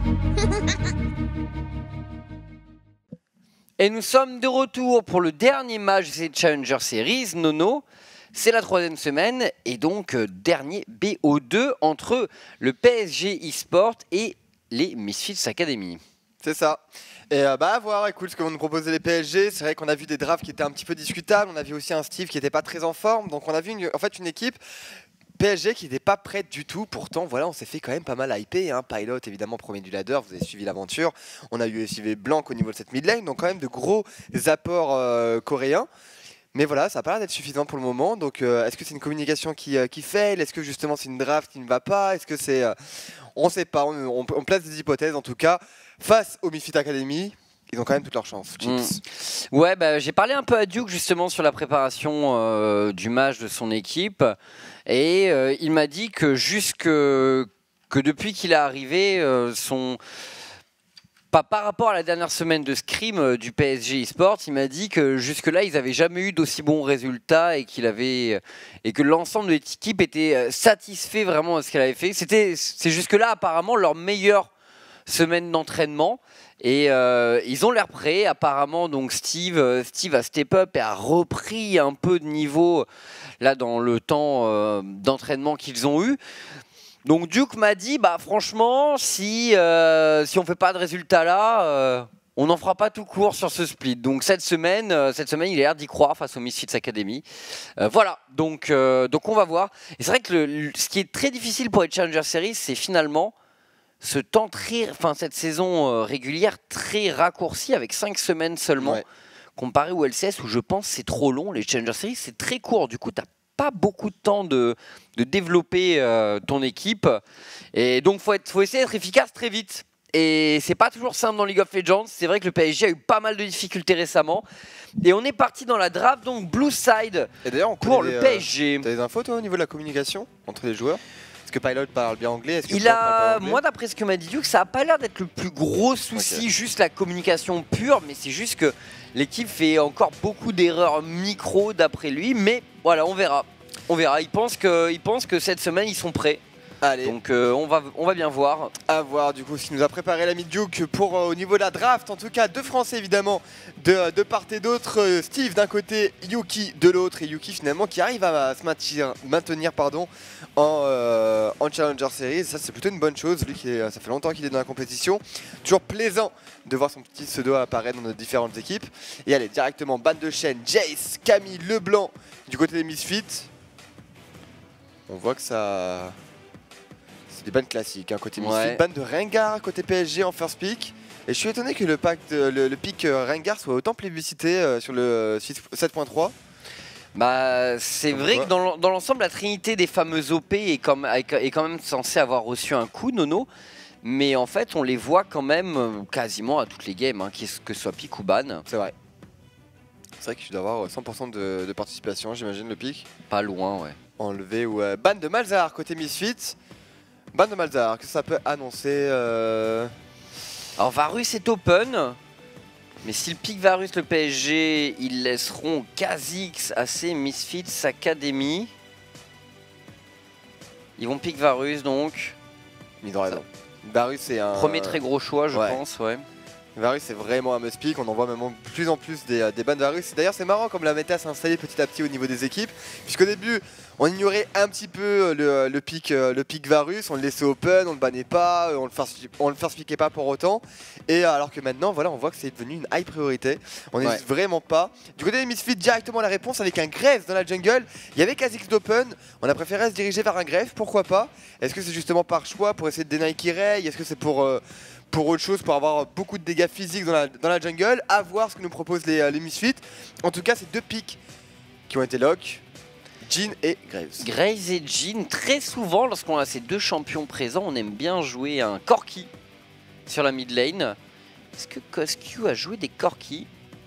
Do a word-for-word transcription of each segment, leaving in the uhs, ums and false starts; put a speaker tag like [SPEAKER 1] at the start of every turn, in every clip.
[SPEAKER 1] Et nous sommes de retour pour le dernier match de cette Challenger Series, Nono. C'est la troisième semaine et donc euh, dernier B O deux entre le P S G eSport et les Misfits Academy.
[SPEAKER 2] C'est ça. Et euh, bah à voir, écoute, ce que vont nous proposer les P S G. C'est vrai qu'on a vu des drafts qui étaient un petit peu discutables. On a vu aussi un Steve qui n'était pas très en forme. Donc on a vu une, en fait une équipe P S G qui n'était pas prête du tout. Pourtant, voilà, on s'est fait quand même pas mal hyper. Hein. Pilot, évidemment, premier du ladder. Vous avez suivi l'aventure. On a eu S U V Blanc au niveau de cette mid lane. Donc quand même de gros apports euh, coréens. Mais voilà, ça n'a pas l'air d'être suffisant pour le moment. Donc, euh, est-ce que c'est une communication qui, euh, qui fail? Est-ce que justement c'est une draft qui ne va pas? Est-ce que c'est... Euh, on ne sait pas. On, on, on place des hypothèses. En tout cas, face au Misfits Academy, ils ont quand même toutes leurs chances. Chips.
[SPEAKER 1] Mmh. Ouais, bah, j'ai parlé un peu à Duke justement sur la préparation euh, du match de son équipe. Et euh, il m'a dit que jusque que depuis qu'il est arrivé, euh, son... Pas par rapport à la dernière semaine de scrim euh, du P S G eSport, il m'a dit que jusque-là, ils n'avaient jamais eu d'aussi bons résultats et, qu'il avait, et que l'ensemble de l'équipe était satisfait vraiment de ce qu'elle avait fait. C'était, c'est jusque-là apparemment leur meilleure semaine d'entraînement. Et euh, ils ont l'air prêts. Apparemment, donc Steve, Steve a step up et a repris un peu de niveau là, dans le temps euh, d'entraînement qu'ils ont eu. Donc Duke m'a dit, bah franchement, si, euh, si on ne fait pas de résultat là, euh, on n'en fera pas tout court sur ce split. Donc cette semaine, euh, cette semaine il a l'air d'y croire face au Misfits Academy. Euh, voilà, donc, euh, donc on va voir. Et c'est vrai que le, le, ce qui est très difficile pour les Challenger Series, c'est finalement ce temps très, enfin cette saison euh, régulière très raccourcie avec cinq semaines seulement, ouais. Comparé au L C S où je pense c'est trop long. Les Challenger Series c'est très court, du coup tu n'as pas beaucoup de temps de, de développer euh, ton équipe et donc faut, être, faut essayer d'être efficace très vite et c'est pas toujours simple dans League of Legends. C'est vrai que le P S G a eu pas mal de difficultés récemment et on est parti dans la draft donc Blue Side et d'ailleurs pour le P S G.
[SPEAKER 2] Euh, t'as des infos toi au niveau de la communication entre les joueurs? Est-ce que Pilot parle bien anglais? Est-ce que
[SPEAKER 1] il a, moi d'après ce que m'a dit Duke, ça a pas l'air d'être le plus gros souci, okay. Juste la communication pure, mais c'est juste que l'équipe fait encore beaucoup d'erreurs micro d'après lui, mais voilà, on verra. On verra, il pense que, il pense que cette semaine ils sont prêts. Allez. Donc euh, on, va, on va bien voir.
[SPEAKER 2] À voir du coup ce qui nous a préparé l'ami Duke pour euh, au niveau de la draft. En tout cas deux Français évidemment de, de part et d'autre. Euh, Steve d'un côté, Yuki de l'autre. Et Yuki finalement qui arrive à, à se maintenir, maintenir pardon, en, euh, en Challenger Series. Ça c'est plutôt une bonne chose. Lui qui est, ça fait longtemps qu'il est dans la compétition. Toujours plaisant de voir son petit pseudo apparaître dans nos différentes équipes. Et allez directement ban de chaîne, Jace, Camille, Leblanc du côté des Misfits. On voit que ça... C'est des bans classiques, hein, côté Misfits. Ouais. Ban de Rengar côté P S G en first pick. Et je suis étonné que le, pack de, le, le pick Rengar soit autant plébiscité euh, sur le sept point trois.
[SPEAKER 1] Bah, c'est vrai quoi. Que dans l'ensemble, la trinité des fameux O P est, comme, est quand même censée avoir reçu un coup, Nono. Mais en fait, on les voit quand même quasiment à toutes les games, hein, que ce soit pick ou ban.
[SPEAKER 2] C'est vrai. C'est vrai que tu dois avoir cent pour cent de, de participation, j'imagine, le pick.
[SPEAKER 1] Pas loin, ouais.
[SPEAKER 2] Enlevé ou euh, ban de Malzahar côté Misfits. Ban de Malzahar, qu'est-ce que ça peut annoncer euh...
[SPEAKER 1] Alors Varus est open, mais s'ils piquent Varus le P S G, ils laisseront Kha'Zix à ces Misfits Academy. Ils vont pick Varus donc.
[SPEAKER 2] Ils ont raison. Varus c'est un...
[SPEAKER 1] Premier très gros choix je
[SPEAKER 2] ouais.
[SPEAKER 1] pense, ouais.
[SPEAKER 2] Varus c'est vraiment un must pick, on en voit même de plus en plus des, des bans de Varus. D'ailleurs c'est marrant comme la méta s'est installée petit à petit au niveau des équipes, puisqu'au début on ignorait un petit peu le, le, pick, le pick Varus, on le laissait open, on le bannait pas, on le first, on le first pickait pas pour autant. Et alors que maintenant voilà on voit que c'est devenu une high priorité, on n'hésite ouais. vraiment pas. Du côté des Misfits directement la réponse avec un Graves dans la jungle, il y avait Kha'Zix d'open, on a préféré se diriger vers un Graves, pourquoi pas? Est-ce que c'est justement par choix pour essayer de dénier Kirei? Est-ce que c'est pour... Euh, pour autre chose, pour avoir beaucoup de dégâts physiques dans la, dans la jungle, à voir ce que nous proposent les, les Misfits. En tout cas, c'est deux picks qui ont été lock, Jhin et Graves.
[SPEAKER 1] Graves et Jhin, très souvent, lorsqu'on a ces deux champions présents, on aime bien jouer un Corki sur la mid lane. Est-ce que Cosq a joué des Corki?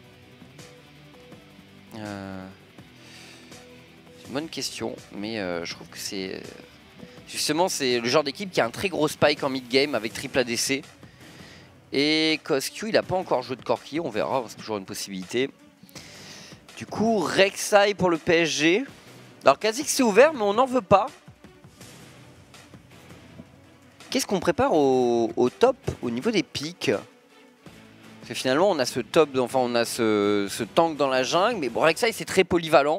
[SPEAKER 1] euh... C'est une bonne question, mais euh, je trouve que c'est... Justement, c'est le genre d'équipe qui a un très gros spike en mid-game avec triple A D C. Et Cosq, il n'a pas encore joué de Corki, on verra, c'est toujours une possibilité. Du coup, Rek'Sai pour le P S G. Alors Kha'Zix c'est ouvert, mais on n'en veut pas. qu'est-ce qu'on prépare au, au top, au niveau des pics? Parce que finalement, on a ce top, enfin, on a ce, ce tank dans la jungle, mais bon, Rek'Sai, c'est très polyvalent.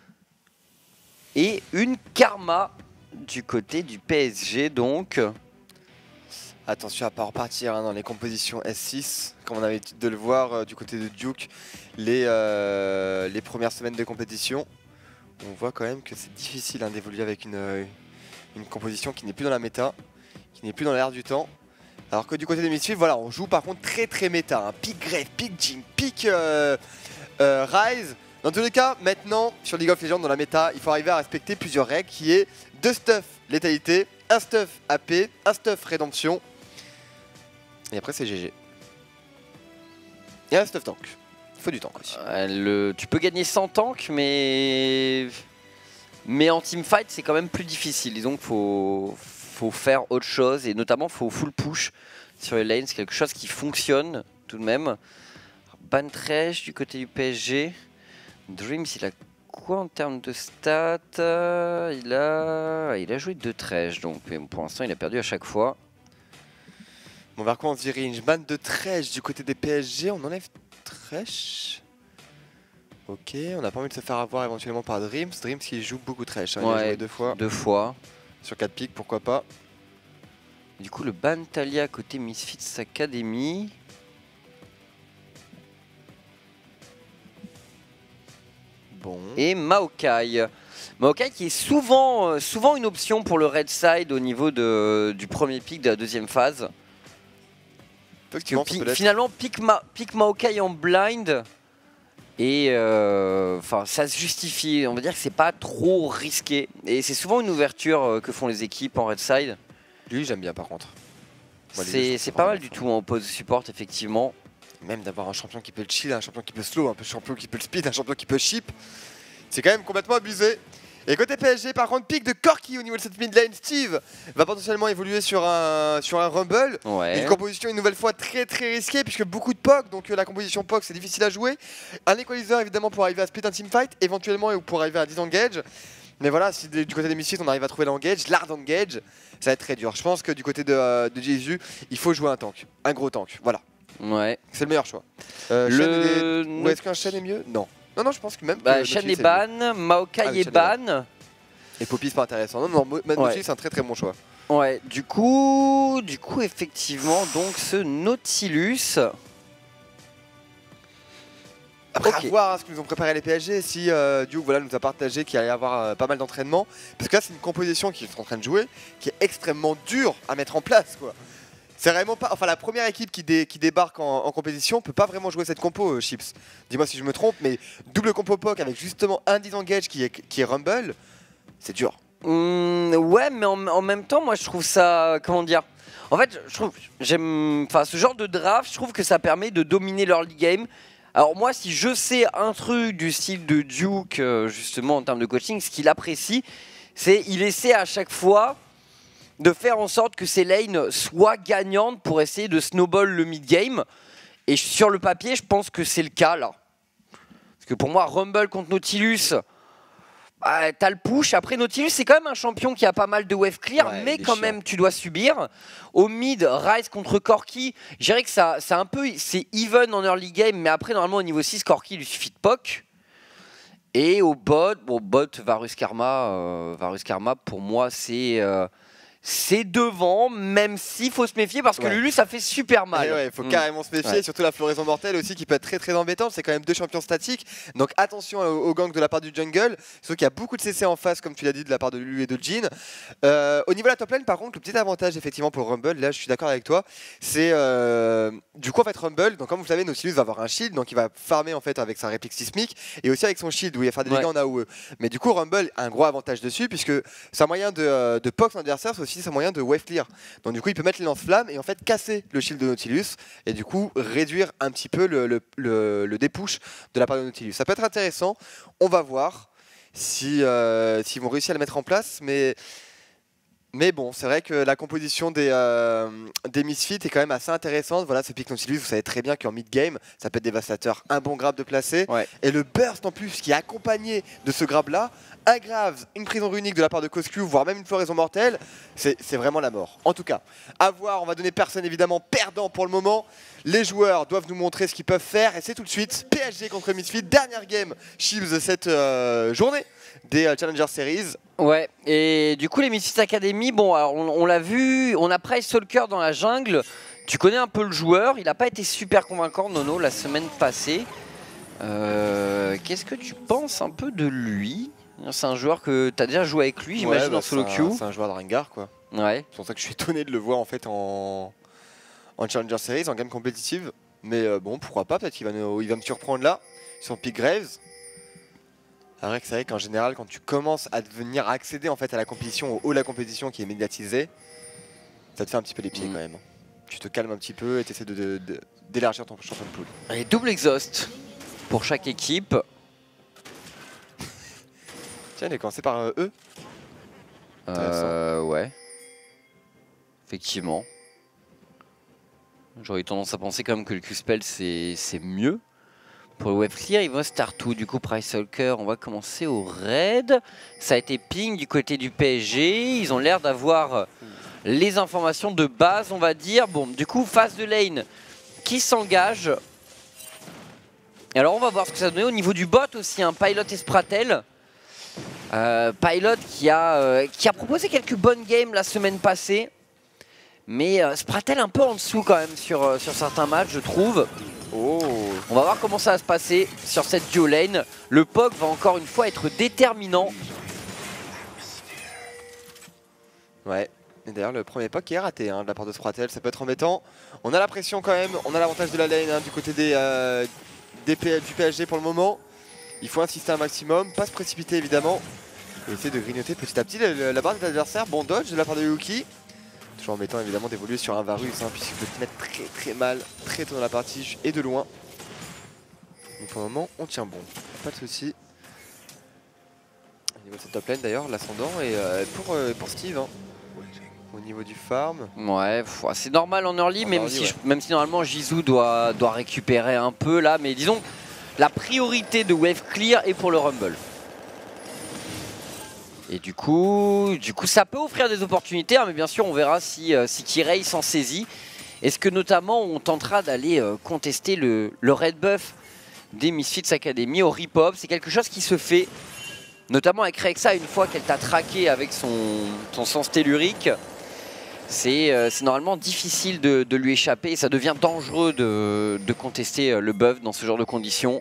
[SPEAKER 1] Et une Karma du côté du P S G, donc.
[SPEAKER 2] Attention à ne pas repartir hein, dans les compositions S six, comme on avait l'habitude de le voir euh, du côté de Duke, les, euh, les premières semaines de compétition. On voit quand même que c'est difficile hein, d'évoluer avec une, euh, une composition qui n'est plus dans la méta, qui n'est plus dans l'air du temps. Alors que du côté des Misfits, voilà, on joue par contre très très méta. Hein. Pick Grave, pick Jhin, pick euh, euh, Ryze. Dans tous les cas, maintenant, sur League of Legends, dans la méta, il faut arriver à respecter plusieurs règles qui est deux stuff létalité, un stuff A P, un stuff rédemption. Et après c'est G G. Et un stuff tank. Il faut du tank aussi.
[SPEAKER 1] Euh, le... Tu peux gagner sans tank, mais mais en teamfight c'est quand même plus difficile. Donc faut faut faire autre chose et notamment faut full push sur les lanes. C'est quelque chose qui fonctionne tout de même. Bantresh du côté du P S G. Dreams il a quoi en termes de stats? Il a il a joué deux Thresh donc pour l'instant il a perdu à chaque fois.
[SPEAKER 2] Bon, vers quoi on se dirige? Ban de Thresh du côté des P S G, on enlève Thresh. Ok, on n'a pas envie de se faire avoir éventuellement par Dreams. Dreams qui joue beaucoup Thresh, hein. Il
[SPEAKER 1] Ouais,
[SPEAKER 2] a joué deux fois.
[SPEAKER 1] Deux fois.
[SPEAKER 2] Sur quatre pics, pourquoi pas.
[SPEAKER 1] Du coup, le ban Talia côté Misfits Academy.
[SPEAKER 2] Bon.
[SPEAKER 1] Et Maokai. Maokai qui est souvent, euh, souvent une option pour le red side au niveau de, du premier pick de la deuxième phase. Que, finalement, pick, Ma, pick Maokai en blind. Et euh, enfin, ça se justifie. On va dire que c'est pas trop risqué. Et c'est souvent une ouverture euh, que font les équipes en red side.
[SPEAKER 2] Lui, j'aime bien par contre.
[SPEAKER 1] C'est pas mal du tout en pose support, effectivement.
[SPEAKER 2] Même d'avoir un champion qui peut le chill, un champion qui peut slow, un champion qui peut le speed, un champion qui peut chip. C'est quand même complètement abusé. Et côté P S G, par contre, pick de Corki au niveau de cette mid lane. Steve va potentiellement évoluer sur un, sur un Rumble.
[SPEAKER 1] Ouais.
[SPEAKER 2] Une composition une nouvelle fois très très risquée puisque beaucoup de P O C, donc euh, la composition P O C c'est difficile à jouer. Un equalizer évidemment pour arriver à split un teamfight, éventuellement et pour arriver à disengage. Mais voilà, si du côté des Misfits on arrive à trouver l'engage, l'hard engage, ça va être très dur. Je pense que du côté de, euh, de Jésus, il faut jouer un tank, un gros tank, voilà.
[SPEAKER 1] Ouais.
[SPEAKER 2] C'est le meilleur choix. Euh, le... est... Ou est-ce qu'un Shen est mieux? Non. Non, non, je pense que même.
[SPEAKER 1] Bah, Shen est ban, Maokai ah, oui, est ban.
[SPEAKER 2] Et Poppy, c'est pas intéressant. Non, non, Nautilus, ouais. C'est un très très bon choix.
[SPEAKER 1] Ouais, du coup, du coup, effectivement, donc ce Nautilus.
[SPEAKER 2] Après, okay. À voir hein, ce que nous ont préparé les P S G. Si euh, Duke voilà, nous a partagé qu'il allait y avoir euh, pas mal d'entraînement. Parce que là, c'est une composition qu'ils sont en train de jouer qui est extrêmement dure à mettre en place, quoi. C'est vraiment pas. Enfin, la première équipe qui, dé, qui débarque en, en compétition peut pas vraiment jouer cette compo, euh, Chips. Dis-moi si je me trompe, mais double compo P O C avec justement un disengage qui est, qui est Rumble, c'est dur.
[SPEAKER 1] Mmh, ouais, mais en, en même temps, moi je trouve ça. Comment dire? En fait, je trouve. J'aime. Enfin, ce genre de draft, je trouve que ça permet de dominer l'early game. Alors, moi, si je sais un truc du style de Duke, euh, justement, en termes de coaching, ce qu'il apprécie, c'est il essaie à chaque fois de faire en sorte que ces lanes soient gagnantes pour essayer de snowball le mid-game. Et sur le papier, je pense que c'est le cas là. Parce que pour moi, Rumble contre Nautilus, bah, t'as le push. Après, Nautilus, c'est quand même un champion qui a pas mal de wave clear, ouais, mais quand chiant. Même, tu dois subir. Au mid, Ryze contre Corki, je dirais que ça, ça un peu, c'est even en early game, mais après, normalement, au niveau six, Corki, il lui suffit de P O C. Et au bot, bon, bot, Varus Karma, euh, Varus Karma, pour moi, c'est... Euh, c'est devant, même s'il faut se méfier parce que ouais. Lulu ça fait super mal.
[SPEAKER 2] Il ouais, faut mmh. carrément se méfier, ouais. Surtout la floraison mortelle aussi qui peut être très très embêtante. C'est quand même deux champions statiques, donc attention au, au gank de la part du jungle. Sauf qu'il y a beaucoup de C C en face, comme tu l'as dit, de la part de Lulu et de Jhin. Euh, au niveau de la top lane, par contre, le petit avantage effectivement pour Rumble, là je suis d'accord avec toi, c'est euh, du coup en fait Rumble. Donc comme vous savez, Nautilus va avoir un shield, donc il va farmer en fait avec sa réplique sismique et aussi avec son shield où il va faire des dégâts ouais. en A O E. Mais du coup Rumble a un gros avantage dessus puisque c'est un moyen de, de P O C son adversaire, c'est aussi c'est un moyen de wave clear. Donc du coup il peut mettre les lance-flammes et en fait casser le shield de Nautilus et du coup réduire un petit peu le, le, le, le dépush de la part de Nautilus. Ça peut être intéressant, on va voir si, euh, s'ils vont réussir à le mettre en place, mais, mais bon, c'est vrai que la composition des, euh, des Misfits est quand même assez intéressante. Voilà, ce pick Nautilus, vous savez très bien qu'en mid-game, ça peut être dévastateur, un bon grab de placer, ouais. Et le burst en plus qui est accompagné de ce grab là, un Graves, une prison runique de la part de Coscu, voire même une floraison mortelle, c'est vraiment la mort. En tout cas, à voir, on va donner personne évidemment perdant pour le moment. Les joueurs doivent nous montrer ce qu'ils peuvent faire et c'est tout de suite P S G contre Misfits, dernière game Chiefs de cette euh, journée des euh, Challenger Series.
[SPEAKER 1] Ouais, et du coup les Misfits Academy, bon alors on, on l'a vu, on a Price Stalker dans la jungle. Tu connais un peu le joueur, il n'a pas été super convaincant Nono la semaine passée. Euh, Qu'est-ce que tu penses un peu de lui? C'est un joueur que tu as déjà joué avec lui, j'imagine, ouais, bah en solo queue.
[SPEAKER 2] C'est un joueur de Rengar quoi.
[SPEAKER 1] Ouais.
[SPEAKER 2] C'est pour ça que je suis étonné de le voir en fait en, en Challenger Series, en game compétitive. Mais euh, bon, pourquoi pas, peut-être qu'il va, nous, il va me surprendre là, sur Pick Graves. Après, c'est vrai qu'en général, quand tu commences à devenir accéder en fait à la compétition, au haut de la compétition qui est médiatisée, ça te fait un petit peu les pieds mmh. quand même. Tu te calmes un petit peu et tu essaies d'élargir ton champion de pool.
[SPEAKER 1] Allez, double exhaust pour chaque équipe.
[SPEAKER 2] Tiens, il est commencé par euh, E.
[SPEAKER 1] Euh, ouais. Effectivement. J'aurais tendance à penser quand même que le Q-Spell c'est mieux. Pour le Wave Clear, il va start tout. Du coup, Price Stalker, on va commencer au raid. Ça a été ping du côté du P S G. Ils ont l'air d'avoir les informations de base, on va dire. Bon, du coup, phase de lane qui s'engage. Alors, on va voir ce que ça donne au niveau du bot aussi. Un Pilot et Spratel. Euh, Pilot qui a, euh, qui a proposé quelques bonnes games la semaine passée. Mais euh, Spratel un peu en dessous quand même sur, euh, sur certains matchs, je trouve.
[SPEAKER 2] Oh.
[SPEAKER 1] On va voir comment ça va se passer sur cette duo lane. Le P O C va encore une fois être déterminant.
[SPEAKER 2] Ouais, et d'ailleurs le premier P O C qui est raté hein, de la part de Spratel, ça peut être embêtant. On a la pression quand même, on a l'avantage de la lane hein, du côté des, euh, des P du P S G pour le moment. Il faut insister un maximum, pas se précipiter évidemment. Et essayer de grignoter petit à petit la, la barre de l'adversaire. Bon dodge de la part de Yuki. Toujours en mettant évidemment d'évoluer sur un Varus, hein, puisqu'il peut te mettre très très mal, très tôt dans la partie et de loin. Donc pour le moment, on tient bon, pas de soucis. Au niveau de cette top lane d'ailleurs, l'ascendant et euh, pour, euh, pour Steve, hein, au niveau du farm.
[SPEAKER 1] Ouais, c'est normal en early, en même, early si ouais. je, même si normalement Jizoo doit, doit récupérer un peu là, mais disons, la priorité de Wave Clear est pour le Rumble. Et du coup, du coup, ça peut offrir des opportunités, hein, mais bien sûr, on verra si, euh, si Kirei s'en saisit. Est-ce que notamment, on tentera d'aller euh, contester le, le red buff des Misfits Academy au rip-hop? C'est quelque chose qui se fait, notamment avec Rexa, une fois qu'elle t'a traqué avec son, son sens tellurique. C'est euh, normalement difficile de, de lui échapper et ça devient dangereux de, de contester le buff dans ce genre de conditions.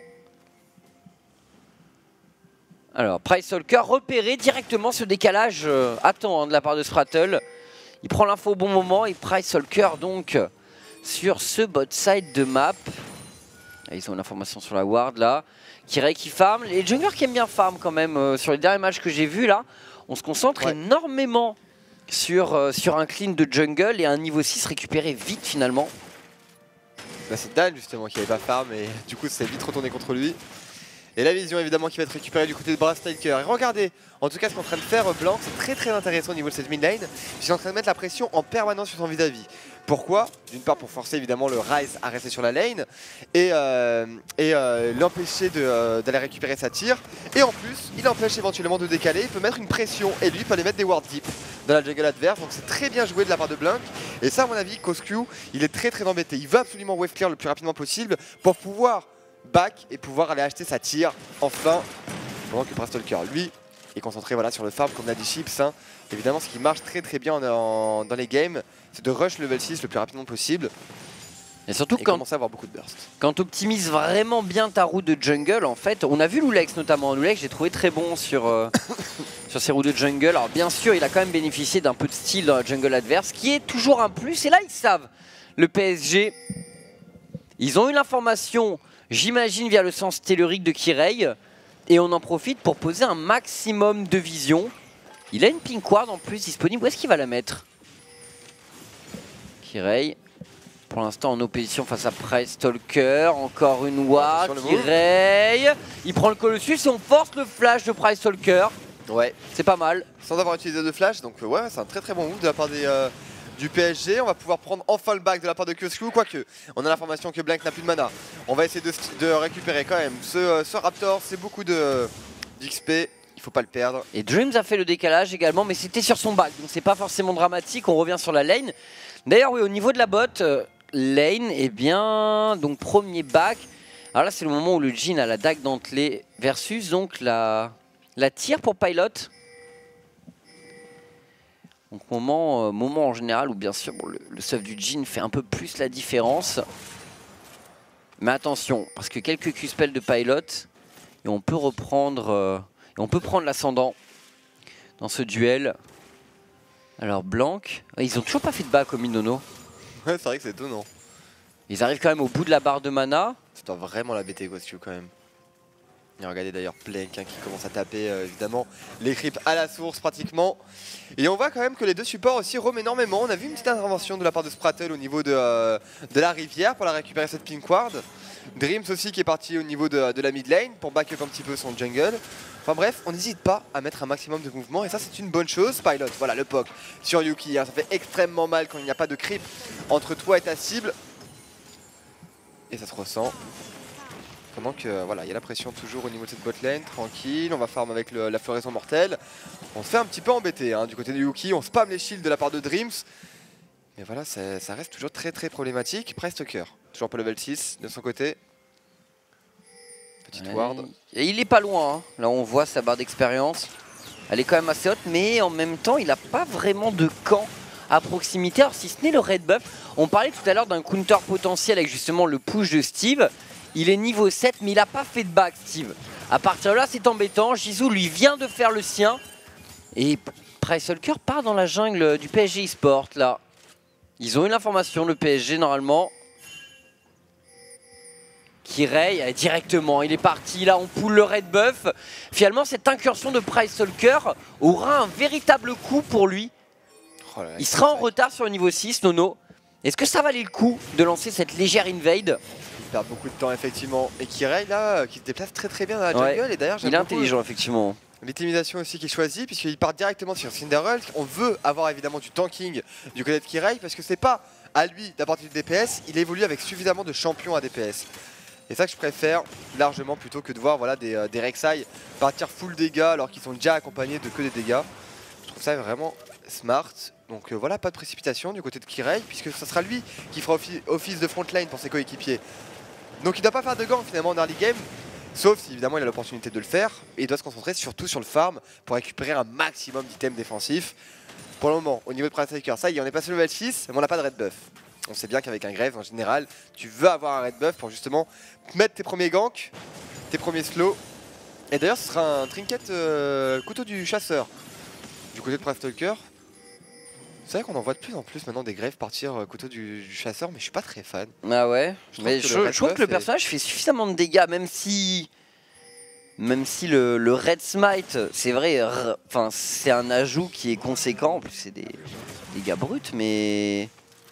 [SPEAKER 1] Alors, Price Stalker repéré directement ce décalage euh, à temps hein, de la part de Spratel. Il prend l'info au bon moment et Price Stalker donc sur ce bot side de map. Et ils ont l'information sur la ward là. Kirei qui farm. Les junglers qui aiment bien farm quand même euh, sur les derniers matchs que j'ai vus là. On se concentre ouais. énormément sur, euh, sur un clean de jungle et un niveau six récupéré vite finalement.
[SPEAKER 2] Bah, c'est Dan justement qui n'avait pas farm et du coup c'est vite retourné contre lui. Et la vision évidemment qui va être récupérée du côté de Brass Stalker. Et regardez, en tout cas ce qu'est en train de faire Blanc, c'est très très intéressant au niveau de cette mid lane. Il est en train de mettre la pression en permanence sur son vis-à-vis. Pourquoi? D'une part pour forcer évidemment le Ryze à rester sur la lane et, euh, et euh, l'empêcher d'aller euh, récupérer sa tire. Et en plus, il empêche éventuellement de décaler, il peut mettre une pression et lui il peut aller mettre des wards deep dans la jungle adverse. Donc c'est très bien joué de la part de Blink. Et ça à mon avis, Coscu, il est très très embêté. Il veut absolument wave clear le plus rapidement possible pour pouvoir back et pouvoir aller acheter sa tire enfin, pendant que Price Stalker lui est concentré voilà, sur le farm comme l'a dit Chips hein. Évidemment ce qui marche très très bien en, en, dans les games c'est de rush level six le plus rapidement possible
[SPEAKER 1] et surtout
[SPEAKER 2] et
[SPEAKER 1] quand,
[SPEAKER 2] commencer à avoir beaucoup de burst.
[SPEAKER 1] Quand tu optimises vraiment bien ta route de jungle en fait, on a vu Lulex notamment, Lulex j'ai trouvé très bon sur, euh, sur ses routes de jungle. Alors bien sûr il a quand même bénéficié d'un peu de style dans la jungle adverse qui est toujours un plus et là ils savent, le P S G ils ont eu l'information j'imagine via le sens tellurique de Kirei et on en profite pour poser un maximum de vision. Il a une pink ward en plus disponible, où est-ce qu'il va la mettre? Kirei, pour l'instant en opposition face à Price Stalker, encore une ward, Kirei, il prend le Colossus et on force le flash de Price Stalker.
[SPEAKER 2] Ouais,
[SPEAKER 1] c'est pas mal.
[SPEAKER 2] Sans avoir utilisé de flash, donc ouais c'est un très très bon move de la part des... Euh... du P S G, on va pouvoir prendre enfin le back de la part de Coscu, quoique on a l'information que Blank n'a plus de mana. On va essayer de, de récupérer quand même ce, ce Raptor, c'est beaucoup d'X P il faut pas le perdre.
[SPEAKER 1] Et Dreams a fait le décalage également, mais c'était sur son back, donc c'est pas forcément dramatique. On revient sur la lane. D'ailleurs, oui, au niveau de la bot, euh, lane, eh bien, donc premier back. Alors là, c'est le moment où le Jhin a la dague dentelée versus donc la, la tire pour Pilot. Donc moment, euh, moment en général où bien sûr bon, le, le stuff du Jhin fait un peu plus la différence. Mais attention, parce que quelques Q-spells de Pilot, et on peut reprendre, euh, et on peut prendre l'ascendant dans ce duel. Alors Blanc, ils ont toujours pas fait de back au Minono.
[SPEAKER 2] Ouais, c'est vrai que c'est étonnant.
[SPEAKER 1] Ils arrivent quand même au bout de la barre de mana.
[SPEAKER 2] Ça doit vraiment la bêter Ghostyu quand même. Et regardez d'ailleurs Plank hein, qui commence à taper euh, évidemment les creeps à la source pratiquement. Et on voit quand même que les deux supports aussi roment énormément. On a vu une petite intervention de la part de Sprattle au niveau de, euh, de la rivière pour la récupérer cette pink ward. Dreams aussi qui est parti au niveau de, de la mid lane pour back up un petit peu son jungle. Enfin bref, on n'hésite pas à mettre un maximum de mouvement et ça c'est une bonne chose. Pilot, voilà le poke sur Yuki, hein, ça fait extrêmement mal quand il n'y a pas de creep entre toi et ta cible. Et ça se ressent. Pendant que voilà, il y a la pression toujours au niveau de cette bot lane, tranquille, on va farm avec le, la floraison mortelle. On se fait un petit peu embêter hein, du côté de Yuki, on spam les shields de la part de Dreams. Mais voilà, ça, ça reste toujours très très problématique. Prestalker, toujours pas level six de son côté. Petite
[SPEAKER 1] Ouais.
[SPEAKER 2] ward.
[SPEAKER 1] Et il est pas loin, hein. Là on voit sa barre d'expérience. Elle est quand même assez haute, mais en même temps il n'a pas vraiment de camp à proximité. Alors si ce n'est le red buff, on parlait tout à l'heure d'un counter potentiel avec justement le push de Steve. Il est niveau sept, mais il n'a pas fait de back, Steve. À partir de là, c'est embêtant. Jisoo lui vient de faire le sien. Et Prestalker part dans la jungle du P S G eSport, là. Ils ont eu l'information, le P S G, normalement. Kirei, directement, il est parti. Là, on pull le red buff. Finalement, cette incursion de Prestalker aura un véritable coup pour lui.
[SPEAKER 2] Oh là là,
[SPEAKER 1] Il sera en retard sur le niveau six, Nono. Est-ce que ça valait le coup de lancer cette légère invade?
[SPEAKER 2] Il perd beaucoup de temps effectivement. Et Kirei là, qui se déplace très très bien dans la jungle.
[SPEAKER 1] Ouais.
[SPEAKER 2] Et d'ailleurs,
[SPEAKER 1] Il est intelligent, effectivement.
[SPEAKER 2] L'utilisation aussi qui est choisie, puisqu'il part directement sur Cinderella. On veut avoir évidemment du tanking du côté de Kirei, parce que c'est pas à lui d'apporter du D P S, il évolue avec suffisamment de champions à D P S. Et ça que je préfère largement plutôt que de voir voilà, des, euh, des Rek'Sai partir full dégâts alors qu'ils sont déjà accompagnés de que des dégâts. Je trouve ça vraiment smart. Donc euh, voilà, pas de précipitation du côté de Kirei, puisque ce sera lui qui fera offi office de frontline pour ses coéquipiers. Donc il ne doit pas faire de gants finalement en early game, sauf si évidemment il a l'opportunité de le faire, et il doit se concentrer surtout sur le farm pour récupérer un maximum d'items défensifs. Pour le moment, au niveau de Prestalker, ça y est, on est passé level six, mais on n'a pas de red buff. On sait bien qu'avec un Graves en général, tu veux avoir un red buff pour justement mettre tes premiers ganks, tes premiers slows. Et d'ailleurs ce sera un trinket euh, couteau du chasseur du côté de Prestalker. C'est vrai qu'on en voit de plus en plus maintenant des Graves partir euh, couteau du, du chasseur, mais je suis pas très fan.
[SPEAKER 1] Ah ouais,
[SPEAKER 2] Je
[SPEAKER 1] mais
[SPEAKER 2] trouve
[SPEAKER 1] je,
[SPEAKER 2] que le
[SPEAKER 1] je trouve
[SPEAKER 2] red
[SPEAKER 1] que le
[SPEAKER 2] buff est-
[SPEAKER 1] personnage fait suffisamment de dégâts, même si même si le, le red smite, c'est vrai, r- enfin c'est un ajout qui est conséquent, en plus c'est des dégâts bruts, mais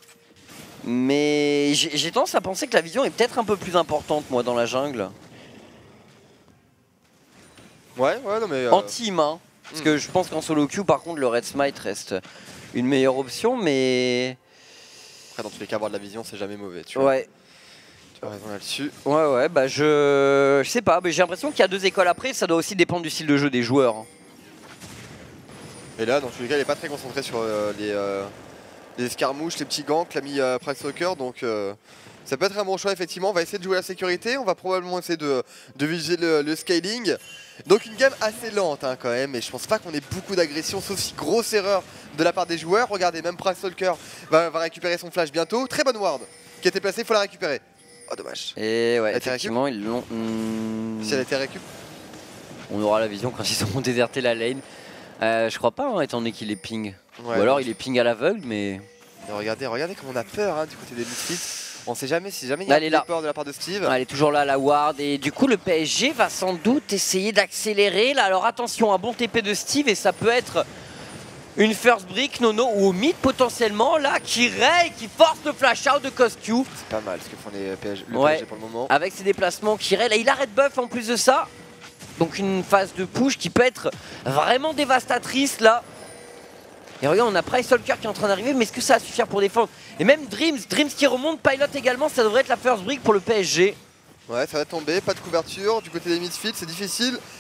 [SPEAKER 1] mais j'ai j'ai tendance à penser que la vision est peut-être un peu plus importante moi dans la jungle.
[SPEAKER 2] Ouais, ouais, non mais... euh,
[SPEAKER 1] En team, hein, parce
[SPEAKER 2] hmm.
[SPEAKER 1] que je pense qu'en solo queue par contre le red smite reste une meilleure option, mais
[SPEAKER 2] Après dans tous les cas avoir de la vision c'est jamais mauvais, tu vois.
[SPEAKER 1] ouais.
[SPEAKER 2] Tu as raison là-dessus.
[SPEAKER 1] Ouais ouais bah je, je sais pas, mais j'ai l'impression qu'il y a deux écoles après, ça doit aussi dépendre du style de jeu des joueurs.
[SPEAKER 2] Et là dans tous les cas il est pas très concentré sur euh, les, euh, les escarmouches, les petits ganks, l'a mis euh, Prestalker, donc euh, ça peut être un bon choix effectivement. On va essayer de jouer la sécurité, on va probablement essayer de, de viser le, le scaling. Donc une game assez lente hein, quand même, et je pense pas qu'on ait beaucoup d'agression, sauf si grosse erreur de la part des joueurs. Regardez, même Prestalker va, va récupérer son flash bientôt. Très bonne ward qui a été placée, il faut la récupérer. Oh dommage.
[SPEAKER 1] Et ouais,
[SPEAKER 2] Elle a été
[SPEAKER 1] effectivement, ils l'ont. hmm,
[SPEAKER 2] Si elle a été récup.
[SPEAKER 1] On aura la vision quand ils auront déserté la lane. Euh, je crois pas, hein, étant donné qu'il est ping.
[SPEAKER 2] Ouais,
[SPEAKER 1] Ou alors il est ping à l'aveugle, mais.
[SPEAKER 2] Et regardez, regardez comme on a peur hein, du côté des Misfits. On sait jamais si jamais il y a
[SPEAKER 1] Elle est
[SPEAKER 2] un
[SPEAKER 1] là.
[SPEAKER 2] peur de la part de Steve.
[SPEAKER 1] Elle est toujours là, la ward. Et du coup, le P S G va sans doute essayer d'accélérer. Là, alors attention, un bon T P de Steve et ça peut être une first brick, Nono, ou au mid potentiellement. Là, Kirei qui force le flash out de Coscu.
[SPEAKER 2] C'est pas mal ce que font les P S G, le
[SPEAKER 1] Ouais.
[SPEAKER 2] P S G pour le moment.
[SPEAKER 1] Avec ses déplacements, Kirei, là, il arrête buff en plus de ça. Donc une phase de push qui peut être vraiment dévastatrice là. Et regarde, on a Prestalker qui est en train d'arriver, mais est-ce que ça va suffire pour défendre? Et même Dreams, Dreams qui remonte, Pilot également, ça devrait être la first break pour le P S G.
[SPEAKER 2] Ouais, ça va tomber, pas de couverture. Du côté des Misfits, c'est difficile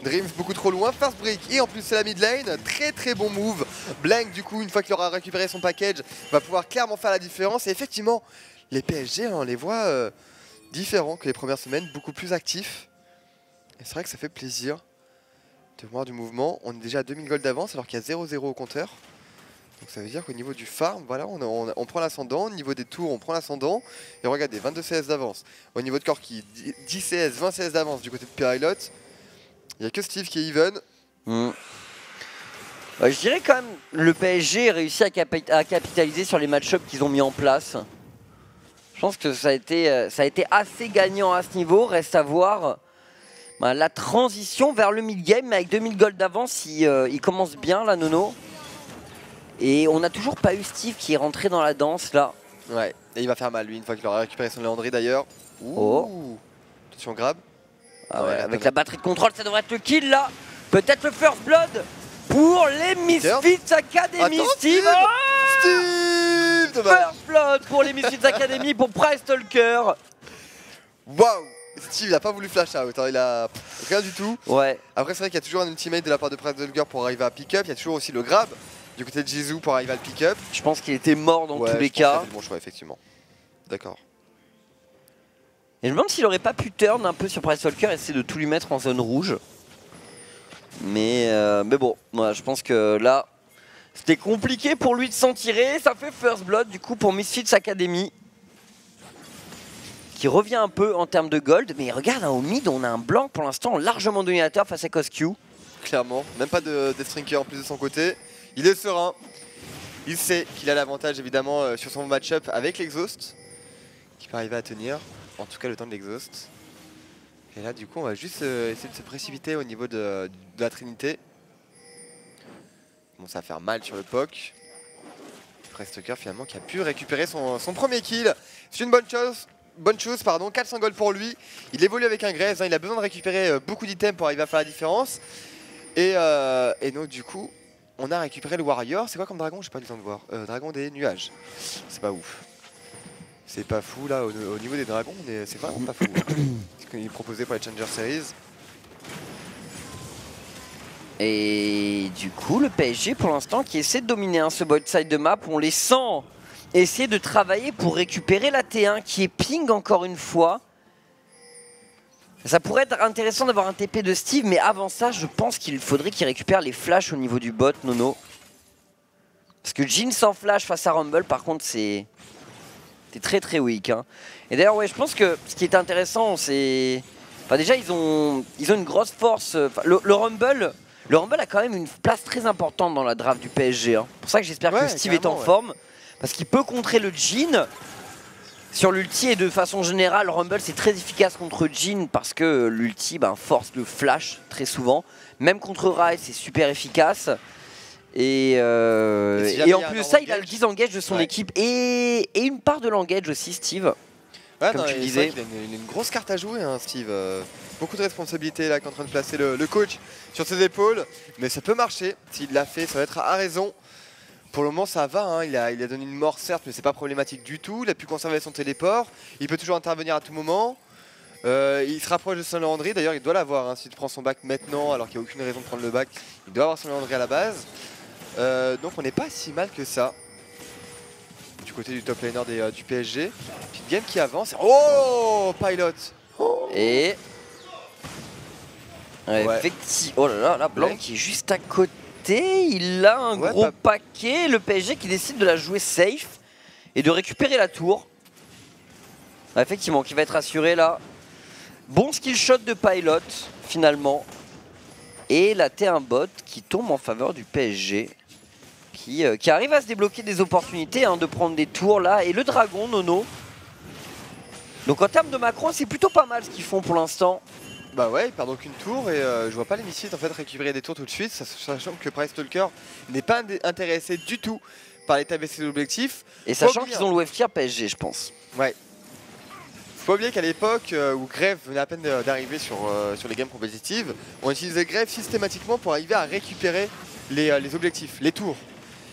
[SPEAKER 2] Dreams beaucoup trop loin, first break et en plus c'est la mid lane, très très bon move. Blank du coup une fois qu'il aura récupéré son package va pouvoir clairement faire la différence et effectivement les P S G on les voit euh, différents que les premières semaines, beaucoup plus actifs. Et c'est vrai que ça fait plaisir de voir du mouvement. On est déjà à deux mille gold d'avance alors qu'il y a zéro zéro au compteur. Donc ça veut dire qu'au niveau du farm, voilà, on, on, on prend l'ascendant. Au niveau des tours, on prend l'ascendant. Et regardez, vingt-deux C S d'avance. Au niveau de Corki, dix C S, vingt C S d'avance du côté de Pilot. Il n'y a que Steve qui est even.
[SPEAKER 1] Mmh. Bah, je dirais quand même le P S G a réussi à, capi à capitaliser sur les match-ups qu'ils ont mis en place. Je pense que ça a été, ça a été assez gagnant à ce niveau. Reste à voir bah, la transition vers le mid-game. Mais avec deux mille gold d'avance, il, euh, il commence bien là, Nono. Et on n'a toujours pas eu Steve qui est rentré dans la danse là.
[SPEAKER 2] Ouais, et il va faire mal lui une fois qu'il aura récupéré son Léandré d'ailleurs.
[SPEAKER 1] Oh.
[SPEAKER 2] Attention grab.
[SPEAKER 1] Ah ouais, ouais, avec la batterie de contrôle, ça devrait être le kill là. Peut-être le first blood pour les Misfits Academy.
[SPEAKER 2] Attends,
[SPEAKER 1] Steve,
[SPEAKER 2] Steve,
[SPEAKER 1] oh
[SPEAKER 2] Steve dommage.
[SPEAKER 1] First blood pour les Misfits Academy pour Price Talker.
[SPEAKER 2] Waouh, Steve il a pas voulu flash out, hein. Il a rien du tout.
[SPEAKER 1] Ouais.
[SPEAKER 2] Après c'est vrai qu'il y a toujours un ultimate de la part de Price Talker pour arriver à pick-up. Il y a toujours aussi le grab du côté de Jisoo pour arriver à le pick-up.
[SPEAKER 1] Je pense qu'il était mort dans
[SPEAKER 2] ouais,
[SPEAKER 1] tous les
[SPEAKER 2] je pense
[SPEAKER 1] cas.
[SPEAKER 2] C'est bon choix effectivement. D'accord.
[SPEAKER 1] Et je me demande s'il aurait pas pu turn un peu sur Price Talker et essayer de tout lui mettre en zone rouge. Mais, euh, mais bon, ouais, je pense que là, c'était compliqué pour lui de s'en tirer. Ça fait first blood du coup pour Misfits Academy. Qui revient un peu en termes de gold. Mais regarde, hein, au mid, on a un blanc pour l'instant largement dominateur face à Cosq.
[SPEAKER 2] Clairement, même pas de Deathstrinker en plus de son côté. Il est serein. Il sait qu'il a l'avantage évidemment euh, sur son match-up avec l'Exhaust. Qui peut arriver à tenir. En tout cas le temps de l'Exhaust. Et là du coup on va juste euh, essayer de se précipiter au niveau de, de la Trinité. Bon ça va faire mal sur le P O C. Prestalker finalement qui a pu récupérer son, son premier kill. C'est une bonne chose. Bonne chose, pardon, quatre cents gold pour lui. Il évolue avec un Graves, hein, il a besoin de récupérer euh, beaucoup d'items pour arriver à faire la différence. Et, euh, et donc du coup, on a récupéré le Warrior. C'est quoi comme dragon? J'ai pas eu le temps de voir. Euh, dragon des nuages. C'est pas ouf. C'est pas fou là, au, au niveau des dragons, c'est vraiment pas fou. Hein. Ce qu'il proposait pour les Challenger Series.
[SPEAKER 1] Et du coup, le P S G pour l'instant qui essaie de dominer hein, ce board side de map, on les sent essayer de travailler pour récupérer la T un qui est ping encore une fois. Ça pourrait être intéressant d'avoir un T P de Steve, mais avant ça, je pense qu'il faudrait qu'il récupère les flashs au niveau du bot, Nono. Parce que Jhin sans flash face à Rumble, par contre, c'est très très weak. Hein. Et d'ailleurs, ouais, je pense que ce qui est intéressant, c'est... Enfin, déjà, ils ont, ils ont une grosse force. Enfin, le, le Rumble... Le Rumble a quand même une place très importante dans la draft du P S G. Hein. C'est pour ça que j'espère ouais, que Steve est en ouais. forme. Parce qu'il peut contrer le Jhin. Sur l'ulti et de façon générale, Rumble c'est très efficace contre Jhin parce que l'ulti ben, force le flash très souvent. Même contre Rai c'est super efficace. Et, euh, et, et en plus de ça, il a le disengage de son ouais. équipe et, et une part de l'engage aussi, Steve.
[SPEAKER 2] Ouais, comme non, tu disais. Il a une, une grosse carte à jouer, hein, Steve. Euh, beaucoup de responsabilités là qu'est en train de placer le, le coach sur ses épaules. Mais ça peut marcher. S'il l'a fait, ça va être à raison. Pour le moment, ça va. Hein. Il, a, il a donné une mort, certes, mais c'est pas problématique du tout. Il a pu conserver son téléport. Il peut toujours intervenir à tout moment. Euh, il se rapproche de son Léandré. D'ailleurs, il doit l'avoir. Hein, s'il prend son back maintenant, alors qu'il n'y a aucune raison de prendre le back, il doit avoir son Léandré à la base. Euh, donc, on n'est pas si mal que ça. Du côté du top laner des, euh, du P S G. Petite game qui avance. Oh, Pilot. Oh.
[SPEAKER 1] Et. Ouais, ouais. Effectivement. Oh là là, la Blanc qui est juste à côté. Il a un ouais, gros pas... paquet. Le P S G qui décide de la jouer safe et de récupérer la tour. Ah, effectivement, qui va être assuré là. Bon skill shot de Pilot finalement. Et la T un bot qui tombe en faveur du P S G. Qui, euh, qui arrive à se débloquer des opportunités hein, de prendre des tours là. Et le dragon, Nono. Donc en termes de macro, c'est plutôt pas mal ce qu'ils font pour l'instant.
[SPEAKER 2] Bah ouais, il perd donc une tour et euh, je vois pas les Misfits en fait récupérer des tours tout de suite, sachant que Price Talker n'est pas intéressé du tout par l'état ses objectifs.
[SPEAKER 1] Et sachant qu'ils ont le wave tier P S G, je pense.
[SPEAKER 2] Ouais. Faut pas oublier qu'à l'époque euh, où Grave venait à peine d'arriver sur, euh, sur les games compétitives, on utilisait Grave systématiquement pour arriver à récupérer les, euh, les objectifs, les tours.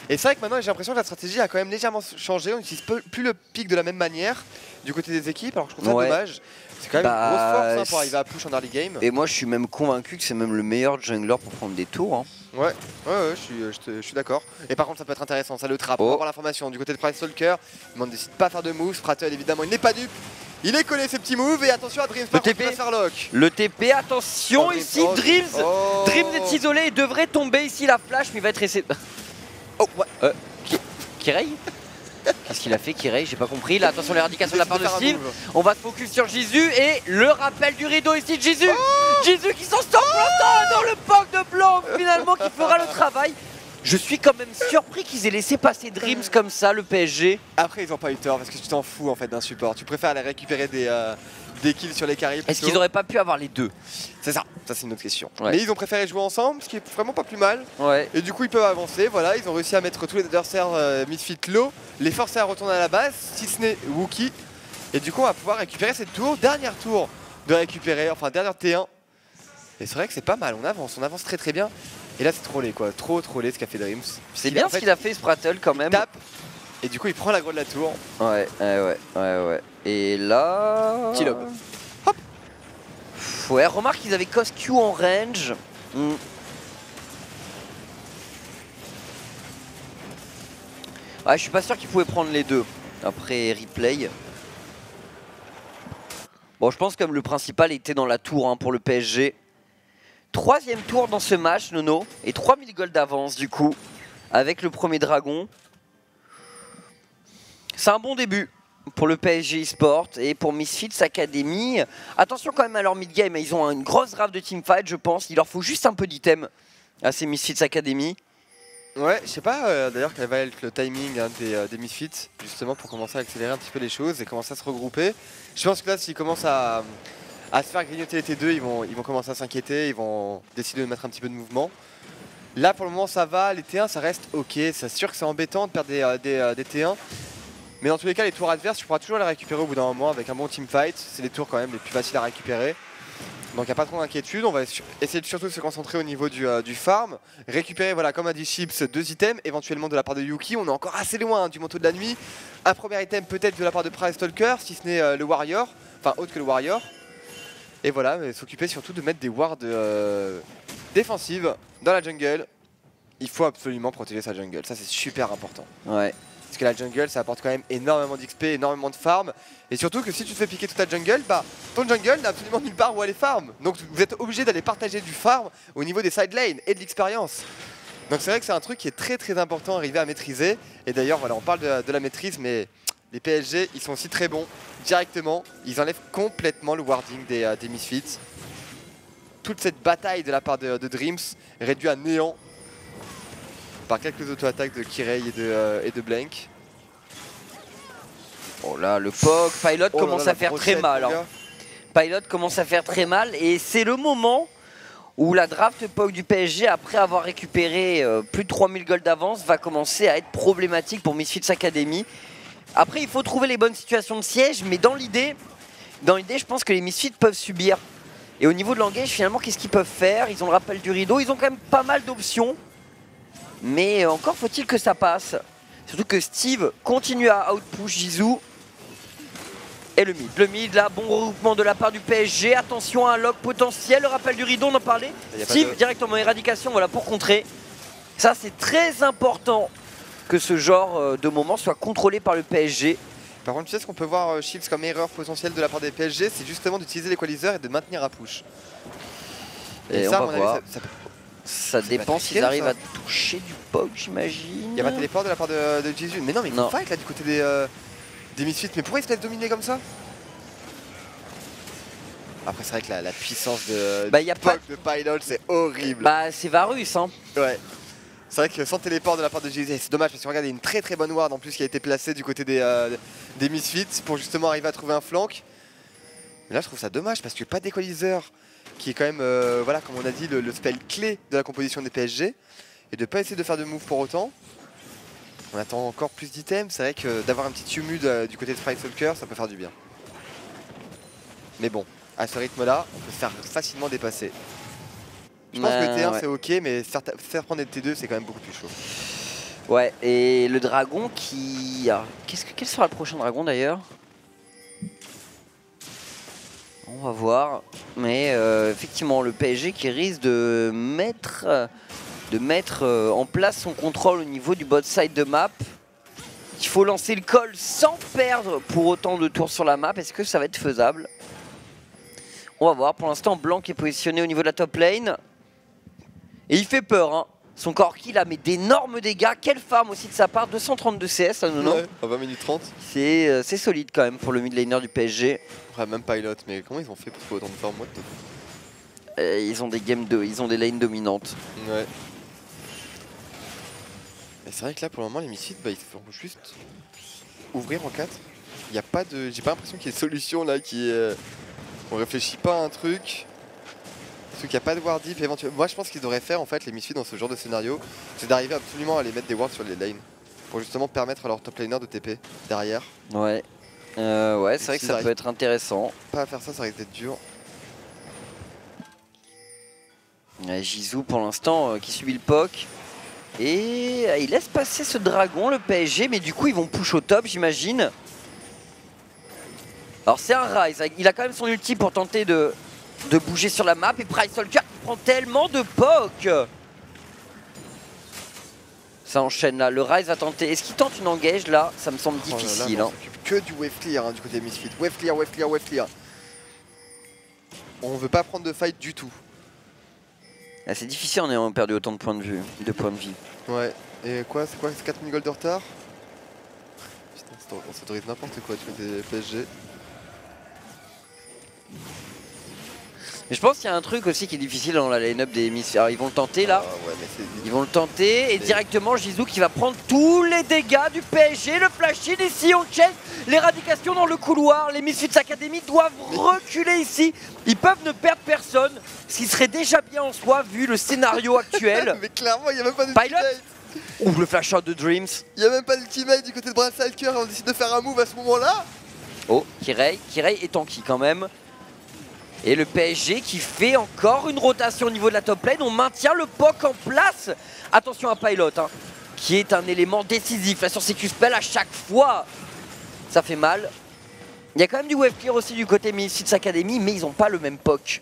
[SPEAKER 2] Et c'est vrai que maintenant j'ai l'impression que la stratégie a quand même légèrement changé, on n'utilise plus le pic de la même manière du côté des équipes, alors je trouve ça ouais. dommage. C'est quand même bah, une grosse force hein, pour arriver à push en early game.
[SPEAKER 1] Et moi je suis même convaincu que c'est même le meilleur jungler pour prendre des tours. Hein.
[SPEAKER 2] Ouais, ouais, ouais, je suis, je, je suis d'accord. Et par contre ça peut être intéressant, ça le trappe. Oh. On va voir l'information du côté de Price Stalker. Il ne décide pas de faire de move, Sprattle évidemment il n'est pas dupe. Il est collé ses petits moves et attention à Dreams
[SPEAKER 1] le T P. Le T P, attention oh, ici oh, Dreams oh. Dreams est isolé, il devrait tomber ici la flash mais il va être essayé. Oh ouais. Euh, Kirei Qu'est-ce qu'il a fait Kirei? J'ai pas compris. Là attention l'éradication de la part de Steve. On va se focus sur Jizu et le rappel du rideau ici de Jizu. Oh Jizu qui s'en sort pour l'instant dans le poke de Blanc finalement qui fera le travail. Je suis quand même surpris qu'ils aient laissé passer Dreams comme ça, le P S G.
[SPEAKER 2] Après ils ont pas eu tort parce que tu t'en fous en fait d'un support. Tu préfères aller récupérer des, euh, des kills sur les carries.
[SPEAKER 1] Est-ce qu'ils auraient pas pu avoir les deux?
[SPEAKER 2] C'est ça, ça c'est une autre question.
[SPEAKER 1] Ouais.
[SPEAKER 2] Mais ils ont préféré jouer ensemble, ce qui est vraiment pas plus mal.
[SPEAKER 1] Ouais.
[SPEAKER 2] Et du coup ils peuvent avancer, voilà, ils ont réussi à mettre tous les adversaires euh, Misfit low, les forcer à retourner à la base, si ce n'est Wookie. Et du coup on va pouvoir récupérer cette tour, dernière tour de récupérer, enfin dernière T un. Et c'est vrai que c'est pas mal, on avance, on avance très très bien. Et là c'est trollé quoi, trop trollé ce qu'a fait Dreams.
[SPEAKER 1] C'est bien ce qu'il a fait Sprattle quand même.
[SPEAKER 2] Il tape et du coup il prend l'aggro de la tour.
[SPEAKER 1] Ouais, ouais, ouais, ouais, ouais. Et là...
[SPEAKER 2] Petit lob.
[SPEAKER 1] Hop. Ouais, remarque qu'ils avaient Cos Q en range. Mm. Ouais, je suis pas sûr qu'ils pouvaient prendre les deux après replay. Bon, je pense que comme le principal était dans la tour hein, pour le P S G. Troisième tour dans ce match, Nono, et trois mille gold d'avance du coup, avec le premier dragon. C'est un bon début pour le P S G eSport et pour Misfits Academy. Attention quand même à leur mid-game, ils ont une grosse draft de teamfight je pense, il leur faut juste un peu d'items à ces Misfits Academy.
[SPEAKER 2] Ouais, je sais pas euh, d'ailleurs quel va être le timing hein, des, euh, des Misfits, justement pour commencer à accélérer un petit peu les choses et commencer à se regrouper. Je pense que là s'ils commencent à... à se faire grignoter les T deux, ils vont, ils vont commencer à s'inquiéter, ils vont décider de mettre un petit peu de mouvement. Là pour le moment ça va, les T un ça reste ok, c'est sûr que c'est embêtant de perdre des, euh, des, euh, des T un. Mais dans tous les cas les tours adverses tu pourras toujours les récupérer au bout d'un moment avec un bon teamfight, c'est les tours quand même les plus faciles à récupérer. Donc il n'y a pas trop d'inquiétude, on va essayer de surtout se concentrer au niveau du, euh, du farm. Récupérer, voilà, comme a dit Chips, deux items, éventuellement de la part de Yuki. On est encore assez loin hein, du manteau de la nuit. Un premier item peut-être de la part de Price Stalker, si ce n'est euh, le Warrior, enfin autre que le Warrior. Et voilà, s'occuper surtout de mettre des wards euh, défensives dans la jungle. Il faut absolument protéger sa jungle, ça c'est super important.
[SPEAKER 1] Ouais.
[SPEAKER 2] Parce que la jungle ça apporte quand même énormément d'X P, énormément de farm. Et surtout que si tu te fais piquer toute ta jungle, bah ton jungle n'a absolument nulle part où aller farm. Donc vous êtes obligé d'aller partager du farm au niveau des side lanes et de l'expérience. Donc c'est vrai que c'est un truc qui est très très important à arriver à maîtriser. Et d'ailleurs voilà, on parle de, de la maîtrise, mais les P S G ils sont aussi très bons directement. Ils enlèvent complètement le warding des, euh, des Misfits. Toute cette bataille de la part de, de Dreams est réduite à néant par quelques auto-attaques de Kirei et de, euh, et de Blank.
[SPEAKER 1] Oh là, le poke, Pilot oh commence là là, à faire très mal. Hein. Pilot commence à faire très mal et c'est le moment où la draft poke du P S G, après avoir récupéré euh, plus de trois mille gold d'avance, va commencer à être problématique pour Misfits Academy. Après, il faut trouver les bonnes situations de siège, mais dans l'idée, dans l'idée, je pense que les Misfits peuvent subir. Et au niveau de l'engage, finalement, qu'est-ce qu'ils peuvent faire? Ils ont le rappel du rideau, ils ont quand même pas mal d'options. Mais encore faut-il que ça passe. Surtout que Steve continue à outpush Jizu. Et le mid. Le mid, là, bon regroupement de la part du P S G. Attention à un lock potentiel. Le rappel du rideau, on en parlait. Steve, de... directement éradication, voilà, pour contrer. Ça, c'est très important que ce genre de moment soit contrôlé par le P S G.
[SPEAKER 2] Par contre, tu sais ce qu'on peut voir, Shields, comme erreur potentielle de la part des P S G, c'est justement d'utiliser l'équaliseur et de maintenir à push.
[SPEAKER 1] Et, et ça, on va voir. Avis, ça, ça... Ça dépend s'ils arrivent ça. à toucher du poke, j'imagine.
[SPEAKER 2] Il y a pas de téléport de la part de, de Jizu. Mais non, mais il faut fight là du côté des, euh, des Misfits. Mais pourquoi ils se laissent dominer comme ça? Après, c'est vrai que la, la puissance de,
[SPEAKER 1] bah, y a
[SPEAKER 2] poke
[SPEAKER 1] pas...
[SPEAKER 2] de Pilot, c'est horrible.
[SPEAKER 1] Bah, c'est Varus, hein.
[SPEAKER 2] Ouais. C'est vrai que sans téléport de la part de Jizu, c'est dommage parce que regardez, il y a une très très bonne ward en plus qui a été placée du côté des, euh, des Misfits pour justement arriver à trouver un flank. Mais là, je trouve ça dommage parce que pas d'équaliseur, qui est quand même, euh, voilà, comme on a dit, le, le spell clé de la composition des P S G, et de ne pas essayer de faire de move pour autant. On attend encore plus d'items, c'est vrai que d'avoir un petit Yumu du côté de Price Stalker, ça peut faire du bien. Mais bon, à ce rythme-là, on peut se faire facilement dépasser. Je pense euh, que le T un ouais. c'est ok, mais faire, faire prendre des T deux, c'est quand même beaucoup plus chaud.
[SPEAKER 1] Ouais, et le dragon qui... Qu'est-ce que... Quel sera le prochain dragon d'ailleurs? On va voir. Mais euh, effectivement, le P S G qui risque de mettre, de mettre euh, en place son contrôle au niveau du bot side de map. Il faut lancer le call sans perdre pour autant de tours sur la map. Est-ce que ça va être faisable? On va voir. Pour l'instant, Blanc est positionné au niveau de la top lane. Et il fait peur, hein. Son Corki là met d'énormes dégâts. Quelle farm aussi de sa part, deux cent trente-deux C S, non, non.
[SPEAKER 2] Ouais, à vingt minutes trente.
[SPEAKER 1] C'est euh, solide quand même pour le mid laner du P S G.
[SPEAKER 2] Ouais, même Pilot, mais comment ils ont fait pour trouver autant de farm?
[SPEAKER 1] euh, Ils ont des games de, ils ont des lanes dominantes.
[SPEAKER 2] Ouais. Et c'est vrai que là pour le moment les Misfits, bah, ils feront juste ouvrir en quatre. Il y a pas de, j'ai pas l'impression qu'il y ait de solution là qui, euh... on réfléchit pas à un truc. Parce qu'il n'y a pas de ward deep éventuellement. Moi je pense qu'ils devraient faire en fait les Misfits dans ce genre de scénario, c'est d'arriver absolument à les mettre des wards sur les lanes pour justement permettre à leur top laner de T P derrière.
[SPEAKER 1] Ouais. Euh, ouais, c'est vrai que ça peut être intéressant.
[SPEAKER 2] Pas à faire ça, ça risque d'être dur.
[SPEAKER 1] Ouais, Jizou pour l'instant euh, qui subit le P O C. Et euh, il laisse passer ce dragon, le P S G, mais du coup ils vont push au top, j'imagine. Alors c'est un Ryze, il a quand même son ulti pour tenter de, de bouger sur la map. Et Price Soldier qui prend tellement de P O C. Ça enchaîne là, le Ryze va tenter. Est-ce qu'il tente une engage là? Ça me semble difficile.
[SPEAKER 2] Oh là là,
[SPEAKER 1] hein.
[SPEAKER 2] on s'occupe que du wave clear hein, du côté des Misfits. Wave clear, wave clear, wave clear. On veut pas prendre de fight du tout.
[SPEAKER 1] Ah, c'est difficile en ayant perdu autant de points de vue, de points de vie.
[SPEAKER 2] Ouais, et quoi, c'est quoi, c'est quatre mille gold de retard? Putain, on s'autorise n'importe quoi du côté P S G.
[SPEAKER 1] Mais je pense qu'il y a un truc aussi qui est difficile dans la line-up des Misfits. Alors ils vont le tenter là.
[SPEAKER 2] Ah ouais, mais
[SPEAKER 1] ils vont le tenter et directement Jizou qui va prendre tous les dégâts du P S G. Le flash in ici, on check l'éradication dans le couloir. Les Misfits Academy doivent reculer ici. Ils peuvent ne perdre personne, ce qui serait déjà bien en soi vu le scénario actuel.
[SPEAKER 2] Mais clairement, il n'y a même pas de
[SPEAKER 1] Pilot. Ouh, le flash out de Dreams.
[SPEAKER 2] Il n'y a même pas d'ultimate du côté de Brasalker et on décide de faire un move à ce moment-là.
[SPEAKER 1] Oh, Kirei. Kirei est tanky quand même. Et le P S G qui fait encore une rotation au niveau de la top lane. On maintient le P O C en place. Attention à Pilot, hein, qui est un élément décisif. Là sur ses Q-spell à chaque fois, ça fait mal. Il y a quand même du wave clear aussi du côté Misfits Academy, mais ils n'ont pas le même P O C.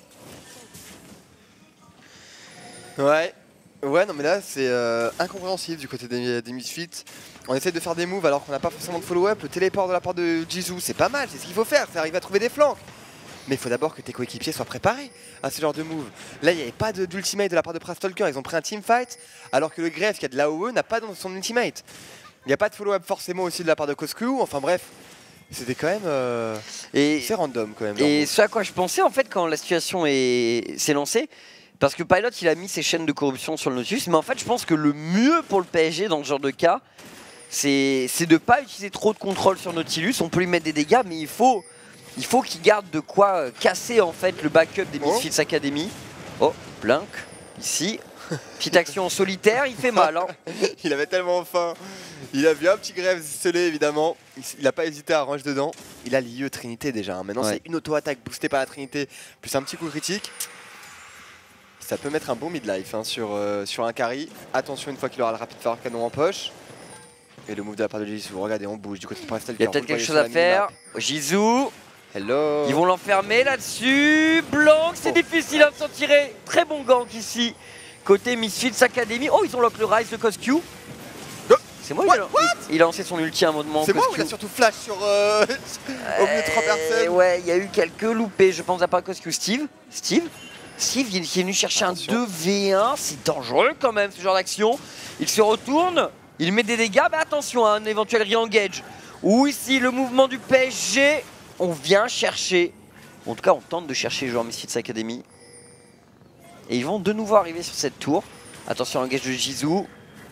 [SPEAKER 2] Ouais. Ouais, non mais là c'est euh, incompréhensible du côté des, des Misfits. On essaie de faire des moves alors qu'on n'a pas forcément de follow-up. Le téléport de la part de Jizou, c'est pas mal, c'est ce qu'il faut faire, c'est arriver à trouver des flancs. Mais il faut d'abord que tes coéquipiers soient préparés à ce genre de move. Là, il n'y avait pas d'ultimate de la part de Prastalker. Ils ont pris un teamfight, alors que le Grefg qui a de l'A O E n'a pas dans son ultimate. Il n'y a pas de follow-up forcément aussi de la part de Coscu. Enfin bref, c'était quand même... Euh... C'est random quand même.
[SPEAKER 1] Et ce à quoi je pensais en fait quand la situation s'est lancée, parce que Pilot il a mis ses chaînes de corruption sur le Nautilus, mais en fait je pense que le mieux pour le P S G dans ce genre de cas, c'est de ne pas utiliser trop de contrôle sur Nautilus. On peut lui mettre des dégâts, mais il faut... Il faut qu'il garde de quoi casser en fait le backup des Misfits oh. Academy. Oh, Blink, ici. Petite action en solitaire, il fait mal. Hein.
[SPEAKER 2] Il avait tellement faim. Il a vu un petit grève scellé évidemment. Il n'a pas hésité à ranger dedans. Il a l'I E Trinité déjà. Hein. Maintenant ouais. c'est une auto-attaque boostée par la Trinité, plus un petit coup critique. Ça peut mettre un bon midlife hein, sur, euh, sur un carry. Attention une fois qu'il aura le rapid fire canon en poche. Et le move de la part de Jizou, regardez, on bouge du côté de Prestel.
[SPEAKER 1] Il y a peut-être quelque chose à faire. Jizou.
[SPEAKER 2] Hello.
[SPEAKER 1] Ils vont l'enfermer là-dessus. Blanc, c'est oh. difficile à s'en tirer. Très bon gank ici. Côté Misfits Academy. Oh, ils ont lock le Ryze de Coscu. Oh. C'est moi,
[SPEAKER 2] What
[SPEAKER 1] il, a,
[SPEAKER 2] What
[SPEAKER 1] il, il a lancé son ulti à un moment.
[SPEAKER 2] C'est moi ou il a surtout flash sur euh, au milieu de trois personnes.
[SPEAKER 1] Ouais, il y a eu quelques loupés. Je pense à pas Coscu. Steve Steve Steve il est venu chercher Attention. un deux v un. C'est dangereux quand même ce genre d'action. Il se retourne. Il met des dégâts. Mais attention à un éventuel re-engage. Ou ici, le mouvement du P S G. On vient chercher, en tout cas on tente de chercher les joueurs Misfits Academy. Et ils vont de nouveau arriver sur cette tour. Attention à l'engage de Jizou.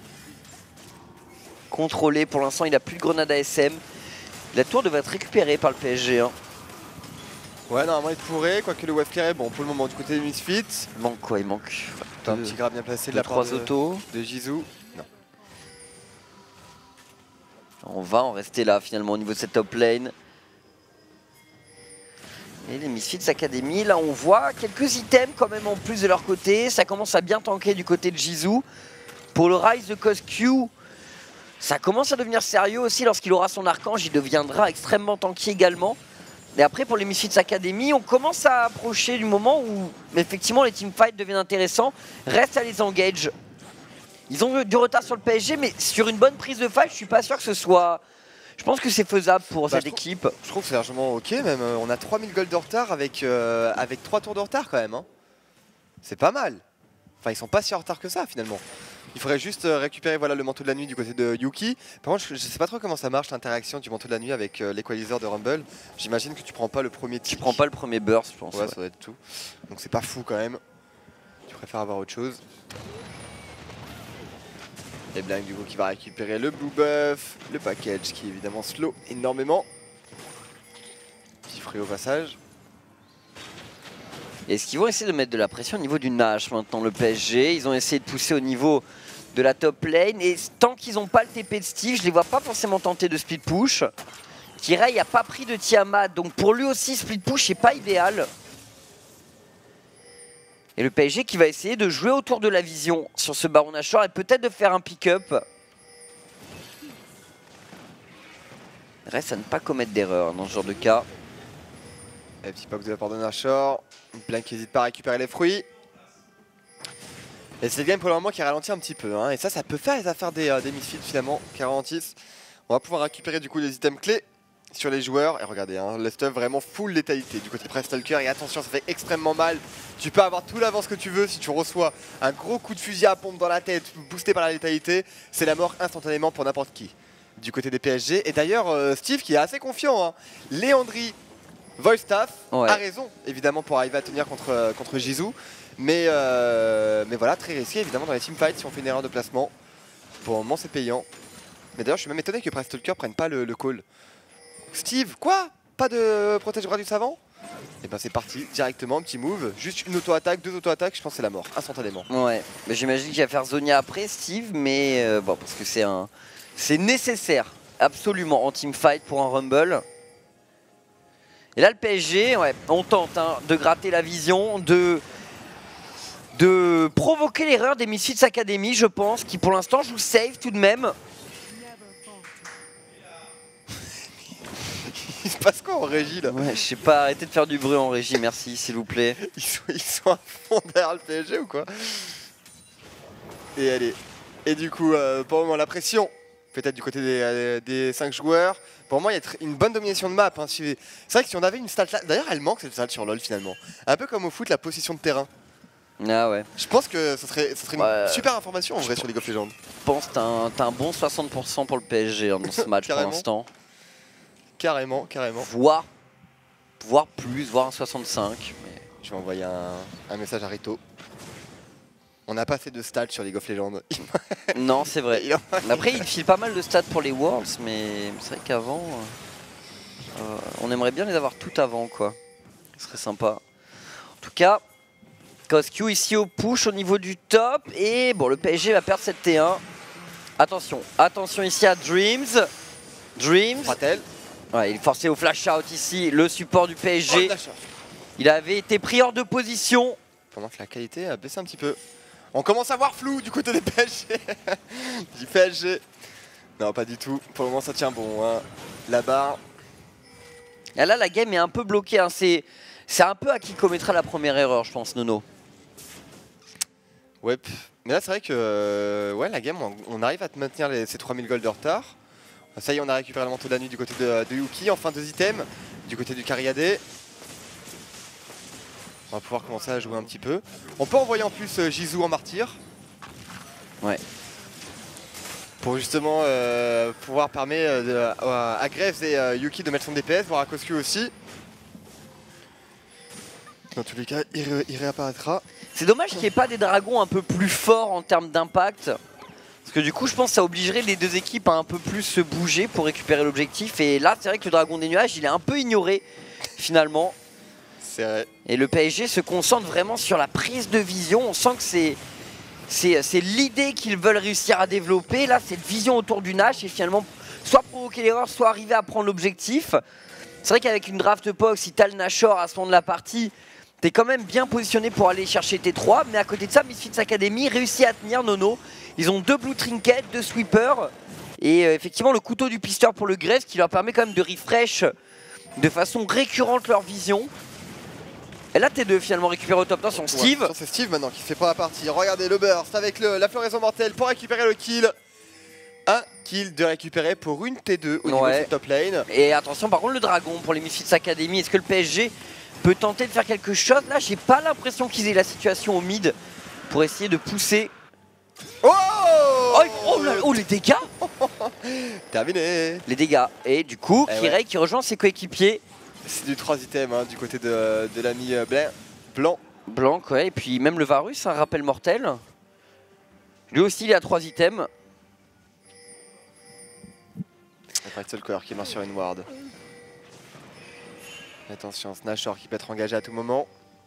[SPEAKER 1] Contrôlé, pour l'instant il n'a plus de grenade A S M. La tour devrait être récupérée par le P S G. Hein.
[SPEAKER 2] Ouais, normalement il pourrait, quoique le wave clear est bon pour le moment du côté des Misfits.
[SPEAKER 1] Il manque quoi? Il manque
[SPEAKER 2] un petit grab bien placé de, de la
[SPEAKER 1] trois
[SPEAKER 2] part de,
[SPEAKER 1] autos.
[SPEAKER 2] de Jizou. Non.
[SPEAKER 1] On va en rester là finalement au niveau de cette top lane. Et les Misfits Academy, là on voit quelques items quand même en plus de leur côté. Ça commence à bien tanker du côté de Jizou. Pour le Ryze de Coscu, Ça commence à devenir sérieux aussi lorsqu'il aura son archange, il deviendra extrêmement tanky également. Et après pour les Misfits Academy, on commence à approcher du moment où effectivement les teamfights deviennent intéressants. Reste à les engage. Ils ont du retard sur le P S G, mais sur une bonne prise de fight, je suis pas sûr que ce soit... Je pense que c'est faisable pour bah, cette je équipe.
[SPEAKER 2] Trouve, je trouve que c'est largement ok même. On a trois mille gold de retard avec, euh, avec trois tours de retard quand même. Hein. C'est pas mal. Enfin ils sont pas si en retard que ça finalement. Il faudrait juste récupérer voilà, le manteau de la nuit du côté de Yuki. Par contre, je ne sais pas trop comment ça marche l'interaction du manteau de la nuit avec euh, l'équaliseur de Rumble. J'imagine que tu prends pas le premier tick.
[SPEAKER 1] Tu prends pas le premier burst, je pense.
[SPEAKER 2] Ouais, ouais. Ça doit être tout. Donc c'est pas fou quand même. Tu préfères avoir autre chose. Et Blank du coup qui va récupérer le blue buff, le package qui évidemment slow énormément. Petit free au passage.
[SPEAKER 1] Est-ce qu'ils vont essayer de mettre de la pression au niveau du Nash maintenant, le P S G? Ils ont essayé de pousser au niveau de la top lane. Et tant qu'ils n'ont pas le T P de Steve, je les vois pas forcément tenter de split push. Kirei n'a pas pris de Tiamat, donc pour lui aussi, split push n'est pas idéal. Et le P S G qui va essayer de jouer autour de la vision sur ce Baron Nashor et peut-être de faire un pick-up. Reste à ne pas commettre d'erreur dans ce genre de cas.
[SPEAKER 2] Et petit pop de la part de Nashor. Blank qui n'hésite pas à récupérer les fruits. Et c'est le game pour le moment qui ralentit un petit peu. Hein. Et ça, ça peut faire les affaires des, euh, des Misfits finalement, qui ralentissent. On va pouvoir récupérer du coup les items clés sur les joueurs. Et regardez, hein, le stuff vraiment full létalité du côté de Prestalker. Et attention, ça fait extrêmement mal. Tu peux avoir tout l'avance que tu veux. Si tu reçois un gros coup de fusil à pompe dans la tête, boosté par la létalité, c'est la mort instantanément pour n'importe qui. Du côté des P S G. Et d'ailleurs, euh, Steve qui est assez confiant. Hein. Léandri Volstaff ouais. a raison, évidemment, pour arriver à tenir contre, contre Jizou. Mais, euh, mais voilà, très risqué, évidemment, dans les teamfights si on fait une erreur de placement. Pour le moment, c'est payant. Mais d'ailleurs, je suis même étonné que Prestalker prenne pas le, le call. Steve, quoi? Pas de protège bras du savant? Et ben c'est parti, directement, petit move. Juste une auto-attaque, deux auto-attaques, je pense que c'est la mort, instantanément.
[SPEAKER 1] Ouais, mais j'imagine qu'il va faire Zonia après, Steve, mais euh, bon, parce que c'est un... c'est nécessaire, absolument, en teamfight pour un Rumble. Et là, le P S G, ouais, on tente hein, de gratter la vision, de, de provoquer l'erreur des Misfits Academy, je pense, qui pour l'instant joue safe tout de même.
[SPEAKER 2] Il se passe quoi en régie là?
[SPEAKER 1] Ouais, je sais pas, arrêtez de faire du bruit en régie, merci, s'il vous plaît.
[SPEAKER 2] Ils sont, ils sont à fond derrière le P S G ou quoi? Et allez. Et du coup, euh, pour le moment, la pression, peut-être du côté des, des cinq joueurs. Pour moi, il y a une bonne domination de map. Hein. C'est vrai que si on avait une stat là, d'ailleurs, elle manque cette stat sur LoL finalement. Un peu comme au foot, la possession de terrain.
[SPEAKER 1] Ah ouais.
[SPEAKER 2] Je pense que ce serait, ce serait une
[SPEAKER 1] ouais,
[SPEAKER 2] super information en vrai sur League of Legends.
[SPEAKER 1] Je pense que t'as un, un bon soixante pour cent pour le P S G hein, dans ce match pour l'instant.
[SPEAKER 2] Carrément, carrément.
[SPEAKER 1] Voire, voire plus, voire un soixante-cinq. Mais...
[SPEAKER 2] Je vais envoyer un, un message à Rito. On n'a pas assez de stats sur League of Legends.
[SPEAKER 1] Non, c'est vrai. Après, il file pas mal de stats pour les Worlds, mais c'est vrai qu'avant, euh, on aimerait bien les avoir tout avant, quoi. Ce serait sympa. En tout cas, Cosq ici au push au niveau du top. Et bon, le P S G va perdre cette T un. Attention, attention ici à Dreams. Dreams. Ouais, il est forcé au flash out ici, le support du P S G. Oh, il avait été pris hors de position.
[SPEAKER 2] Pendant que la qualité a baissé un petit peu. On commence à voir flou du côté des P S G. Du P S G. Non, pas du tout. Pour le moment, ça tient bon. Hein. La barre.
[SPEAKER 1] Et là, la game est un peu bloquée. Hein. C'est un peu à qui commettra la première erreur, je pense, Nono.
[SPEAKER 2] Ouais. Mais là, c'est vrai que euh, ouais, la game, on, on arrive à maintenir les, ces trois mille gold de retard. Ça y est, on a récupéré le manteau de la nuit du côté de, de Yuki. Enfin, deux items. Du côté du Cariadé. On va pouvoir commencer à jouer un petit peu. On peut envoyer en plus euh, Jizou en martyr.
[SPEAKER 1] Ouais.
[SPEAKER 2] Pour justement euh, pouvoir permettre euh, à, à Graves et euh, Yuki de mettre son D P S, voire à Cosq aussi. Dans tous les cas, il, ré il réapparaîtra.
[SPEAKER 1] C'est dommage qu'il n'y ait pas des dragons un peu plus forts en termes d'impact. Parce que du coup, je pense que ça obligerait les deux équipes à un peu plus se bouger pour récupérer l'objectif. Et là, c'est vrai que le dragon des nuages, il est un peu ignoré finalement.
[SPEAKER 2] C'est vrai.
[SPEAKER 1] Et le P S G se concentre vraiment sur la prise de vision. On sent que c'est c'est l'idée qu'ils veulent réussir à développer. Là, cette vision autour du Nash et finalement soit provoquer l'erreur, soit arriver à prendre l'objectif. C'est vrai qu'avec une draft P O G, si t'as le Nashor à ce moment de la partie, t'es quand même bien positionné pour aller chercher T trois. Mais à côté de ça, Misfits Academy réussit à tenir Nono. Ils ont deux Blue Trinkets, deux Sweepers. Et euh, effectivement, le couteau du pisteur pour le Graves qui leur permet quand même de refresh de façon récurrente leur vision. Et là, T deux finalement récupéré au top un sur Steve.
[SPEAKER 2] Ouais, c'est Steve maintenant qui fait pas la partie. Regardez le burst avec le, la floraison mortelle pour récupérer le kill. Un kill de récupérer pour une T deux au niveau
[SPEAKER 1] ouais.
[SPEAKER 2] de cette top lane.
[SPEAKER 1] Et attention par contre le dragon pour les Misfits Academy. Est-ce que le P S G peut tenter de faire quelque chose? Là, j'ai pas l'impression qu'ils aient la situation au mid pour essayer de pousser.
[SPEAKER 2] Oh
[SPEAKER 1] Oh, oh, là, oh les dégâts.
[SPEAKER 2] Terminé.
[SPEAKER 1] Les dégâts. Et du coup,
[SPEAKER 2] eh
[SPEAKER 1] Kirei
[SPEAKER 2] ouais.
[SPEAKER 1] qui rejoint ses coéquipiers.
[SPEAKER 2] C'est du trois items hein, du côté de, de l'ami euh, blanc. Blanc.
[SPEAKER 1] Blanc, ouais. Et puis même le Varus, un rappel mortel. Lui aussi, il a trois items.
[SPEAKER 2] Core qui marche sur une ward. Attention, Snashor qui peut être engagé à tout moment.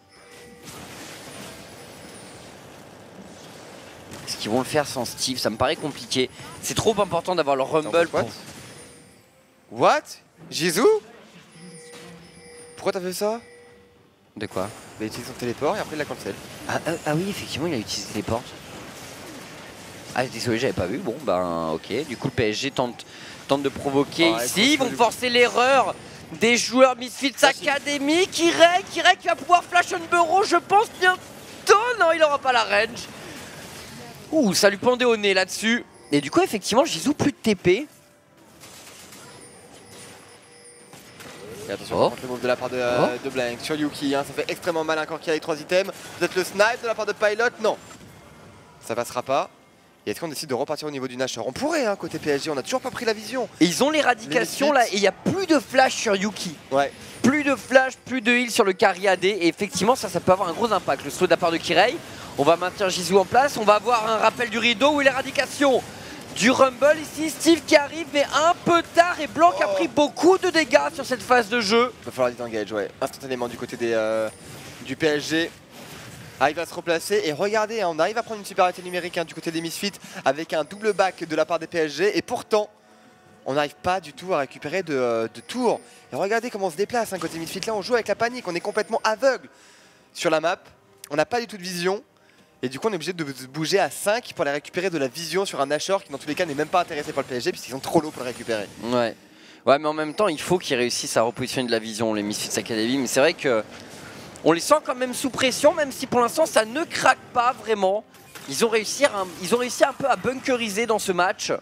[SPEAKER 1] Est-ce qu'ils vont le faire sans Steve? Ça me paraît compliqué. C'est trop important d'avoir leur Rumble.
[SPEAKER 2] What,
[SPEAKER 1] pour...
[SPEAKER 2] What Jisoo? Pourquoi t'as fait ça?
[SPEAKER 1] De quoi?
[SPEAKER 2] Il a utilisé son téléport et après il l'a cancel.
[SPEAKER 1] Ah, ah, ah oui, effectivement, il a utilisé les portes. Ah, désolé, j'avais pas vu. Bon, ben, ok. Du coup, le P S G tente, tente de provoquer
[SPEAKER 2] ah,
[SPEAKER 1] ici. Ils vont forcer l'erreur des joueurs Misfits Academy. Kirei, Kirei qui va pouvoir flash un bureau, je pense, bientôt. Non, il aura pas la range. Ouh, ça lui pendait au nez là-dessus. Et du coup, effectivement, Jisoo plus de T P.
[SPEAKER 2] Et attention,
[SPEAKER 1] oh.
[SPEAKER 2] le move de la part de, euh, oh. de Blank sur Yuki, hein, ça fait extrêmement mal encore qu'il y a les trois items. Peut-être le snipe de la part de Pilot, non. Ça passera pas. Et est-ce qu'on décide de repartir au niveau du Nashor? On pourrait, hein, côté P S G, on a toujours pas pris la vision.
[SPEAKER 1] Et ils ont l'éradication là, et il n'y a plus de flash sur Yuki.
[SPEAKER 2] Ouais.
[SPEAKER 1] Plus de flash, plus de heal sur le carry A D. Et effectivement, ça, ça peut avoir un gros impact. Le slow de la part de Kirei. On va maintenir Jisoo en place. On va avoir un rappel du rideau ou l'éradication du Rumble. Ici, Steve qui arrive, mais un peu tard. Et Blanc oh. a pris beaucoup de dégâts sur cette phase de jeu.
[SPEAKER 2] Il va falloir disengage, ouais. Instantanément du côté des, euh, du P S G. Arrive à se replacer et regardez, hein, on arrive à prendre une supériorité numérique hein, du côté des Misfits avec un double back de la part des P S G et pourtant on n'arrive pas du tout à récupérer de, euh, de tours. Et regardez comment on se déplace hein, côté Misfits, là on joue avec la panique, on est complètement aveugle sur la map, on n'a pas du tout de vision et du coup on est obligé de se bouger à cinq pour aller récupérer de la vision sur un Nashor qui dans tous les cas n'est même pas intéressé par le P S G puisqu'ils sont trop low pour le récupérer.
[SPEAKER 1] Ouais, ouais mais en même temps il faut qu'ils réussissent à repositionner de la vision les Misfits Academy, mais c'est vrai que on les sent quand même sous pression, même si pour l'instant ça ne craque pas vraiment. Ils ont réussi, un, ils ont réussi un peu à bunkeriser dans ce match.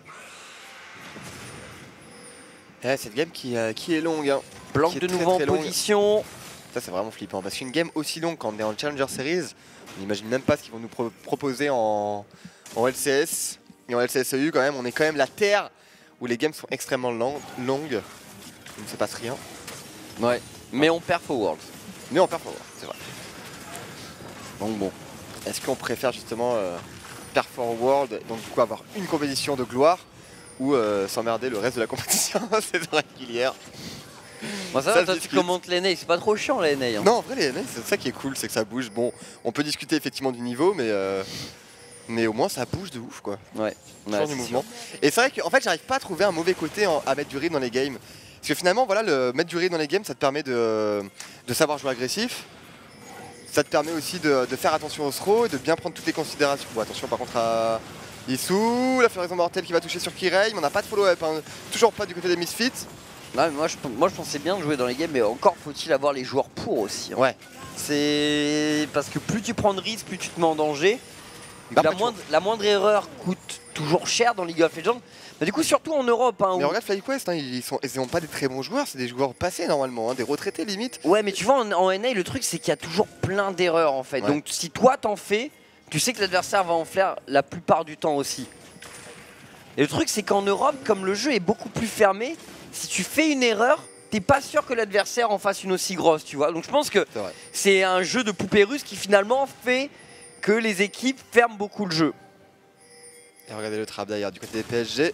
[SPEAKER 2] Ouais, cette game qui, euh, qui est longue. Hein.
[SPEAKER 1] Blanc de nouveau en position.
[SPEAKER 2] Ça c'est vraiment flippant parce qu'une game aussi longue quand on est en Challenger Series, on n'imagine même pas ce qu'ils vont nous pro proposer en, en L C S. Et en L C S E U quand même, on est quand même la terre où les games sont extrêmement longues. Il ne se passe rien.
[SPEAKER 1] Ouais, mais on perd forward.
[SPEAKER 2] Mais on perd forward, c'est vrai.
[SPEAKER 1] Donc bon.
[SPEAKER 2] Est-ce qu'on préfère justement euh, perdre forward, donc du coup avoir une compétition de gloire ou euh, s'emmerder le reste de la compétition saison régulière?
[SPEAKER 1] Bon, ça, ça va, toi tu commentes l'N A, c'est pas trop chiant la N A. Hein.
[SPEAKER 2] Non, en vrai, les N A, c'est ça qui est cool, c'est que ça bouge. Bon, on peut discuter effectivement du niveau, mais, euh, mais au moins ça bouge de ouf quoi.
[SPEAKER 1] Ouais,
[SPEAKER 2] ouais du mouvement. Et c'est vrai qu'en fait, j'arrive pas à trouver un mauvais côté en, à mettre du rythme dans les games. Parce que finalement, voilà, le, mettre du rythme dans les games, ça te permet de, de savoir jouer agressif. Ça te permet aussi de, de faire attention au throw et de bien prendre toutes les considérations. Bon, attention par contre à Issou, la floraison mortelle qui va toucher sur Kirei, mais on n'a pas de follow-up, hein. Toujours pas du côté des Misfits.
[SPEAKER 1] Non, mais moi, je, moi je pensais bien de jouer dans les games, mais encore faut-il avoir les joueurs pour aussi. Hein.
[SPEAKER 2] Ouais.
[SPEAKER 1] C'est parce que plus tu prends de risques, plus tu te mets en danger.
[SPEAKER 2] Bah,
[SPEAKER 1] la, moindre, la moindre erreur coûte toujours cher dans League of Legends. Mais du coup, surtout en Europe. Hein,
[SPEAKER 2] mais
[SPEAKER 1] où...
[SPEAKER 2] regarde FlyQuest, hein, ils sont, ils n'ont pas des très bons joueurs, c'est des joueurs passés normalement, hein, des retraités limite.
[SPEAKER 1] Ouais, mais tu vois, en, en N A, le truc, c'est qu'il y a toujours plein d'erreurs en fait. Ouais. Donc si toi t'en fais, tu sais que l'adversaire va en faire la plupart du temps aussi. Et le truc, c'est qu'en Europe, comme le jeu est beaucoup plus fermé, si tu fais une erreur, t'es pas sûr que l'adversaire en fasse une aussi grosse, tu vois. Donc je pense que c'est un jeu de poupée russe qui finalement fait que les équipes ferment beaucoup le jeu.
[SPEAKER 2] Et regardez le trap d'ailleurs du côté des P S G.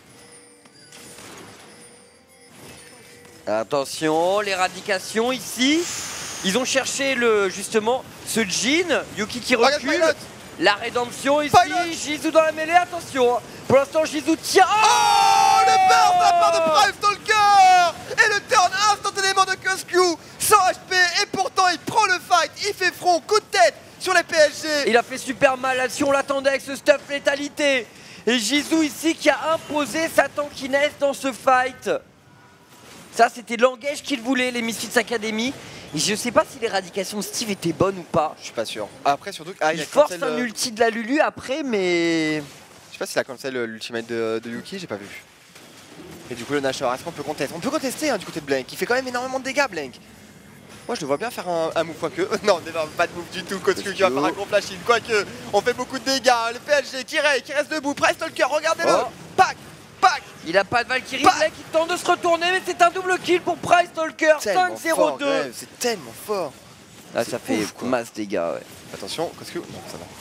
[SPEAKER 1] Attention, l'éradication ici. Ils ont cherché le justement ce Jhin, Yuki qui recule. La rédemption ici, Jisoo dans la mêlée, attention. Pour l'instant, Jisoo tient.
[SPEAKER 2] Oh, oh le burst de la part de Prime Stalker. Et le turn instantanément de Coscu sans H P. Et pourtant, il prend le fight, il fait front, coup de tête sur les P S G.
[SPEAKER 1] Il a fait super mal là-dessus, on l'attendait avec ce stuff létalité. Et Jizou ici qui a imposé sa tankiness dans ce fight. Ça, c'était l'engage qu'il voulait, les Misfits Academy. Et je sais pas si l'éradication de Steve était bonne ou pas.
[SPEAKER 2] Je suis pas sûr. Après, surtout, ah, il,
[SPEAKER 1] il
[SPEAKER 2] a
[SPEAKER 1] force
[SPEAKER 2] cancel,
[SPEAKER 1] un
[SPEAKER 2] euh...
[SPEAKER 1] ulti de la Lulu après, mais...
[SPEAKER 2] Je sais pas s'il a cancel l'ultimate de, de Yuki, j'ai pas vu. Et du coup, le Nashor, est-ce qu'on peut contester? On peut contester hein, du côté de Blank. Il fait quand même énormément de dégâts, Blank. Moi, je le vois bien faire un, un move, quoique. non, pas de move du tout. Kotsuki qui va faire un gros flash in. Quoique, on fait beaucoup de dégâts. Le P L G qui reste, qui reste debout. Price Talker, regardez-le.
[SPEAKER 1] Oh.
[SPEAKER 2] Pack, pack.
[SPEAKER 1] Il a pas de Valkyrie, Blank qui tente de se retourner, mais c'est un double kill pour Price Talker. cinq zéro deux.
[SPEAKER 2] C'est tellement fort.
[SPEAKER 1] Là, ça fait ouf, masse dégâts, ouais.
[SPEAKER 2] Attention, Kotsuki. Non, ça va.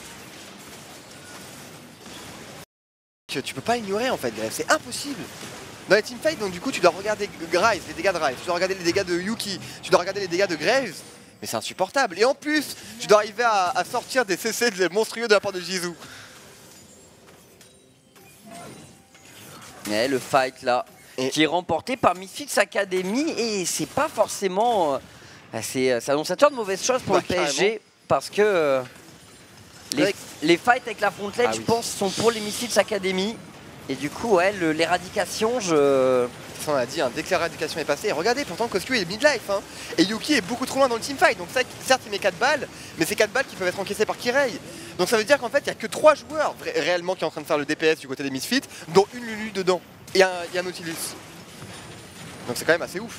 [SPEAKER 2] Tu peux pas ignorer en fait, c'est impossible. Dans les teamfights, donc du coup tu dois regarder Graves, les dégâts de Graves, tu dois regarder les dégâts de Yuki, tu dois regarder les dégâts de Graves, mais c'est insupportable. Et en plus, tu dois arriver à, à sortir des C C de monstrueux de la part de Jizou.
[SPEAKER 1] Et le fight là, et qui est remporté par Misfits Academy, et c'est pas forcément... Euh, c'est annonçateur de mauvaises choses pour bah, le P S G, carrément. Parce que... Euh, Les, les fights avec la frontline, ah, je oui. pense, sont pour les Misfits Academy. Et du coup, ouais, l'éradication, je...
[SPEAKER 2] Ça, on a dit, hein, dès que l'éradication est passée, et regardez, pourtant Kotsuki est mid-life. Hein, et Yuki est beaucoup trop loin dans le teamfight. Donc, ça, certes, il met quatre balles, mais c'est quatre balles qui peuvent être encaissées par Kirei. Donc, ça veut dire qu'en fait, il n'y a que trois joueurs réellement qui sont en train de faire le D P S du côté des Misfits, dont une Lulu dedans. Et un, et un Nautilus. Donc, c'est quand même assez ouf.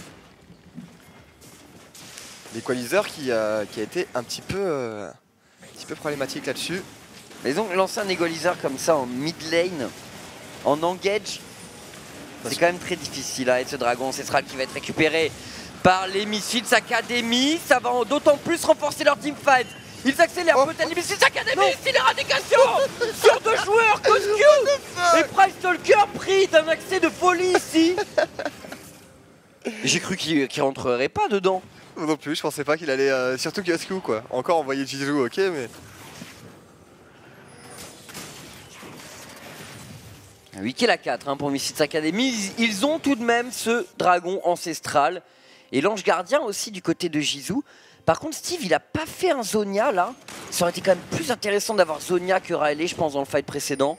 [SPEAKER 2] L'Equalizer qui, euh, qui a été un petit peu... Euh... un petit peu problématique là-dessus.
[SPEAKER 1] Mais donc lancer un égaliseur comme ça en mid lane, en engage, c'est quand même très difficile. Hein, et ce dragon ancestral qui va être récupéré par les Misfits Academy, ça va d'autant plus renforcer leur teamfight. Ils accélèrent oh, peut-être les Misfits Academy, c'est l'éradication sur deux joueurs, Kotsuki et Price Talker pris d'un accès de folie ici. J'ai cru qu'il qu'il rentrerait pas dedans.
[SPEAKER 2] Non plus, je pensais pas qu'il allait... Euh, surtout Kotsuki quoi. Encore envoyer Jizou, ok mais...
[SPEAKER 1] huit kills à quatre hein, pour Misfits Academy. Ils, ils ont tout de même ce dragon ancestral. Et l'ange gardien aussi du côté de Jizou. Par contre Steve il a pas fait un Zonia là. Ça aurait été quand même plus intéressant d'avoir Zonia que Riley je pense dans le fight précédent.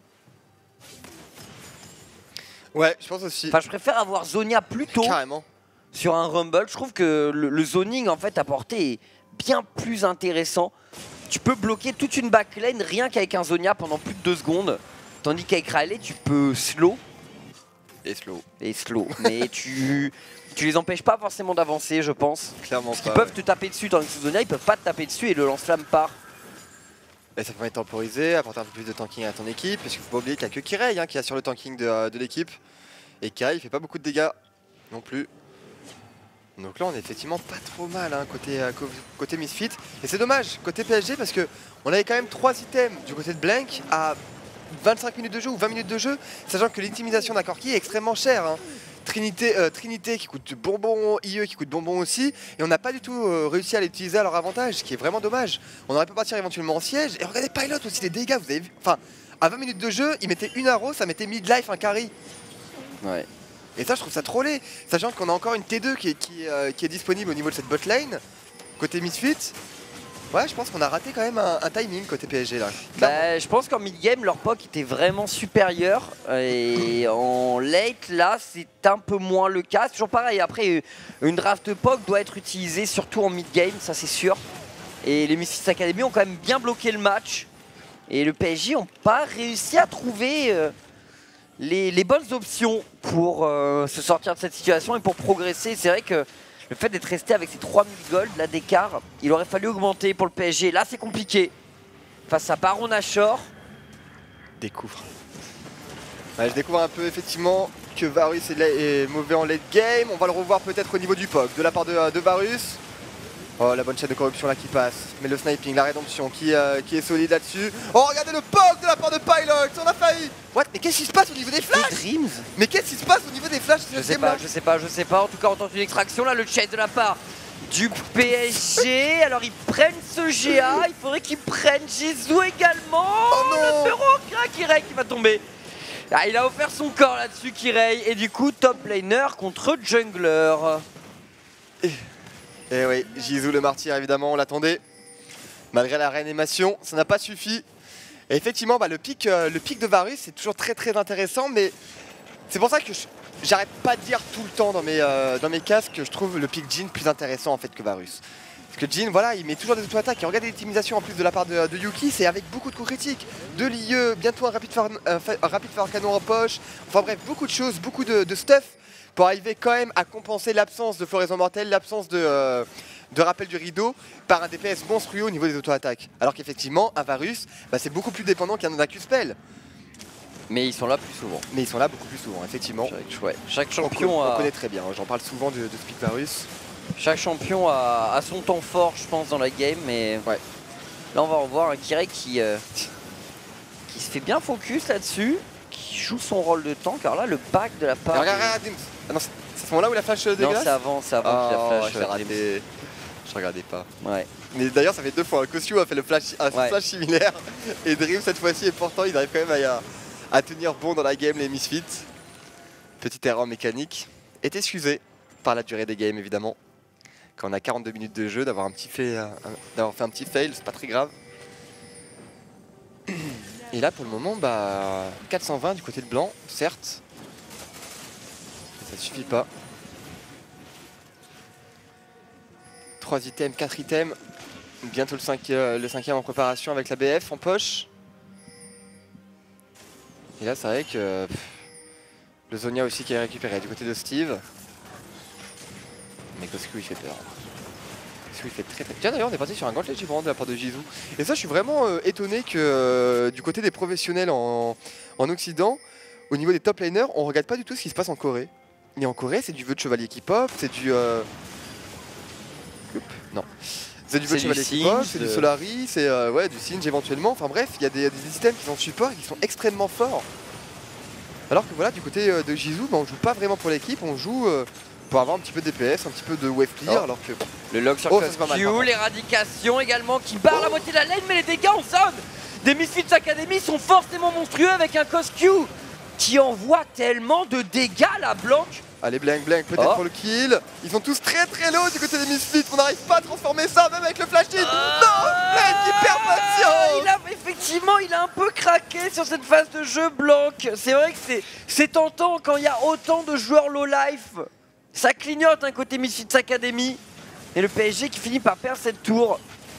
[SPEAKER 2] Ouais je pense aussi.
[SPEAKER 1] Enfin je préfère avoir Zonia plus tôt.
[SPEAKER 2] Carrément. Sur
[SPEAKER 1] un Rumble, je trouve que le, le zoning en fait apporté est bien plus intéressant. Tu peux bloquer toute une backlane rien qu'avec un Zonia pendant plus de deux secondes. Tandis qu'avec Riley, tu peux slow.
[SPEAKER 2] Et slow.
[SPEAKER 1] Et slow. Mais tu, tu les empêches pas forcément d'avancer, je pense.
[SPEAKER 2] Clairement
[SPEAKER 1] Parce
[SPEAKER 2] pas.
[SPEAKER 1] qu'ils peuvent
[SPEAKER 2] ouais.
[SPEAKER 1] te taper dessus, tandis que ce Zonia, ils peuvent pas te taper dessus et le lance-flamme part.
[SPEAKER 2] Et ça permet de temporiser, apporter un peu plus de tanking à ton équipe. Parce qu'il faut pas oublier qu'il n'y a que Kirei hein, qui assure le tanking de, de l'équipe. Et Kirei, il fait pas beaucoup de dégâts non plus. Donc là on est effectivement pas trop mal hein, côté, euh, côté Misfit. Et c'est dommage côté P S G parce que on avait quand même trois items du côté de Blank à vingt-cinq minutes de jeu ou vingt minutes de jeu, sachant que l'intimidation d'un Corki est extrêmement chère. Hein. Trinité, euh, Trinité qui coûte bonbon, I E qui coûte bonbon aussi, et on n'a pas du tout euh, réussi à l'utiliser à leur avantage, ce qui est vraiment dommage. On aurait pu partir éventuellement en siège, et regardez Pilot aussi, les dégâts, vous avez vu. Enfin, à vingt minutes de jeu, il mettait une arrow, ça mettait mid-life un carry.
[SPEAKER 1] Ouais.
[SPEAKER 2] Et ça je trouve ça trop laid, sachant qu'on a encore une T deux qui est, qui, euh, qui est disponible au niveau de cette bot lane, côté Misfit. Ouais, je pense qu'on a raté quand même un, un timing côté P S G là.
[SPEAKER 1] Bah, je pense qu'en mid-game, leur P O C était vraiment supérieur. Et en late, là, c'est un peu moins le cas. C'est toujours pareil. Après, une draft P O C doit être utilisée surtout en mid-game, ça c'est sûr. Et les Misfits Academy ont quand même bien bloqué le match. Et le P S G n'ont pas réussi à trouver euh, les, les bonnes options pour euh, se sortir de cette situation et pour progresser. C'est vrai que le fait d'être resté avec ces trois mille gold là d'écart, il aurait fallu augmenter pour le P S G. Là c'est compliqué. Face à Baron Nashor.
[SPEAKER 2] Découvre. Ouais, je découvre un peu effectivement que Varus est, est mauvais en late game. On va le revoir peut-être au niveau du P O C de la part de, de Varus. Oh la bonne chaîne de corruption là qui passe. Mais le sniping, la rédemption qui, euh, qui est solide là-dessus. Oh regardez le P O C de la part de Pilot. On a failli. What? Mais qu'est-ce qui se passe au niveau des flashs?
[SPEAKER 1] Dreams.
[SPEAKER 2] Mais qu'est-ce qui se passe au niveau des flashs?
[SPEAKER 1] Je sais pas, je sais pas, je sais pas. En tout cas on tente une extraction là, le chase de la part du P S G. Alors ils prennent ce G A, il faudrait qu'ils prennent Jizou également.
[SPEAKER 2] Oh non.
[SPEAKER 1] Le Ferro Kirei qui va tomber. Ah, il a offert son corps là-dessus Kirei. Et du coup top laner contre jungler.
[SPEAKER 2] Et, et oui, Jizou le martyr évidemment, on l'attendait. Malgré la réanimation, ça n'a pas suffi. Et effectivement, bah, le, pic, euh, le pic de Varus c'est toujours très très intéressant, mais c'est pour ça que j'arrête pas de dire tout le temps dans mes, euh, dans mes casques que je trouve le pic Jhin plus intéressant en fait que Varus. Parce que Jhin, voilà, il met toujours des auto-attaques et regarde l'optimisation en plus de la part de, de Yuki, c'est avec beaucoup de coups critiques. De l'I E, bientôt un rapide fire, euh, un rapide fire canon en poche, enfin bref, beaucoup de choses, beaucoup de, de stuff pour arriver quand même à compenser l'absence de floraison mortelle, l'absence de, euh, de rappel du rideau par un D P S monstrueux au niveau des auto-attaques. Alors qu'effectivement, un Varus, bah, c'est beaucoup plus dépendant qu'un Q-Spell.
[SPEAKER 1] Mais ils sont là plus souvent.
[SPEAKER 2] Mais ils sont là beaucoup plus souvent, effectivement.
[SPEAKER 1] Chaque, ouais. Chaque champion
[SPEAKER 2] on,
[SPEAKER 1] a...
[SPEAKER 2] on connaît très bien, hein. J'en parle souvent de, de ce pic Varus.
[SPEAKER 1] Chaque champion a, a son temps fort, je pense, dans la game, mais
[SPEAKER 2] ouais.
[SPEAKER 1] Là on va revoir un Kirei qui, euh, qui se fait bien focus là-dessus, qui joue son rôle de tank. Alors là, le back de la part...
[SPEAKER 2] Regarde, regarde, Dims. Ah non, c'est à ce moment-là où il a flash euh, dégueulasse.
[SPEAKER 1] Non, c'est avant, c'est avant oh, qu'il a flash.
[SPEAKER 2] Je l'ai raté. Je regardais pas.
[SPEAKER 1] Ouais.
[SPEAKER 2] Mais d'ailleurs, ça fait deux fois. Kosyu a fait le flash, un ouais. flash similaire. Et Dream cette fois-ci, et pourtant, il arrive quand même à, à tenir bon dans la game, les Misfits. Petite erreur mécanique. Est excusé par la durée des games, évidemment. Quand on a quarante-deux minutes de jeu, d'avoir un petit fait, euh, d'avoir fait un petit fail, c'est pas très grave. Et là, pour le moment, bah, quatre cent vingt du côté de blanc, certes. Ça suffit pas. trois items, quatre items. Bientôt le, cinq, euh, le cinquième en préparation avec la B F en poche. Et là, c'est vrai que pff, le Zonia aussi qui est récupéré du côté de Steve. Mais Kosku il fait peur. Kosku il fait très très... Tiens d'ailleurs on est parti sur un gauntlet Gibrand de la part de Jisoo. Et ça je suis vraiment euh, étonné que euh, du côté des professionnels en, en Occident, au niveau des top laners, on regarde pas du tout ce qui se passe en Corée. Et en Corée c'est du vœu de chevalier qui pop, c'est du... Euh... Non. C'est du vœu de chevalier qui pop, c'est du Solari, c'est euh, ouais, du Singe éventuellement. Enfin bref, il y a des, des systèmes qui sont support et qui sont extrêmement forts. Alors que voilà, du côté euh, de Jisoo, bah, on joue pas vraiment pour l'équipe, on joue... Euh, pour avoir un petit peu de D P S, un petit peu de wave clear, oh. alors que...
[SPEAKER 1] Le lock sur
[SPEAKER 2] oh,
[SPEAKER 1] Q, l'éradication également qui barre oh. la moitié de la lane, mais les dégâts en zone des Misfits Academy sont forcément monstrueux avec un Kosku qui envoie tellement de dégâts la Blanc.
[SPEAKER 2] Allez, Blank, Blank, peut-être oh. pour le kill. Ils sont tous très très low du côté des Misfits, on n'arrive pas à transformer ça, même avec le flash hit. Euh... Non, Blank qui perd patience.
[SPEAKER 1] Il a, effectivement, il a un peu craqué sur cette phase de jeu Blanc. C'est vrai que c'est tentant quand il y a autant de joueurs low life. Ça clignote un côté Misfits Academy et le P S G qui finit par perdre cette tour.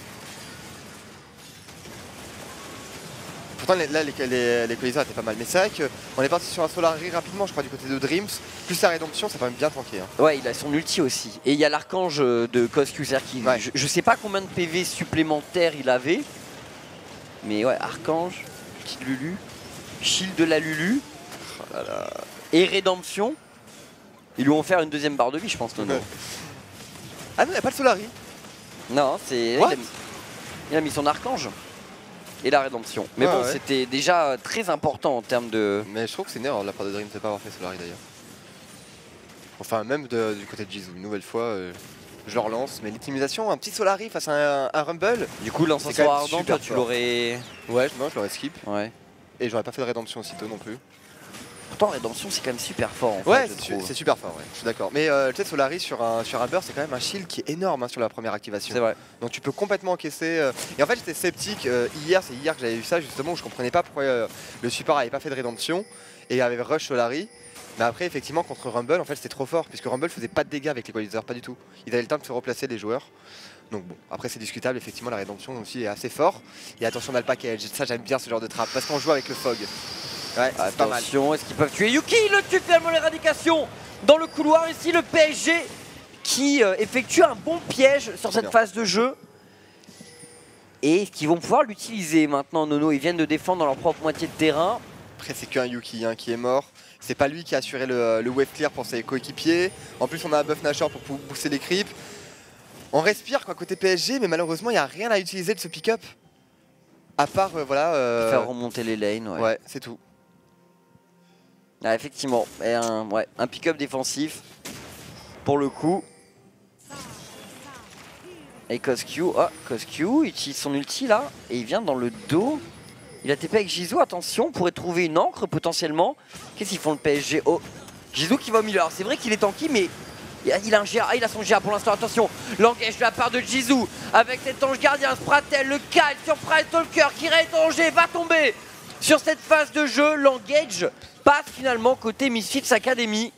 [SPEAKER 2] Pourtant là les, les, les coaliseurs étaient pas mal, mais c'est vrai qu'on est parti sur un Solari rapidement je crois du côté de Dreams, plus la rédemption ça peut même bien tanker. Hein.
[SPEAKER 1] Ouais il a son ulti aussi, et il y a l'archange de Kosku, qui ouais. je, je sais pas combien de P V supplémentaires il avait, mais ouais archange, petite Lulu, shield de la Lulu, oh là là. Et rédemption. Ils lui ont offert une deuxième barre de vie, je pense. Non, non.
[SPEAKER 2] Ah non, il n'y a pas le Solari.
[SPEAKER 1] Non, c'est. Il, il a mis son archange et la rédemption. Mais ouais, bon, ouais. c'était déjà très important en termes de.
[SPEAKER 2] Mais je trouve que c'est une erreur de la part de Dream de ne pas avoir fait Solari d'ailleurs. Enfin, même de, du côté de Jisoo, une nouvelle fois, euh, je le relance. Mais l'optimisation, un petit Solari face à un, un Rumble.
[SPEAKER 1] Du coup, l'encenseur ardent, toi, tu l'aurais.
[SPEAKER 2] Ouais, non, je l'aurais skip.
[SPEAKER 1] Ouais.
[SPEAKER 2] Et j'aurais pas fait de rédemption aussitôt non plus.
[SPEAKER 1] Pourtant, rédemption c'est quand même super fort en
[SPEAKER 2] ouais,
[SPEAKER 1] fait.
[SPEAKER 2] Ouais, c'est super fort, ouais. Je suis d'accord. Mais euh, tu sais, Solari sur un, sur un burst, c'est quand même un shield qui est énorme hein, sur la première activation.
[SPEAKER 1] C'est vrai.
[SPEAKER 2] Donc tu peux complètement encaisser. Euh... Et en fait, j'étais sceptique euh, hier, c'est hier que j'avais vu ça justement, où je comprenais pas pourquoi euh, le support avait pas fait de rédemption et avait rush Solari. Mais après, effectivement, contre Rumble, en fait, c'était trop fort puisque Rumble faisait pas de dégâts avec les coaliseurs, pas du tout. Ils avaient le temps de se replacer les joueurs. Donc bon, après c'est discutable, effectivement la rédemption aussi est assez fort. Et attention dans le package, ça j'aime bien ce genre de trap parce qu'on joue avec le fog. Ouais, c'est pas mal.
[SPEAKER 1] Est-ce qu'ils peuvent tuer Yuki? Il le tue finalement, l'éradication dans le couloir. Ici le P S G qui euh, effectue un bon piège sur cette bien. phase de jeu. Et qui vont pouvoir l'utiliser maintenant. Nono, ils viennent de défendre dans leur propre moitié de terrain.
[SPEAKER 2] Après c'est qu'un Yuki hein, qui est mort. C'est pas lui qui a assuré le, le wave clear pour ses coéquipiers. En plus on a un buff Nashor pour booster les creeps. On respire quoi côté P S G, mais malheureusement il n'y a rien à utiliser de ce pick-up. À part euh, voilà. Euh...
[SPEAKER 1] Faire remonter les lanes. Ouais,
[SPEAKER 2] ouais c'est tout.
[SPEAKER 1] Ah, effectivement, et un, ouais, un pick-up défensif pour le coup. Et Kosku, oh, Kosku il utilise son ulti là et il vient dans le dos. Il a T P avec Jisoo, attention, on pourrait trouver une encre potentiellement. Qu'est-ce qu'ils font le P S G? Oh, Jisoo qui va au milieu. Alors c'est vrai qu'il est tanky, mais Il a, il a un G A, ah, il a son G A pour l'instant, attention. L'engage de la part de Jizou avec cet ange gardien, Spratel, le cale sur Price Talker qui reste en danger, va tomber. Sur cette phase de jeu, l'engage passe finalement côté Misfits Academy.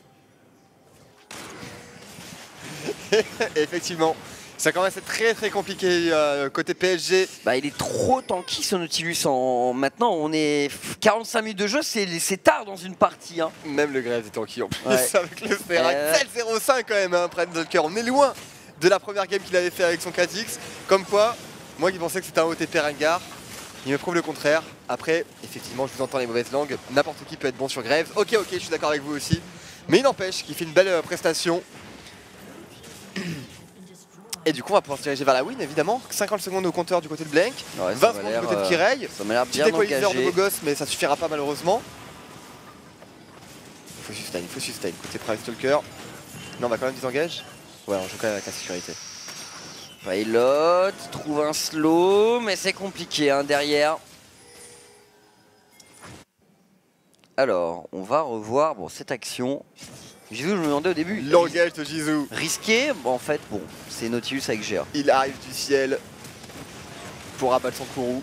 [SPEAKER 2] Effectivement, ça commence à être très très compliqué euh, côté P S G.
[SPEAKER 1] Bah, il est trop tanky ce Nautilus. En... Maintenant, on est quarante-cinq minutes de jeu, c'est tard dans une partie. Hein.
[SPEAKER 2] Même le Graves est tanky en plus
[SPEAKER 1] ouais.
[SPEAKER 2] avec le Serac.
[SPEAKER 1] Euh...
[SPEAKER 2] sept zéro cinq quand même, hein, Price Talker. On est loin de la première game qu'il avait fait avec son quatre X. Comme quoi, moi qui pensais que c'était un O T P Rengar, il me prouve le contraire. Après, effectivement, je vous entends les mauvaises langues. N'importe qui peut être bon sur Graves. Ok, ok, je suis d'accord avec vous aussi. Mais il n'empêche qu'il fait une belle euh, prestation. Et du coup, on va pouvoir se diriger vers la win, évidemment. cinquante secondes au compteur du côté de Blank.
[SPEAKER 1] Ouais,
[SPEAKER 2] vingt secondes du côté de Kirei.
[SPEAKER 1] Ça m'a l'air bien
[SPEAKER 2] Petit équaliseur de
[SPEAKER 1] engagé.
[SPEAKER 2] beau gosse, mais ça suffira pas malheureusement. Il faut sustain, il faut sustain. Côté Price Talker. Non, on va quand même disengage. Ouais, on joue quand même avec la sécurité.
[SPEAKER 1] Pilot trouve un slow, mais c'est compliqué hein, derrière. Alors, on va revoir bon, cette action. Jizou, je me demandais au début.
[SPEAKER 2] L'engage de Jizou.
[SPEAKER 1] Risqué, bon, en fait, bon, c'est Nautilus avec G A.
[SPEAKER 2] Il arrive du ciel pour abattre son Kourou.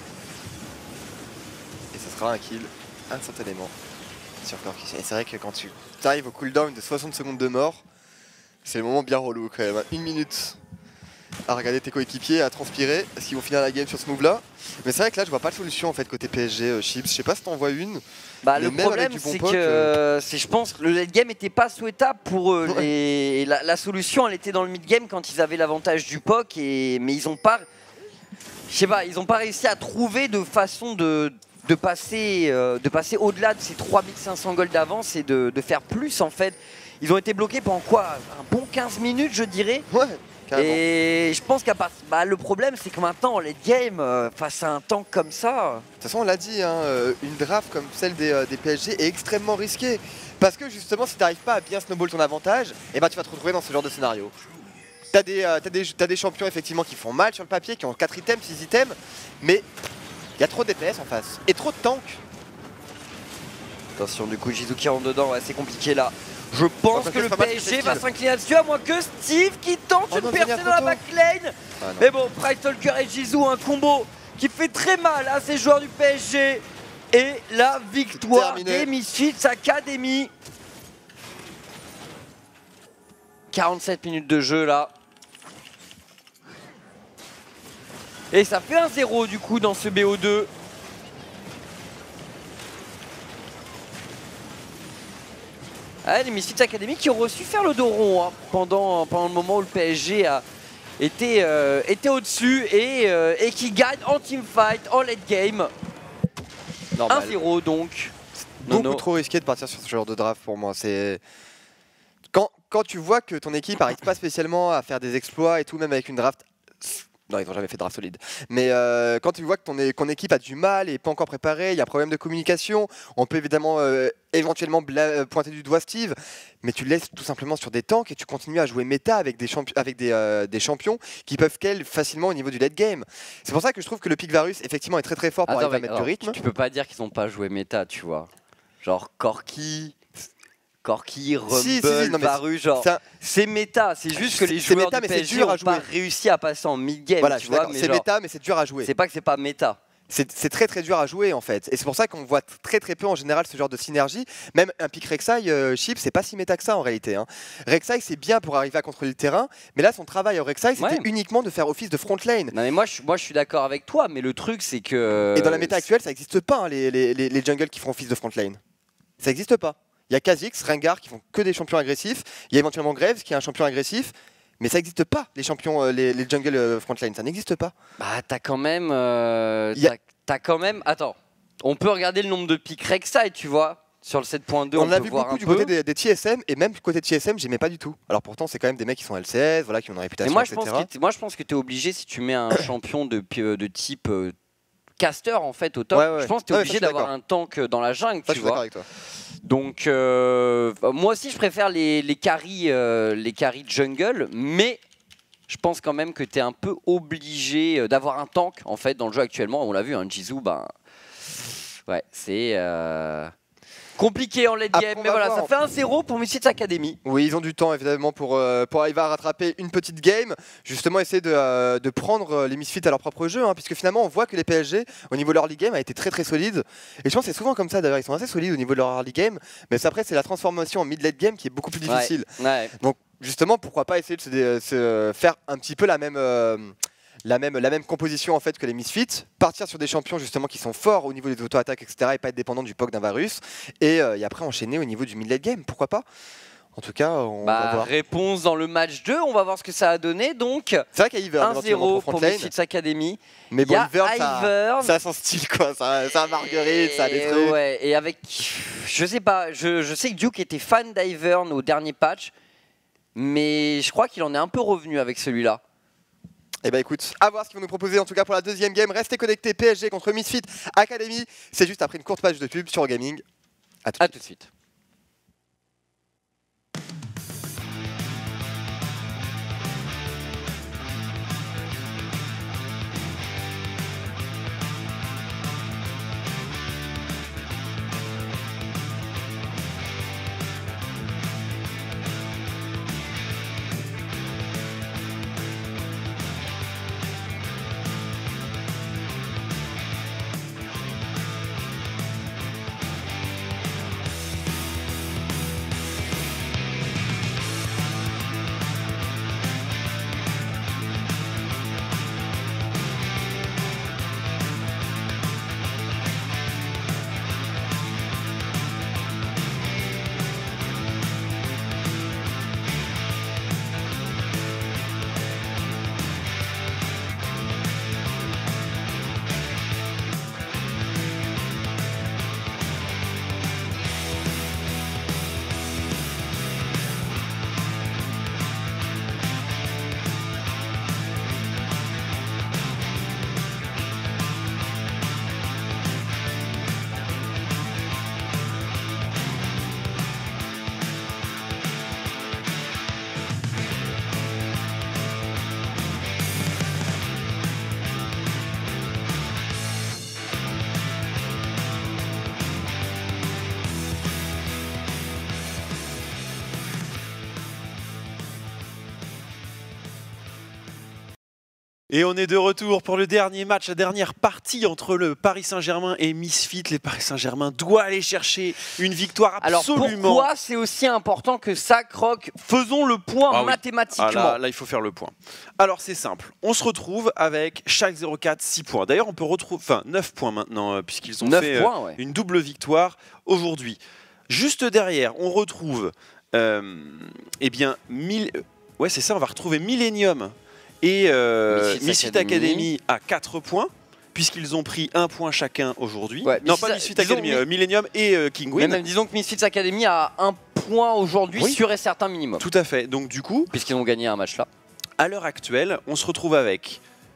[SPEAKER 2] Et ce sera un kill instantanément sur Corki. Et c'est vrai que quand tu arrives au cooldown de soixante secondes de mort, c'est le moment bien relou quand même. Une minute à regarder tes coéquipiers, à transpirer. Est-ce qu'ils vont finir la game sur ce move là? Mais c'est vrai que là je vois pas de solution en fait côté P S G euh, Chips. Je sais pas si t'en vois une.
[SPEAKER 1] Bah, le problème bon c'est que euh, je pense que le late game était pas souhaitable pour eux. Ouais. Les, la, la solution elle était dans le mid game quand ils avaient l'avantage du P O C et, mais ils ont pas je sais pas, ils ont pas réussi à trouver de façon de, de passer, euh, de passer au-delà de ces trois mille cinq cents gold d'avance et de, de faire plus en fait. Ils ont été bloqués pendant quoi? Un bon quinze minutes je dirais.
[SPEAKER 2] Ouais.
[SPEAKER 1] Et je pense qu'à part, bah, le problème c'est que maintenant les games euh, face à un tank comme ça.
[SPEAKER 2] De toute façon on l'a dit, hein, une draft comme celle des, euh, des P S G est extrêmement risquée. Parce que justement si tu n'arrives pas à bien snowball ton avantage, et bah, tu vas te retrouver dans ce genre de scénario. Tu as des, euh, t'as des, t'as des champions effectivement qui font mal sur le papier, qui ont quatre items, six items, mais il y a trop de D P S en face et trop de tanks.
[SPEAKER 1] Attention du coup Jizou qui rentre dedans, ouais, c'est compliqué là. Je pense que le P S G va s'incliner là-dessus, à moins que Steve qui tente oh de percer dans la backlane. Ah mais bon, Price Talker et Jizou, un combo qui fait très mal à ces joueurs du P S G. Et la victoire des Misfits Academy. quarante-sept minutes de jeu là. Et ça fait un zéro du coup dans ce B O deux. Ah, les Misfits Academy qui ont reçu faire le dos rond hein, pendant, pendant le moment où le P S G a été, euh, était au-dessus et, euh, et qui gagne en teamfight, en late game. un zéro donc.
[SPEAKER 2] Beaucoup non, trop risqué de partir sur ce genre de draft pour moi. C'est quand, quand tu vois que ton équipe n'arrive pas spécialement à faire des exploits et tout, même avec une draft. Non, ils n'ont jamais fait de draft solide. Mais euh, quand tu vois que ton, ton équipe a du mal et pas encore préparée, il y a un problème de communication, on peut évidemment euh, éventuellement pointer du doigt Steve, mais tu le laisses tout simplement sur des tanks et tu continues à jouer méta avec des, champi avec des, euh, des champions qui peuvent kill facilement au niveau du late game. C'est pour ça que je trouve que le pick Varus effectivement est très très fort pour
[SPEAKER 1] Attends,
[SPEAKER 2] arriver à mettre
[SPEAKER 1] alors,
[SPEAKER 2] du rythme.
[SPEAKER 1] Tu, tu peux pas dire qu'ils n'ont pas joué méta, tu vois. Genre Corki. Corki, Rumble, si, si, si, Varus, genre c'est méta, c'est juste que les joueurs méta, du P S G n'ont pas réussi à passer en mid-game,
[SPEAKER 2] voilà,
[SPEAKER 1] tu vois.
[SPEAKER 2] C'est méta, mais c'est dur à jouer.
[SPEAKER 1] C'est pas que c'est pas méta.
[SPEAKER 2] C'est très très dur à jouer en fait, et c'est pour ça qu'on voit très très peu en général ce genre de synergie. Même un pick Rek'Sai, euh, Chip, c'est pas si méta que ça en réalité. Hein. Rek'Sai c'est bien pour arriver à contrôler le terrain, mais là son travail au Rek'Sai c'était ouais. uniquement de faire office de front lane.
[SPEAKER 1] Non mais moi je, moi, je suis d'accord avec toi, mais le truc c'est que...
[SPEAKER 2] Et dans la méta actuelle ça n'existe pas hein, les, les, les, les jungles qui font office de front lane. Ça n'existe pas. Il y a Kha'Zix, Rengar qui font que des champions agressifs. Il y a éventuellement Graves qui est un champion agressif. Mais ça n'existe pas, les champions, les, les jungle euh, frontline, ça n'existe pas.
[SPEAKER 1] Bah t'as quand même... Euh, a... T'as quand même... Attends, on peut regarder le nombre de pics Rek'Sai, tu vois. Sur le sept point deux, on, on
[SPEAKER 2] l'a
[SPEAKER 1] vu
[SPEAKER 2] beaucoup du côté des, des T S M, et même du côté de T S M, j'aimais pas du tout. Alors pourtant, c'est quand même des mecs qui sont L C S, voilà, qui ont une réputation,
[SPEAKER 1] moi,
[SPEAKER 2] et cetera.
[SPEAKER 1] Je pense que moi, je pense que tu es obligé, si tu mets un champion de, de type... Euh, caster en fait au top, ouais, ouais. je pense que tu es obligé ouais, d'avoir un tank dans la jungle, ça, tu vois. Avec toi. Donc euh, moi aussi je préfère les, les carries euh, les carries jungle, mais je pense quand même que tu es un peu obligé d'avoir un tank en fait dans le jeu actuellement. On l'a vu, un hein, Jizou, ben ouais, c'est euh, compliqué en late
[SPEAKER 2] Après,
[SPEAKER 1] game,
[SPEAKER 2] on
[SPEAKER 1] mais
[SPEAKER 2] va
[SPEAKER 1] voilà,
[SPEAKER 2] voir.
[SPEAKER 1] ça fait un zéro pour Misfits Academy.
[SPEAKER 2] Oui, ils ont du temps évidemment pour, euh, pour arriver à rattraper une petite game, justement essayer de, euh, de prendre les Misfits à leur propre jeu, hein, puisque finalement on voit que les P S G au niveau de leur early game a été très très solide. Et je pense que c'est souvent comme ça d'ailleurs, ils sont assez solides au niveau de leur early game, mais c'est après c'est la transformation en mid-late game qui est beaucoup plus difficile.
[SPEAKER 1] Ouais, ouais.
[SPEAKER 2] Donc justement pourquoi pas essayer de se, dé- se faire un petit peu la même... euh, La même, la même composition en fait que les Misfits, partir sur des champions justement qui sont forts au niveau des auto-attaques, et cetera et pas être dépendant du P O C d'un Varus, et, euh, et après enchaîner au niveau du mid-late game, pourquoi pas. En tout cas, on
[SPEAKER 1] Bah,
[SPEAKER 2] va voir.
[SPEAKER 1] réponse dans le match deux, on va voir ce que ça a donné. Donc,
[SPEAKER 2] C'est vrai qu'il y a Ivern
[SPEAKER 1] un zéro
[SPEAKER 2] pour
[SPEAKER 1] pour
[SPEAKER 2] Frontline,
[SPEAKER 1] Misfits Academy.
[SPEAKER 2] mais bon,
[SPEAKER 1] Il y a
[SPEAKER 2] Ivern, ça,
[SPEAKER 1] Ivern.
[SPEAKER 2] ça a son style quoi, ça, ça a Marguerite, ça a des
[SPEAKER 1] Et
[SPEAKER 2] trucs.
[SPEAKER 1] ouais, et avec, je sais pas, je, je sais que Duke était fan d'Ivern au dernier patch, mais je crois qu'il en est un peu revenu avec celui-là.
[SPEAKER 2] Et bah écoute, à voir ce qu'ils vont nous proposer en tout cas pour la deuxième game. Restez connectés, P S G contre Misfits Academy. C'est juste après une courte page de pub sur Gaming. À tout de
[SPEAKER 1] A
[SPEAKER 2] suite.
[SPEAKER 1] tout de suite.
[SPEAKER 3] Et on est de retour pour le dernier match, la dernière partie entre le Paris Saint-Germain et Misfits. Les Paris Saint-Germain doit aller chercher une victoire absolument.
[SPEAKER 1] Alors pourquoi c'est aussi important que ça, Croc? Faisons le point
[SPEAKER 3] Ah oui.
[SPEAKER 1] mathématiquement.
[SPEAKER 3] Ah là, là, il faut faire le point. Alors c'est simple, on se retrouve avec Schalke zéro quatre, six points. D'ailleurs, on peut retrouver, enfin neuf points maintenant, euh, puisqu'ils ont
[SPEAKER 1] neuf
[SPEAKER 3] fait
[SPEAKER 1] points,
[SPEAKER 3] euh,
[SPEAKER 1] ouais.
[SPEAKER 3] une double victoire aujourd'hui. Juste derrière, on retrouve, euh, eh bien, mille, ouais c'est ça, on va retrouver Millennium et euh,
[SPEAKER 1] Misfits
[SPEAKER 3] Misfits
[SPEAKER 1] Academy.
[SPEAKER 3] Academy à quatre points, puisqu'ils ont pris un point chacun aujourd'hui.
[SPEAKER 1] Ouais,
[SPEAKER 3] non,
[SPEAKER 1] Misfits-
[SPEAKER 3] pas Misfits
[SPEAKER 1] disons
[SPEAKER 3] Academy,
[SPEAKER 1] Mi-
[SPEAKER 3] euh, Millennium et euh,
[SPEAKER 1] Mais
[SPEAKER 3] Kingwin.
[SPEAKER 1] même disons que Misfits Academy a un point aujourd'hui
[SPEAKER 3] Oui.
[SPEAKER 1] sûr et certain minimum.
[SPEAKER 3] Tout à fait. Donc du coup,
[SPEAKER 1] Puisqu'ils ont gagné un match là.
[SPEAKER 3] à l'heure actuelle, on se retrouve avec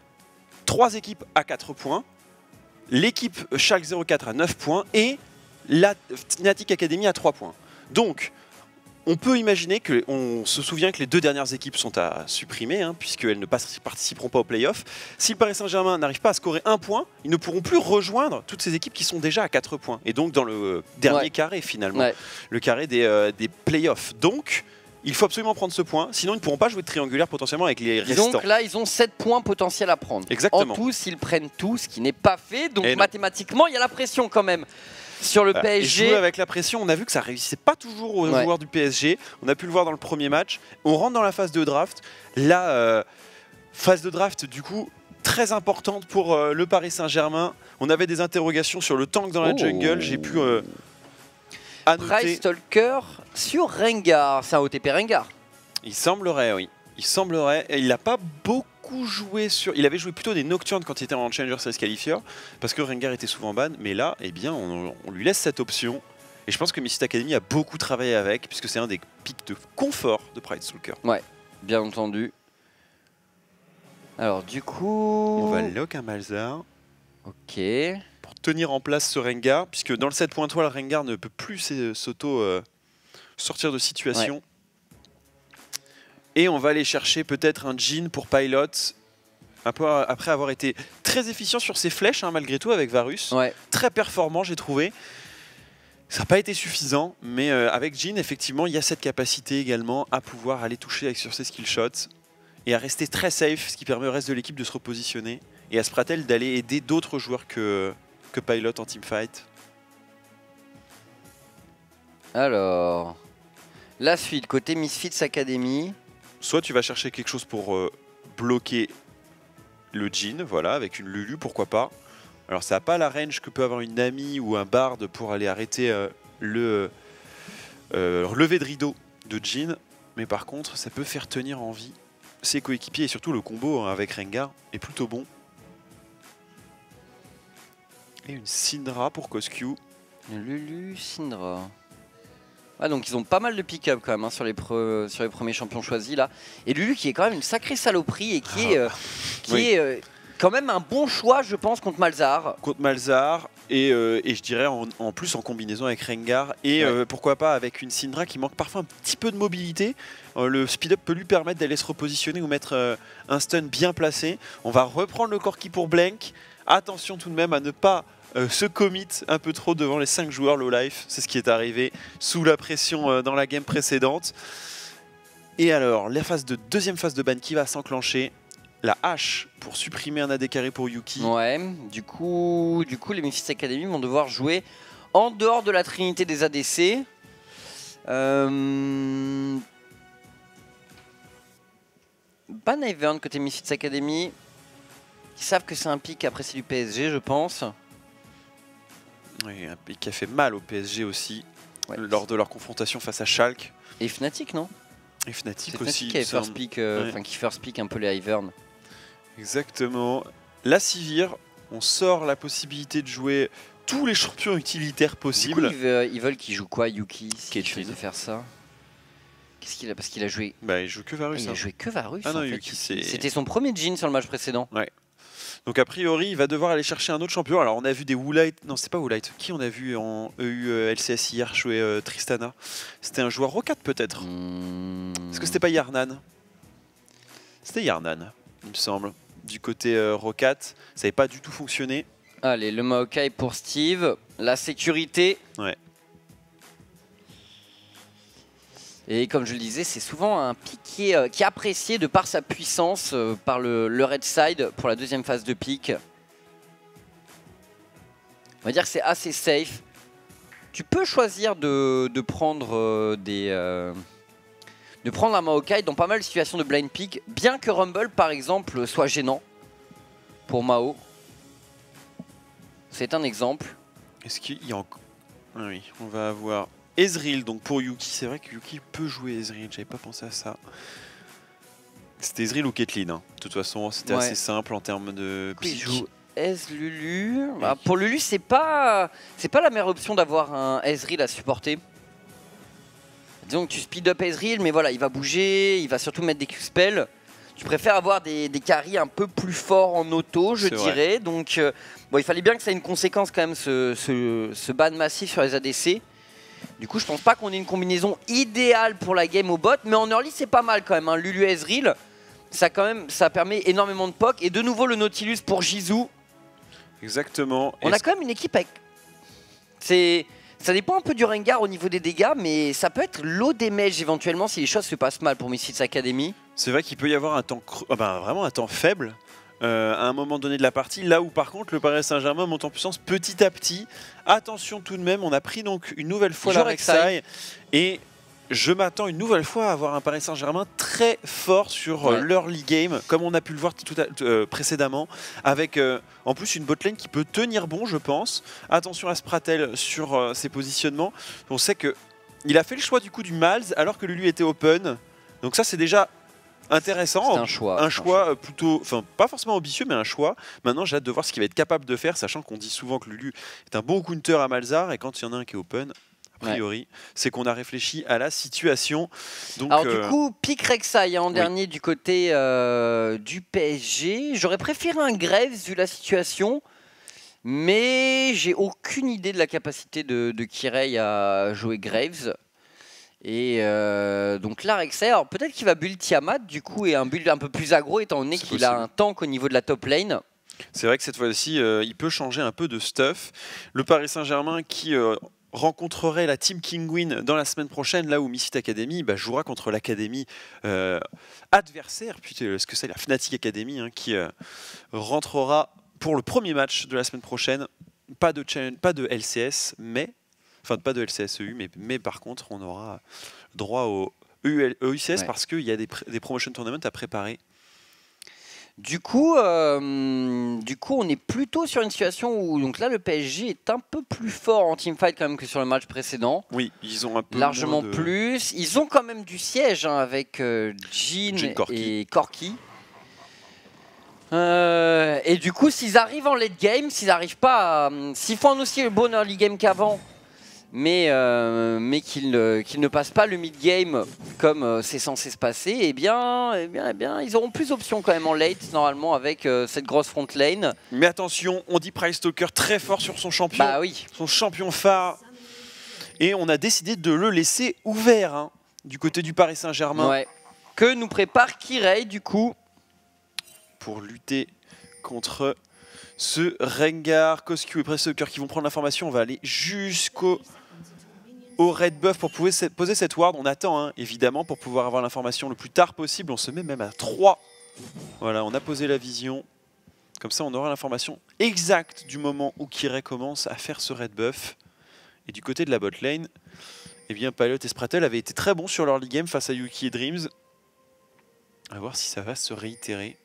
[SPEAKER 3] trois équipes à quatre points, l'équipe Schalke zéro quatre à neuf points et la Fnatic Academy à trois points. Donc, on peut imaginer que, on se souvient que les deux dernières équipes sont à supprimer, hein, puisqu'elles ne passe- participeront pas aux playoffs. Si le Paris Saint-Germain n'arrive pas à scorer un point, ils ne pourront plus rejoindre toutes ces équipes qui sont déjà à quatre points. Et donc dans le dernier
[SPEAKER 1] Ouais.
[SPEAKER 3] carré finalement,
[SPEAKER 1] Ouais.
[SPEAKER 3] le carré des, euh, des playoffs. Donc, il faut absolument prendre ce point, sinon ils ne pourront pas jouer de triangulaire potentiellement avec les
[SPEAKER 1] Disons
[SPEAKER 3] restants.
[SPEAKER 1] que là, ils ont sept points potentiels à prendre.
[SPEAKER 3] Exactement.
[SPEAKER 1] En tout, s'ils prennent tout, ce qui n'est pas fait. Donc
[SPEAKER 3] Et non.
[SPEAKER 1] mathématiquement, il y a la pression quand même sur le
[SPEAKER 3] Voilà.
[SPEAKER 1] P S
[SPEAKER 3] Et
[SPEAKER 1] G.
[SPEAKER 3] jouer avec la pression, on a vu que ça réussissait pas toujours aux
[SPEAKER 1] Ouais.
[SPEAKER 3] joueurs du P S G. On a pu le voir dans le premier match. On rentre dans la phase de draft. La euh, phase de draft, du coup, très importante pour euh, le Paris Saint-Germain. On avait des interrogations sur le tank dans la
[SPEAKER 1] Oh.
[SPEAKER 3] jungle. J'ai pu euh, annoter.
[SPEAKER 1] Price Stalker sur Rengar. C'est un O T P Rengar.
[SPEAKER 3] Il semblerait, oui. Il semblerait. Et il n'a pas beaucoup joué sur. Il avait joué plutôt des Nocturnes quand il était en Challenger Series Qualifier, parce que Rengar était souvent ban. Mais là, eh bien, on, on lui laisse cette option. Et je pense que Misfits Academy a beaucoup travaillé avec, puisque c'est un des pics de confort de Pride Stalker.
[SPEAKER 1] Bien entendu. Alors du coup...
[SPEAKER 3] On va lock un Malzahar
[SPEAKER 1] Ok.
[SPEAKER 3] pour tenir en place ce Rengar, puisque dans le sept point toile, Rengar ne peut plus s'e- s'auto euh, sortir de situation. Et on va aller chercher peut-être un Jhin pour Pilot, un peu après avoir été très efficient sur ses flèches, hein, malgré tout, avec Varus.
[SPEAKER 1] Ouais.
[SPEAKER 3] Très performant, j'ai trouvé. Ça n'a pas été suffisant, mais euh, avec Jhin, effectivement, il y a cette capacité également à pouvoir aller toucher avec, sur ses skill shots et à rester très safe, ce qui permet au reste de l'équipe de se repositionner et à Spratel d'aller aider d'autres joueurs que, que Pilot en teamfight.
[SPEAKER 1] Alors, la suite, côté Misfits Academy.
[SPEAKER 3] Soit tu vas chercher quelque chose pour euh, bloquer le Jhin, voilà, avec une Lulu, pourquoi pas. Alors ça n'a pas la range que peut avoir une Nami ou un Bard pour aller arrêter euh, le euh, lever de rideau de Jhin, mais par contre ça peut faire tenir en vie ses coéquipiers et surtout le combo hein, avec Rengar est plutôt bon. Et une Syndra pour Coscu.
[SPEAKER 1] Lulu, Syndra. Ah, donc ils ont pas mal de pick-up quand même hein, sur, les pre sur les premiers champions choisis là. Et Lulu qui est quand même une sacrée saloperie et qui est, euh, qui
[SPEAKER 3] oui.
[SPEAKER 1] est euh, quand même un bon choix je pense contre Malzahar.
[SPEAKER 3] Contre Malzahar et, euh, et je dirais en, en plus en combinaison avec Rengar et ouais. euh, pourquoi pas avec une Syndra qui manque parfois un petit peu de mobilité. Euh, le speed-up peut lui permettre d'aller se repositionner ou mettre euh, un stun bien placé. On va reprendre le Corki pour Blank. Attention tout de même à ne pas Euh, se commit un peu trop devant les cinq joueurs low life, c'est ce qui est arrivé sous la pression euh, dans la game précédente. Et alors, la phase de deuxième phase de ban qui va s'enclencher, la hache pour supprimer un A D carré pour Yuki.
[SPEAKER 1] Ouais, du coup, du coup les Memphis Academy vont devoir jouer en dehors de la trinité des A D C. Euh... Ban Ivern côté Memphis Academy. Ils savent que c'est un pick, après c'est du P S G je pense.
[SPEAKER 3] Oui, un pick qui a fait mal au P S G aussi,
[SPEAKER 1] ouais.
[SPEAKER 3] lors de leur confrontation face à Schalke.
[SPEAKER 1] Et Fnatic non?
[SPEAKER 3] Et Fnatic
[SPEAKER 1] aussi.
[SPEAKER 3] Fnatic
[SPEAKER 1] qui, first pick, euh, ouais. qui first pick un peu les Ivern.
[SPEAKER 3] Exactement. La Sivir, on sort la possibilité de jouer tous les champions utilitaires possibles.
[SPEAKER 1] Du coup, ils veulent, ils veulent qu'il joue quoi, Yuki?
[SPEAKER 3] Qui
[SPEAKER 1] si de faire ça. Qu'est-ce qu'il a? Parce qu'il a joué.
[SPEAKER 3] Bah, il joue que Varus.
[SPEAKER 1] Il
[SPEAKER 3] hein.
[SPEAKER 1] a joué que Varus.
[SPEAKER 3] Ah non,
[SPEAKER 1] en
[SPEAKER 3] Yuki,
[SPEAKER 1] fait. C'était son premier Jhin sur le match précédent.
[SPEAKER 3] Ouais. Donc a priori, il va devoir aller chercher un autre champion. Alors on a vu des Woolite, non c'est pas Woolite, qui on a vu en E U euh, L C S hier jouer euh, Tristana? C'était un joueur Rocat peut-être mmh. Est-ce que c'était pas Yarnan? C'était Yarnan, il me semble. Du côté euh, Rocat, ça n'avait pas du tout fonctionné.
[SPEAKER 1] Allez, le Maokai pour Steve, la sécurité.
[SPEAKER 3] Ouais.
[SPEAKER 1] Et comme je le disais, c'est souvent un pick qui est, euh, qui est apprécié de par sa puissance euh, par le, le red side pour la deuxième phase de pick. On va dire que c'est assez safe. Tu peux choisir de, de prendre euh, des... Euh, de prendre un Maokai dans pas mal de situations de blind pick, bien que Rumble par exemple soit gênant pour Mao. C'est un exemple.
[SPEAKER 3] Est-ce qu'il y a encore... Ah oui, on va avoir... Ezreal donc pour Yuki, c'est vrai que Yuki peut jouer Ezreal, j'avais pas pensé à ça. C'était Ezreal ou Caitlyn, hein. De toute façon c'était ouais. assez simple en termes de
[SPEAKER 1] pick. Il joue Ez Lulu.
[SPEAKER 3] Oui.
[SPEAKER 1] Bah, pour Lulu c'est pas c'est pas la meilleure option d'avoir un Ezreal à supporter. Disons que tu speed up Ezreal mais voilà il va bouger, il va surtout mettre des Q-spells. Tu préfères avoir des, des carries un peu plus forts en auto je dirais. Vrai. Donc euh, bon, il fallait bien que ça ait une conséquence quand même ce, ce, ce ban massif sur les A D C. Du coup, je pense pas qu'on ait une combinaison idéale pour la game au bot, mais en early, c'est pas mal quand même. Hein. Lulu Ezreal, ça, quand même, ça permet énormément de poke. Et de nouveau, le Nautilus pour Jisoo.
[SPEAKER 3] Exactement.
[SPEAKER 1] On a quand même une équipe avec... Ça dépend un peu du Rengar au niveau des dégâts, mais ça peut être low damage éventuellement si les choses se passent mal pour Misfits Academy.
[SPEAKER 3] C'est vrai qu'il peut y avoir un temps, creux, ah ben, vraiment un temps faible. Euh, à un moment donné de la partie, là où par contre le Paris Saint-Germain monte en puissance petit à petit. Attention tout de même, on a pris donc une nouvelle fois la Rek'Sai et je m'attends une nouvelle fois à avoir un Paris Saint-Germain très fort sur ouais. euh, l'early game, comme on a pu le voir tout à, euh, précédemment, avec euh, en plus une botlane qui peut tenir bon je pense. Attention à Spratel sur euh, ses positionnements. On sait que il a fait le choix du coup du Malz alors que Lulu était open, donc ça c'est déjà intéressant,
[SPEAKER 1] un choix,
[SPEAKER 3] un choix plutôt, enfin pas forcément ambitieux mais un choix. Maintenant j'ai hâte de voir ce qu'il va être capable de faire, sachant qu'on dit souvent que Lulu est un bon counter à Malzahar et quand il y en a un qui est open, a priori, ouais. c'est qu'on a réfléchi à la situation. Donc,
[SPEAKER 1] alors
[SPEAKER 3] euh...
[SPEAKER 1] du coup, pick Rek'Sai en oui. dernier du côté euh, du P S G. J'aurais préféré un Graves vu la situation, mais j'ai aucune idée de la capacité de, de Kirei à jouer Graves. Et euh, donc là, Rek'Sai, alors peut-être qu'il va build Tiamat du coup et un build un peu plus aggro étant donné qu'il a un tank au niveau de la top lane.
[SPEAKER 3] C'est vrai que cette fois-ci, euh, il peut changer un peu de stuff. Le Paris Saint-Germain qui, euh, rencontrerait la Team Kinguin dans la semaine prochaine, là où Misfit Academy bah, jouera contre l'académie euh, adversaire, puisque ce que c'est la Fnatic Academy, hein, qui euh, rentrera pour le premier match de la semaine prochaine. Pas de, pas de L C S, mais enfin pas de L C S E U, mais, mais par contre on aura droit au E U C S ouais. parce qu'il y a des, des promotion tournaments à préparer.
[SPEAKER 1] Du coup, euh, du coup, on est plutôt sur une situation où donc là le P S G est un peu plus fort en teamfight quand même que sur le match précédent.
[SPEAKER 3] Oui, ils ont un peu
[SPEAKER 1] largement
[SPEAKER 3] de...
[SPEAKER 1] plus. Ils ont quand même du siège hein, avec euh, Jhin et Corki. Euh, et du coup, s'ils arrivent en late game, s'ils n'arrivent pas, à, s'ils font aussi le bon early game qu'avant, mais, euh, mais qu'ils ne, qu'ils ne passent pas le mid game comme euh, c'est censé se passer, eh bien, eh bien, eh bien, ils auront plus d'options quand même en late normalement avec euh, cette grosse front lane.
[SPEAKER 3] Mais attention, on dit Price Stalker très fort sur son champion,
[SPEAKER 1] bah oui.
[SPEAKER 3] son champion phare, et on a décidé de le laisser ouvert hein, du côté du Paris Saint-Germain.
[SPEAKER 1] Ouais. Que nous prépare Kirei du coup
[SPEAKER 3] pour lutter contre ce Rengar, Coscu et Price Stalker qui vont prendre l'information. On va aller jusqu'au au red buff pour poser cette ward. On attend hein, évidemment pour pouvoir avoir l'information le plus tard possible. On se met même à trois. Voilà, on a posé la vision. Comme ça, on aura l'information exacte du moment où Kirei commence à faire ce red buff. Et du côté de la bot lane, eh bien, Pilot et Spratel avaient été très bons sur leur league game face à Yuki et Dreams. À voir si ça va se réitérer.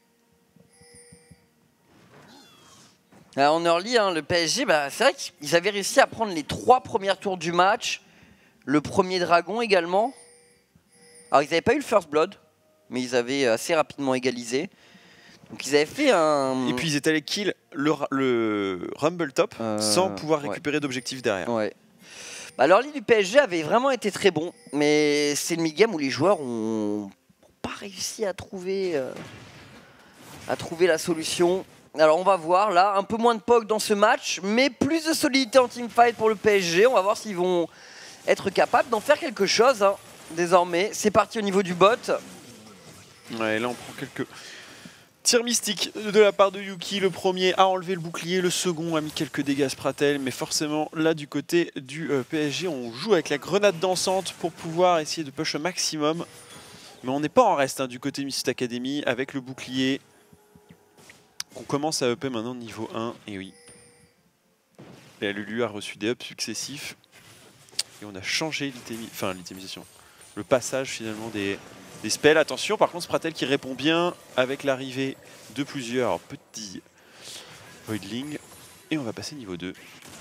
[SPEAKER 1] Alors en early, hein, le P S G, bah, c'est vrai qu'ils avaient réussi à prendre les trois premiers tours du match. Le premier dragon également. Alors ils n'avaient pas eu le first blood, mais ils avaient assez rapidement égalisé. Donc ils avaient fait un...
[SPEAKER 3] Et puis ils étaient allés kill le, le Rumble Top euh, sans pouvoir récupérer ouais. d'objectifs derrière.
[SPEAKER 1] Ouais. Bah, l'early du P S G avait vraiment été très bon, mais c'est le mid-game où les joueurs ont pas réussi à trouver, euh, à trouver la solution. Alors on va voir là, un peu moins de P O C dans ce match, mais plus de solidité en teamfight pour le P S G. On va voir s'ils vont être capables d'en faire quelque chose hein, désormais. C'est parti au niveau du bot.
[SPEAKER 3] Ouais, là on prend quelques tirs mystiques de la part de Yuki. Le premier a enlevé le bouclier, le second a mis quelques dégâts à Spratel. Mais forcément là du côté du euh, P S G, on joue avec la grenade dansante pour pouvoir essayer de push au maximum. Mais on n'est pas en reste hein, du côté Misfit Academy avec le bouclier. On commence à E P maintenant niveau un, et oui. Et la Lulu a reçu des ups successifs. Et on a changé enfin, l'itémisation. Le passage finalement des, des spells. Attention, par contre, Spratel qui répond bien avec l'arrivée de plusieurs petits Voidlings. Et on va passer niveau deux.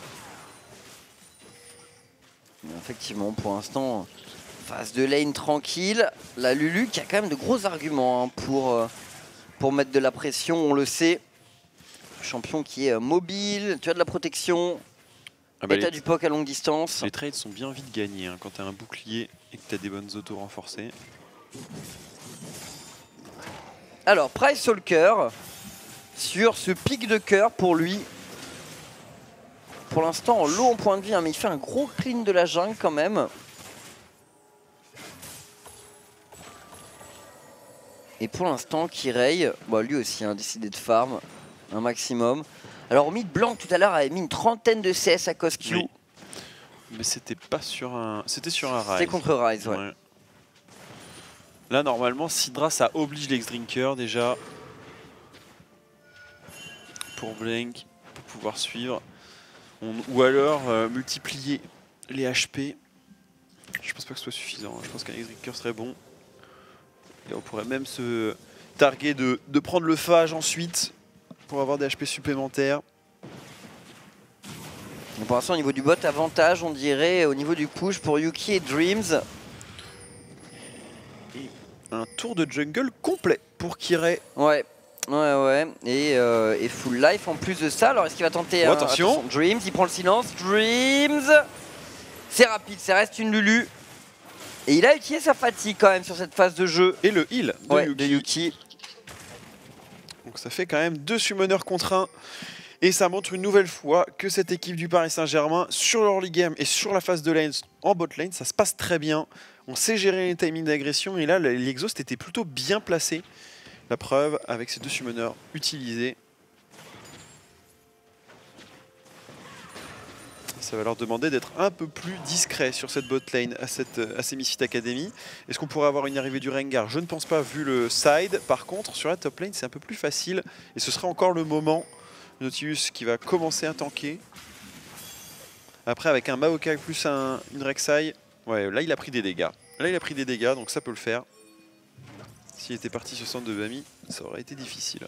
[SPEAKER 1] Effectivement, pour l'instant, phase de lane tranquille. La Lulu qui a quand même de gros arguments hein, pour... Euh pour mettre de la pression, on le sait. Champion qui est mobile, tu as de la protection, ah bah et tu as du poke à longue distance.
[SPEAKER 3] Les trades sont bien vite gagnés hein, quand tu as un bouclier et que tu as des bonnes autos renforcées.
[SPEAKER 1] Alors, Price Stalker, sur ce pic de cœur pour lui. Pour l'instant, en low en point de vie, hein, mais il fait un gros clean de la jungle quand même. Et pour l'instant, Kirei, bah lui aussi a hein, décidé de farm un maximum. Alors au mid blanc tout à l'heure avait mis une trentaine de C S à Coscu.
[SPEAKER 3] Oui. Mais c'était pas sur un. C'était sur un Ryze.
[SPEAKER 1] C'était contre Ryze, ouais. ouais.
[SPEAKER 3] Là normalement Sidra ça oblige l'ex-drinker déjà. Pour Blank, pour pouvoir suivre. On... Ou alors euh, multiplier les H P. Je pense pas que ce soit suffisant. Je pense qu'un ex-drinker serait bon. Et on pourrait même se targuer de, de prendre le phage ensuite pour avoir des H P supplémentaires.
[SPEAKER 1] Et pour l'instant au niveau du bot, avantage on dirait au niveau du push pour Yuki et Dreams.
[SPEAKER 3] Et un tour de jungle complet pour Kirei.
[SPEAKER 1] Ouais, ouais, ouais. Et, euh, et full life en plus de ça. Alors est-ce qu'il va tenter
[SPEAKER 3] oh,
[SPEAKER 1] un,
[SPEAKER 3] attention.
[SPEAKER 1] attention, Dreams, il prend le silence. Dreams. C'est rapide, ça reste une Lulu. Et il a utilisé sa fatigue quand même sur cette phase de jeu.
[SPEAKER 3] Et le heal de,
[SPEAKER 1] ouais,
[SPEAKER 3] Yuki.
[SPEAKER 1] de Yuki.
[SPEAKER 3] Donc ça fait quand même deux summoners contre un. Et ça montre une nouvelle fois que cette équipe du Paris Saint-Germain, sur leur league game et sur la phase de lane, en bot lane, ça se passe très bien. On sait gérer les timings d'agression et là, l'exhaust était plutôt bien placé. La preuve avec ces deux summoners utilisés. Ça va leur demander d'être un peu plus discret sur cette bot lane à, cette, à ces Misfit Academy. Est-ce qu'on pourrait avoir une arrivée du Rengar? Je ne pense pas vu le side. Par contre, sur la top lane, c'est un peu plus facile. Et ce sera encore le moment. Nautilus qui va commencer à tanker. Après, avec un Maokai plus un, une Rek'Sai, ouais, là il a pris des dégâts. Là il a pris des dégâts, donc ça peut le faire. S'il était parti sur centre de Bami, ça aurait été difficile.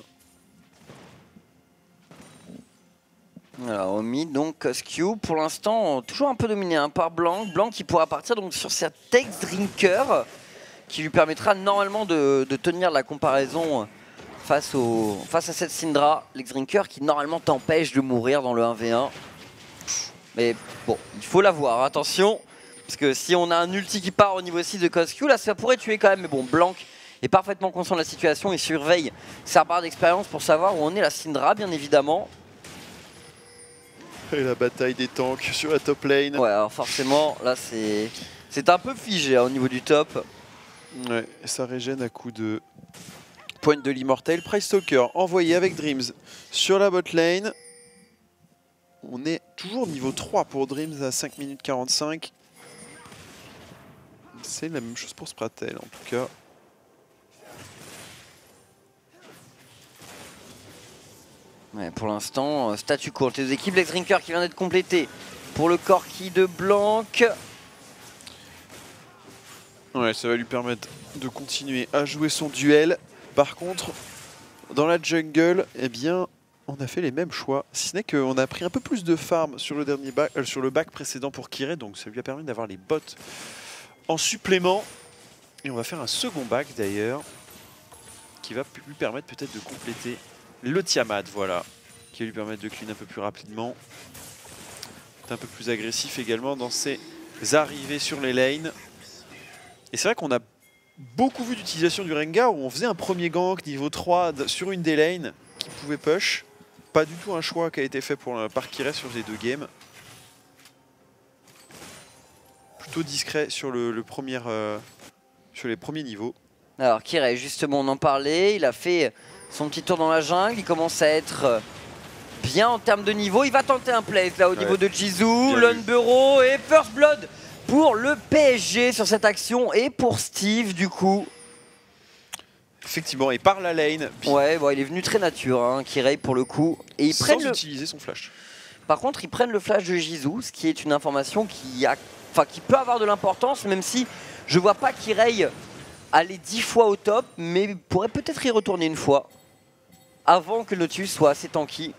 [SPEAKER 1] Alors, au mid, donc Coscu, pour l'instant, toujours un peu dominé hein, par Blanc. Blanc qui pourra partir donc, sur cet X-Drinker qui lui permettra normalement de, de tenir la comparaison face, au, face à cette Syndra. L'X-Drinker qui normalement t'empêche de mourir dans le un v un. Mais bon, il faut l'avoir, attention. Parce que si on a un ulti qui part au niveau six de Coscu, là ça pourrait tuer quand même. Mais bon, Blanc est parfaitement conscient de la situation et surveille sa barre d'expérience pour savoir où on est la Syndra, bien évidemment.
[SPEAKER 3] Et la bataille des tanks sur la top lane.
[SPEAKER 1] Ouais, alors forcément, là c'est c'est un peu figé hein, au niveau du top.
[SPEAKER 3] Ouais, et ça régène à coup de pointe de l'immortel. Price Stalker envoyé avec Dreams sur la bot lane. On est toujours niveau trois pour Dreams à cinq minutes quarante-cinq. C'est la même chose pour Spratel en tout cas.
[SPEAKER 1] Ouais, pour l'instant, statu quo. Les deux équipes, l'X-Drinker qui vient d'être complété pour le Corki de Blanc.
[SPEAKER 3] Ouais, ça va lui permettre de continuer à jouer son duel. Par contre, dans la jungle, eh bien, on a fait les mêmes choix. Si ce n'est qu'on a pris un peu plus de farm sur le, dernier back, euh, sur le back précédent pour Kirei, donc ça lui a permis d'avoir les bots en supplément. Et on va faire un second back d'ailleurs, qui va lui permettre peut-être de compléter le Tiamat, voilà, qui va lui permettre de clean un peu plus rapidement. Un peu plus agressif également dans ses arrivées sur les lanes. Et c'est vrai qu'on a beaucoup vu d'utilisation du Rengar où on faisait un premier gank niveau trois sur une des lanes qui pouvait push. Pas du tout un choix qui a été fait pour, par Kirei sur les deux games. Plutôt discret sur, le, le premier, euh, sur les premiers niveaux.
[SPEAKER 1] Alors Kirei, justement, on en parlait, il a fait son petit tour dans la jungle, il commence à être bien en termes de niveau. Il va tenter un play là au ouais. niveau de Jisoo, Lone Bureau et First Blood pour le P S G sur cette action et pour Steve du coup.
[SPEAKER 3] Effectivement, et par la lane.
[SPEAKER 1] Ouais, bon, il est venu très nature, hein, Kirei pour le coup. Et ils
[SPEAKER 3] sans
[SPEAKER 1] prennent
[SPEAKER 3] utiliser le... son flash.
[SPEAKER 1] Par contre, ils prennent le flash de Jisoo, ce qui est une information qui, a... enfin, qui peut avoir de l'importance, même si je vois pas Kirei aller dix fois au top, mais il pourrait peut-être y retourner une fois avant que Nautilus soit assez tanky.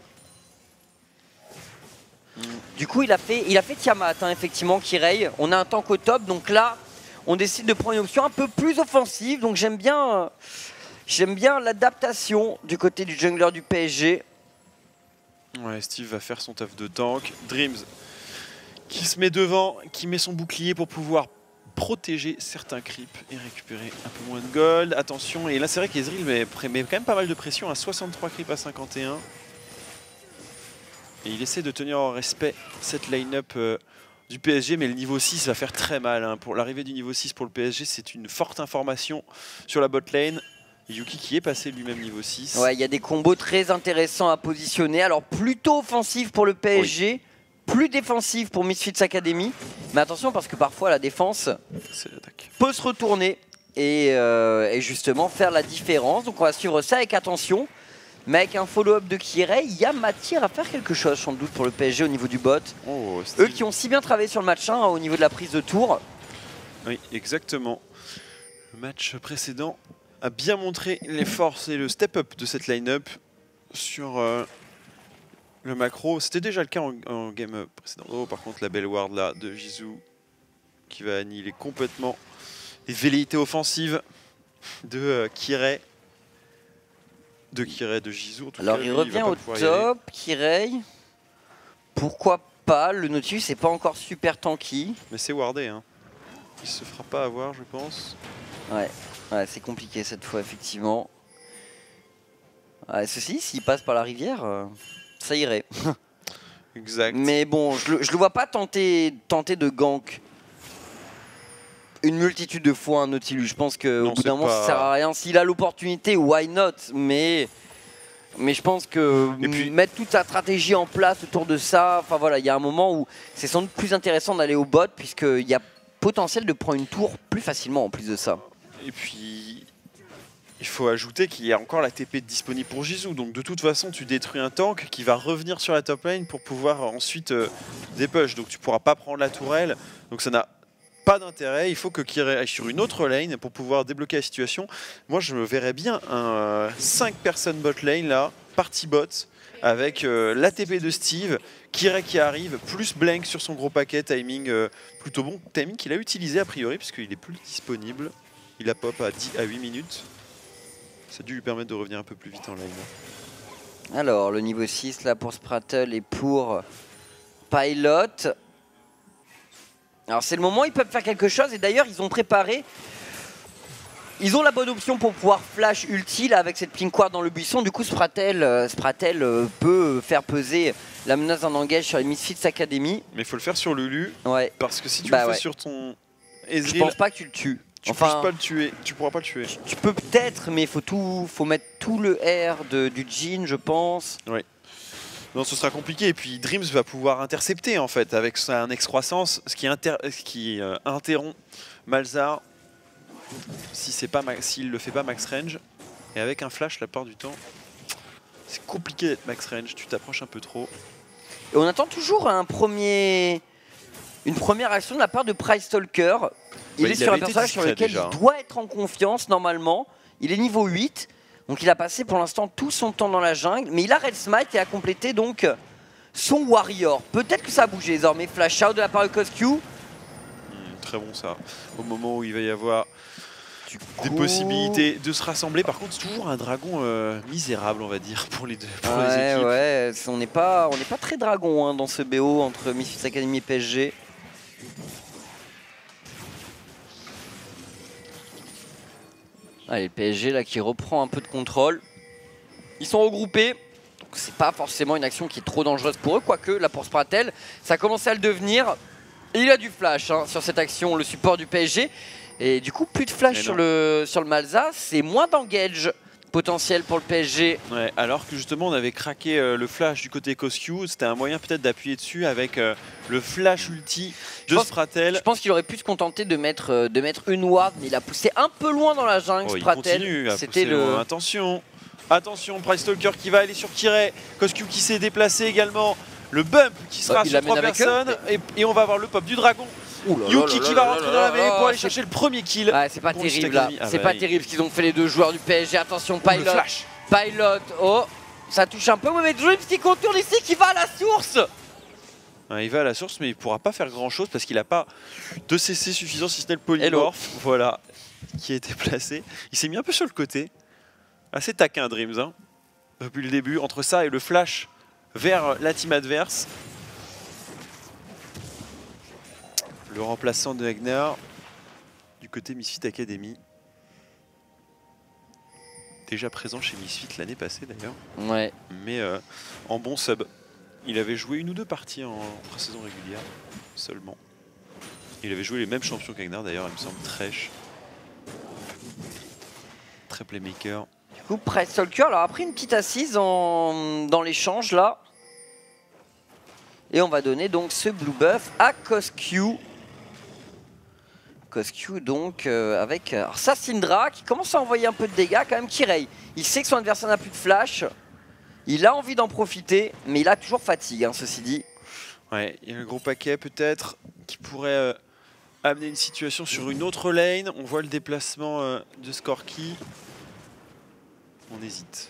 [SPEAKER 1] Mm. Du coup, il a fait, il a fait Tiamat, hein, effectivement, Kirei. On a un tank au top, donc là, on décide de prendre une option un peu plus offensive. Donc j'aime bien, euh, j'aime bien l'adaptation du côté du jungler du P S G.
[SPEAKER 3] Ouais, Steve va faire son taf de tank. Dreams qui se met devant, qui met son bouclier pour pouvoir protéger certains creeps et récupérer un peu moins de gold. Attention, et là c'est vrai qu'Ezreal met, met quand même pas mal de pression à soixante-trois creeps à cinquante et un. Et il essaie de tenir en respect cette line-up euh, du P S G, mais le niveau six va faire très mal. Hein. Pour l'arrivée du niveau six pour le P S G, c'est une forte information sur la bot lane. Yuki qui est passé lui-même niveau six.
[SPEAKER 1] Ouais, il y a des combos très intéressants à positionner. Alors plutôt offensif pour le P S G. Oui. Plus défensif pour Misfits Academy, mais attention parce que parfois la défense peut se retourner et, euh, et justement faire la différence. Donc on va suivre ça avec attention, mais avec un follow-up de Kirei, il y a matière à faire quelque chose sans doute pour le P S G au niveau du bot. Oh, eux qui ont si bien travaillé sur le match un hein, au niveau de la prise de tour.
[SPEAKER 3] Oui, exactement. Le match précédent a bien montré les forces et le step-up de cette line-up sur... Euh le macro, c'était déjà le cas en, en game précédent. Oh, par contre, la belle ward là de Jisoo qui va annihiler complètement les velléités offensives de euh, Kirei. De Kirei, de Jisoo.
[SPEAKER 1] Alors, cas, il lui, revient il au top, Kirei. Pourquoi pas? Le Nautilus n'est pas encore super tanky.
[SPEAKER 3] Mais c'est wardé, hein. Il se fera pas avoir, je pense.
[SPEAKER 1] Ouais, ouais c'est compliqué cette fois, effectivement. Ouais, ceci, s'il passe par la rivière... Euh... ça irait.
[SPEAKER 3] Exact.
[SPEAKER 1] Mais bon, je le, je le vois pas tenter, tenter de gank une multitude de fois un Nautilus. Je pense qu'au bout d'un moment, pas... ça sert à rien. S'il a l'opportunité, why not? Mais Mais je pense que
[SPEAKER 3] Et puis-
[SPEAKER 1] mettre toute sa stratégie en place autour de ça, enfin voilà, il y a un moment où c'est sans doute plus intéressant d'aller au bot puisqu'il y a potentiel de prendre une tour plus facilement en plus de ça.
[SPEAKER 3] Et puis, il faut ajouter qu'il y a encore la T P disponible pour Jisoo. Donc de toute façon, tu détruis un tank qui va revenir sur la top lane pour pouvoir ensuite euh, dépush. Donc tu pourras pas prendre la tourelle. Donc ça n'a pas d'intérêt. Il faut que Kirei aille sur une autre lane pour pouvoir débloquer la situation. Moi, je me verrais bien un euh, cinq personnes bot lane là, party bot, avec euh, la T P de Steve, Kirei qui arrive, plus Blank sur son gros paquet, timing euh, plutôt bon. Timing qu'il a utilisé a priori, puisqu'il est plus disponible. Il a pop à dix à huit minutes. Ça a dû lui permettre de revenir un peu plus vite en lane.
[SPEAKER 1] Alors, le niveau six là pour Sprattle et pour Pilot. Alors, c'est le moment, ils peuvent faire quelque chose. Et d'ailleurs, ils ont préparé. Ils ont la bonne option pour pouvoir flash ulti là, avec cette pink ward dans le buisson. Du coup, Sprattle, euh, Sprattle euh, peut faire peser la menace d'un engage sur les Misfits Academy.
[SPEAKER 3] Mais il faut le faire sur Lulu,
[SPEAKER 1] Ouais.
[SPEAKER 3] parce que si tu
[SPEAKER 1] Bah
[SPEAKER 3] le fais
[SPEAKER 1] ouais.
[SPEAKER 3] sur ton
[SPEAKER 1] Je
[SPEAKER 3] Ezreal,
[SPEAKER 1] pense pas que tu le tues.
[SPEAKER 3] tu ne
[SPEAKER 1] Enfin,
[SPEAKER 3] pas le tuer. Tu pourras pas le tuer.
[SPEAKER 1] tu peux peut-être, mais il faut tout, faut mettre tout le R de, du Jhin, je pense.
[SPEAKER 3] Non, ce sera compliqué. Et puis Dreams va pouvoir intercepter en fait avec un excroissance, ce qui, inter ce qui euh, interrompt Malzahar si c'est pas s'il le fait pas max range. Et avec un flash la plupart du temps, c'est compliqué d'être max range. Tu t'approches un peu trop.
[SPEAKER 1] Et on attend toujours un premier, une première action de la part de Price Stalker. Il
[SPEAKER 3] Bah,
[SPEAKER 1] est
[SPEAKER 3] il
[SPEAKER 1] sur un
[SPEAKER 3] avait été
[SPEAKER 1] personnage sur
[SPEAKER 3] discret
[SPEAKER 1] lequel
[SPEAKER 3] déjà,
[SPEAKER 1] il
[SPEAKER 3] hein.
[SPEAKER 1] doit être en confiance normalement. Il est niveau huit, donc il a passé pour l'instant tout son temps dans la jungle. Mais il a Red Smite et a complété donc son Warrior. Peut-être que ça a bougé désormais. Flash out de la part de Cosq.
[SPEAKER 3] Hmm, très bon ça. Au moment où il va y avoir des possibilités de se rassembler. Par contre, c'est toujours un dragon euh, misérable, on va dire, pour les deux pour les
[SPEAKER 1] Ouais,
[SPEAKER 3] équipes.
[SPEAKER 1] ouais, on n'est pas, on n'est pas très dragon hein, dans ce B O entre Misfits Academy et P S G. Allez, le P S G là qui reprend un peu de contrôle. Ils sont regroupés, donc c'est pas forcément une action qui est trop dangereuse pour eux, quoique là pour Sprattle, ça a commencé à le devenir. Et il a du flash hein, sur cette action, le support du P S G. Et du coup, plus de flash sur le, sur le Malzahar, c'est moins d'engage potentiel pour le P S G.
[SPEAKER 3] Ouais, alors que justement on avait craqué euh, le flash du côté Cosq, c'était un moyen peut-être d'appuyer dessus avec euh, le flash ulti de
[SPEAKER 1] pense-
[SPEAKER 3] Sprattle.
[SPEAKER 1] Je pense qu'il aurait pu se contenter de mettre, euh, de mettre une ward, mais il a poussé un peu loin dans la jungle,
[SPEAKER 3] Oh, il
[SPEAKER 1] Sprattle.
[SPEAKER 3] continue à
[SPEAKER 1] C'était
[SPEAKER 3] pousser
[SPEAKER 1] le...
[SPEAKER 3] loin. Attention, attention, Price Stalker qui va aller sur Kirei, Cosq qui s'est déplacé également, le bump qui sera
[SPEAKER 1] Bah, il
[SPEAKER 3] sur
[SPEAKER 1] l'amène
[SPEAKER 3] trois
[SPEAKER 1] avec eux.
[SPEAKER 3] personnes et, et on va avoir le pop du dragon.
[SPEAKER 1] Ouh là là
[SPEAKER 3] Yuki
[SPEAKER 1] là
[SPEAKER 3] qui
[SPEAKER 1] là
[SPEAKER 3] va
[SPEAKER 1] là
[SPEAKER 3] rentrer
[SPEAKER 1] là
[SPEAKER 3] dans la
[SPEAKER 1] là
[SPEAKER 3] mêlée
[SPEAKER 1] là,
[SPEAKER 3] pour aller
[SPEAKER 1] c'est-
[SPEAKER 3] chercher le premier kill.
[SPEAKER 1] Ouais, c'est pas
[SPEAKER 3] Pour
[SPEAKER 1] terrible là,
[SPEAKER 3] Academy. Ah
[SPEAKER 1] c'est
[SPEAKER 3] bah
[SPEAKER 1] pas
[SPEAKER 3] oui.
[SPEAKER 1] terrible ce qu'ils ont fait les deux joueurs du P S G. Attention,
[SPEAKER 3] Ouh,
[SPEAKER 1] Pilot,
[SPEAKER 3] le flash.
[SPEAKER 1] Pilot, oh, ça touche un peu, ouais, mais Dreams qui contourne ici, qui va à la source.
[SPEAKER 3] Ouais, il va à la source mais il pourra pas faire grand chose parce qu'il n'a pas de C C suffisant si c'était le polymorphe. Voilà, qui a été placé. Il s'est mis un peu sur le côté. Assez taquin Dreams hein, depuis le début. Entre ça et le flash vers la team adverse. Le remplaçant de Egner du côté Misfit Academy. Déjà présent chez Misfit l'année passée d'ailleurs.
[SPEAKER 1] Ouais.
[SPEAKER 3] Mais euh, en bon sub. Il avait joué une ou deux parties en pré-saison régulière seulement. Il avait joué les mêmes champions qu'Egner d'ailleurs, il me semble. Tresh. Très playmaker.
[SPEAKER 1] Du coup, Price Stalker alors, a pris une petite assise en... dans l'échange là. Et on va donner donc ce blue buff à Cosq. Cosq donc euh, avec alors ça Syndra qui commence à envoyer un peu de dégâts quand même. Kirei, il sait que son adversaire n'a plus de flash. Il a envie d'en profiter, mais il a toujours fatigue, hein, ceci dit.
[SPEAKER 3] Ouais, il y a un gros paquet peut-être qui pourrait euh, amener une situation sur une autre lane. On voit le déplacement euh, de Skorky. On hésite.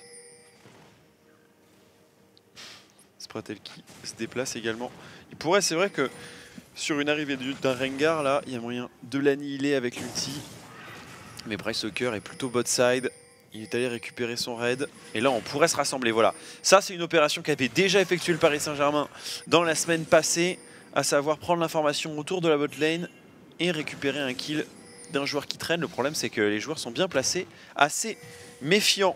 [SPEAKER 3] Sprattle qui se déplace également. Il pourrait, c'est vrai que sur une arrivée d'un Rengar, là, il y a moyen de l'annihiler avec l'ulti. Mais Price Stalker est plutôt bot side. Il est allé récupérer son raid. Et là, on pourrait se rassembler. Voilà. Ça, c'est une opération qu'avait déjà effectué le Paris Saint-Germain dans la semaine passée. À savoir prendre l'information autour de la bot lane et récupérer un kill d'un joueur qui traîne. Le problème, c'est que les joueurs sont bien placés. Assez méfiants.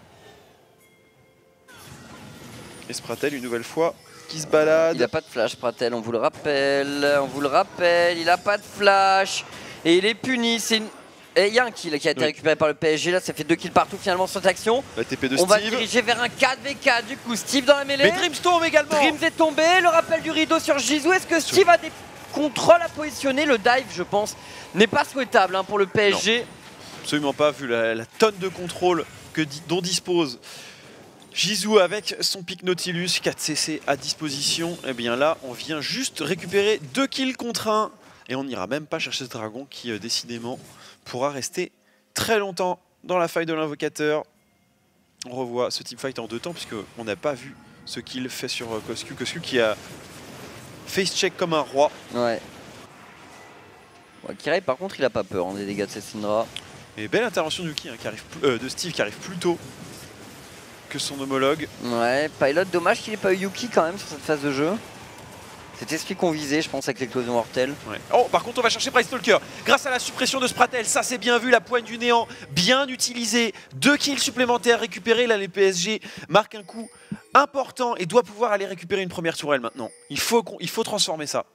[SPEAKER 3] Et Sprattle, une nouvelle fois, qui se balade.
[SPEAKER 1] Il n'a pas de flash, Sprattle, on vous le rappelle. On vous le rappelle, il n'a pas de flash. Et il est puni. C'est une... Et il y a un kill qui a été
[SPEAKER 3] oui.
[SPEAKER 1] récupéré par le P S G. Là, ça fait deux kills partout finalement sur cette action.
[SPEAKER 3] La T P de
[SPEAKER 1] On
[SPEAKER 3] Steve.
[SPEAKER 1] va se diriger vers un quatre v quatre. Du coup, Steve dans la mêlée.
[SPEAKER 3] Mais Dreamstorm également.
[SPEAKER 1] Dreams est tombé. Le rappel du rideau sur Jisoo. Est-ce que Steve a des contrôles à positionner? Le dive, je pense, n'est pas souhaitable hein, pour le P S G.
[SPEAKER 3] Non. Absolument pas, vu la, la tonne de contrôle que, dont dispose Jisoo avec son pic Nautilus, quatre C C à disposition. Et bien là, on vient juste récupérer deux kills contre un. Et on n'ira même pas chercher ce dragon qui, euh, décidément, pourra rester très longtemps dans la faille de l'invocateur. On revoit ce teamfight en deux temps, puisqu'on n'a pas vu ce kill fait sur euh, Coscu. Coscu qui a face check comme un roi.
[SPEAKER 1] Ouais. Ouais, Kirei, par contre, il a pas peur hein, des dégâts de cette Syndra.
[SPEAKER 3] Et belle intervention de, qui, hein, qui arrive, euh, de Steve qui arrive plus tôt que son homologue.
[SPEAKER 1] Ouais, Pilot, dommage qu'il n'ait pas eu Yuki quand même sur cette phase de jeu. C'était celui qu'on visait, je pense, avec l'éclosion mortelle.
[SPEAKER 3] Ouais. Oh, par contre, on va chercher Price Stalker. Grâce à la suppression de Spratel, ça c'est bien vu, la poigne du néant, bien utilisée. Deux kills supplémentaires récupérés. Là, les P S G marquent un coup important et doit pouvoir aller récupérer une première tourelle maintenant. Il faut, qu'on, il faut transformer ça.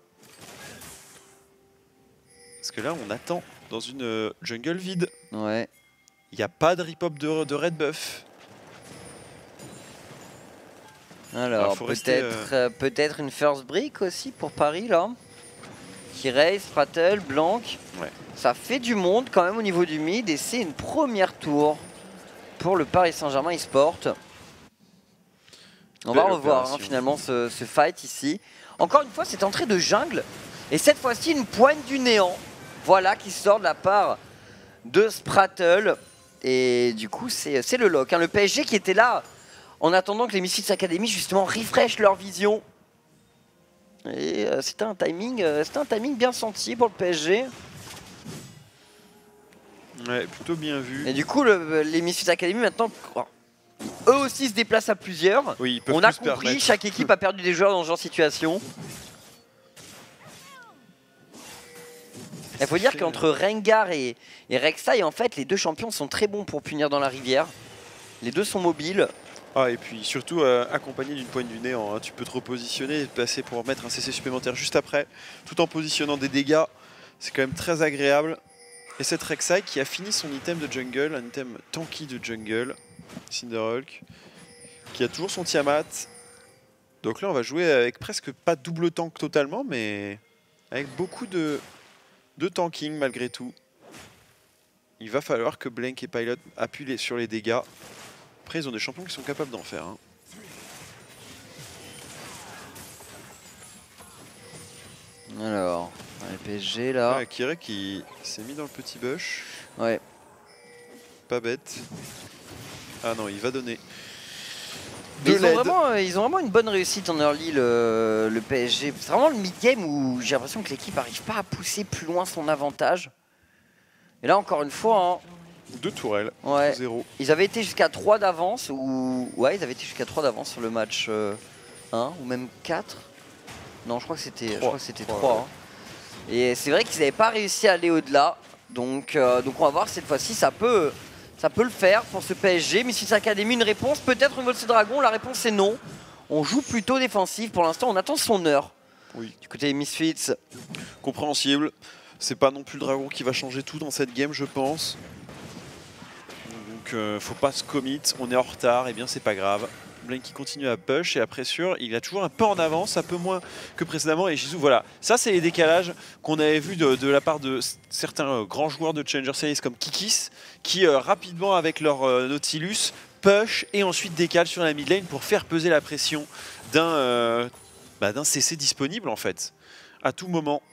[SPEAKER 3] Parce que là, on attend dans une euh, jungle vide.
[SPEAKER 1] Ouais.
[SPEAKER 3] Il n'y a pas de rip-hop de, de Red Buff.
[SPEAKER 1] Alors,
[SPEAKER 3] faut
[SPEAKER 1] peut-être
[SPEAKER 3] rester, euh...
[SPEAKER 1] euh, peut-être une first break aussi pour Paris là. Kirei, Spratel, Blanc.
[SPEAKER 3] Ouais.
[SPEAKER 1] Ça fait du monde quand même au niveau du mid et c'est une première tour pour le Paris Saint-Germain eSport. On
[SPEAKER 3] Belle
[SPEAKER 1] va revoir hein,
[SPEAKER 3] opération.
[SPEAKER 1] finalement ce, ce fight ici. Encore une fois, cette entrée de jungle et cette fois-ci une poigne du néant. Voilà qui sort de la part de Spratel. Et du coup, c'est le lock. Hein. Le P S G qui était là en attendant que les Misfits Academy justement refresh leur vision. Et euh, c'était un timing, euh, c'était un timing bien senti pour le P S G.
[SPEAKER 3] Ouais, plutôt bien vu.
[SPEAKER 1] Et du coup, le, les Misfits Academy maintenant, oh, eux aussi se déplacent à plusieurs.
[SPEAKER 3] Oui, ils peuvent
[SPEAKER 1] On a
[SPEAKER 3] plus se
[SPEAKER 1] compris,
[SPEAKER 3] permettre.
[SPEAKER 1] chaque équipe a perdu des joueurs dans ce genre de situation. Il faut dire qu'entre Rengar et, et Rek'Sai, en fait, les deux champions sont très bons pour punir dans la rivière. Les deux sont mobiles.
[SPEAKER 3] Ah, et puis surtout euh, accompagné d'une poigne du néant, hein. Tu peux te repositionner et passer pour mettre un C C supplémentaire juste après, tout en positionnant des dégâts. C'est quand même très agréable. Et cette Rek'Sai qui a fini son item de jungle, un item tanky de jungle, Cinderhulk, qui a toujours son Tiamat. Donc là on va jouer avec presque pas double tank totalement, mais avec beaucoup de, de tanking malgré tout. Il va falloir que Blank et Pilot appuient sur les dégâts. Après, ils ont des champions qui sont capables d'en faire. Hein.
[SPEAKER 1] Alors, le P S G là.
[SPEAKER 3] Ah, Kirei qui s'est mis dans le petit bush.
[SPEAKER 1] Ouais.
[SPEAKER 3] Pas bête. Ah non, il va donner.
[SPEAKER 1] Ils ont, vraiment, euh, ils ont vraiment une bonne réussite en early, le, le P S G. C'est vraiment le mid-game où j'ai l'impression que l'équipe n'arrive pas à pousser plus loin son avantage. Et là, encore une fois, hein,
[SPEAKER 3] deux tourelles,
[SPEAKER 1] ouais.
[SPEAKER 3] zéro.
[SPEAKER 1] Ils avaient été jusqu'à trois d'avance, ou ouais, ils avaient été jusqu'à trois d'avance sur le match euh, un, ou même quatre. Non, je crois que c'était trois. Hein. Et c'est vrai qu'ils n'avaient pas réussi à aller au-delà. Donc, euh, donc on va voir cette fois-ci, ça peut, ça peut le faire pour ce P S G. Misfits Academy, une réponse, peut-être une Volsé Dragon. La réponse est non. On joue plutôt défensif pour l'instant, on attend son heure.
[SPEAKER 3] Oui.
[SPEAKER 1] Du côté des Misfits.
[SPEAKER 3] Compréhensible. C'est pas non plus le dragon qui va changer tout dans cette game, je pense. Donc euh, faut pas se commit, on est en retard, et bien c'est pas grave. Blank qui continue à push et après sûr, il a toujours un peu en avance, un peu moins que précédemment. Et Jisoo, voilà, ça c'est les décalages qu'on avait vu de, de la part de certains euh, grands joueurs de Challenger Series comme Kikis, qui euh, rapidement avec leur euh, Nautilus push et ensuite décalent sur la mid lane pour faire peser la pression d'un euh, bah, d'un C C disponible en fait, à tout moment.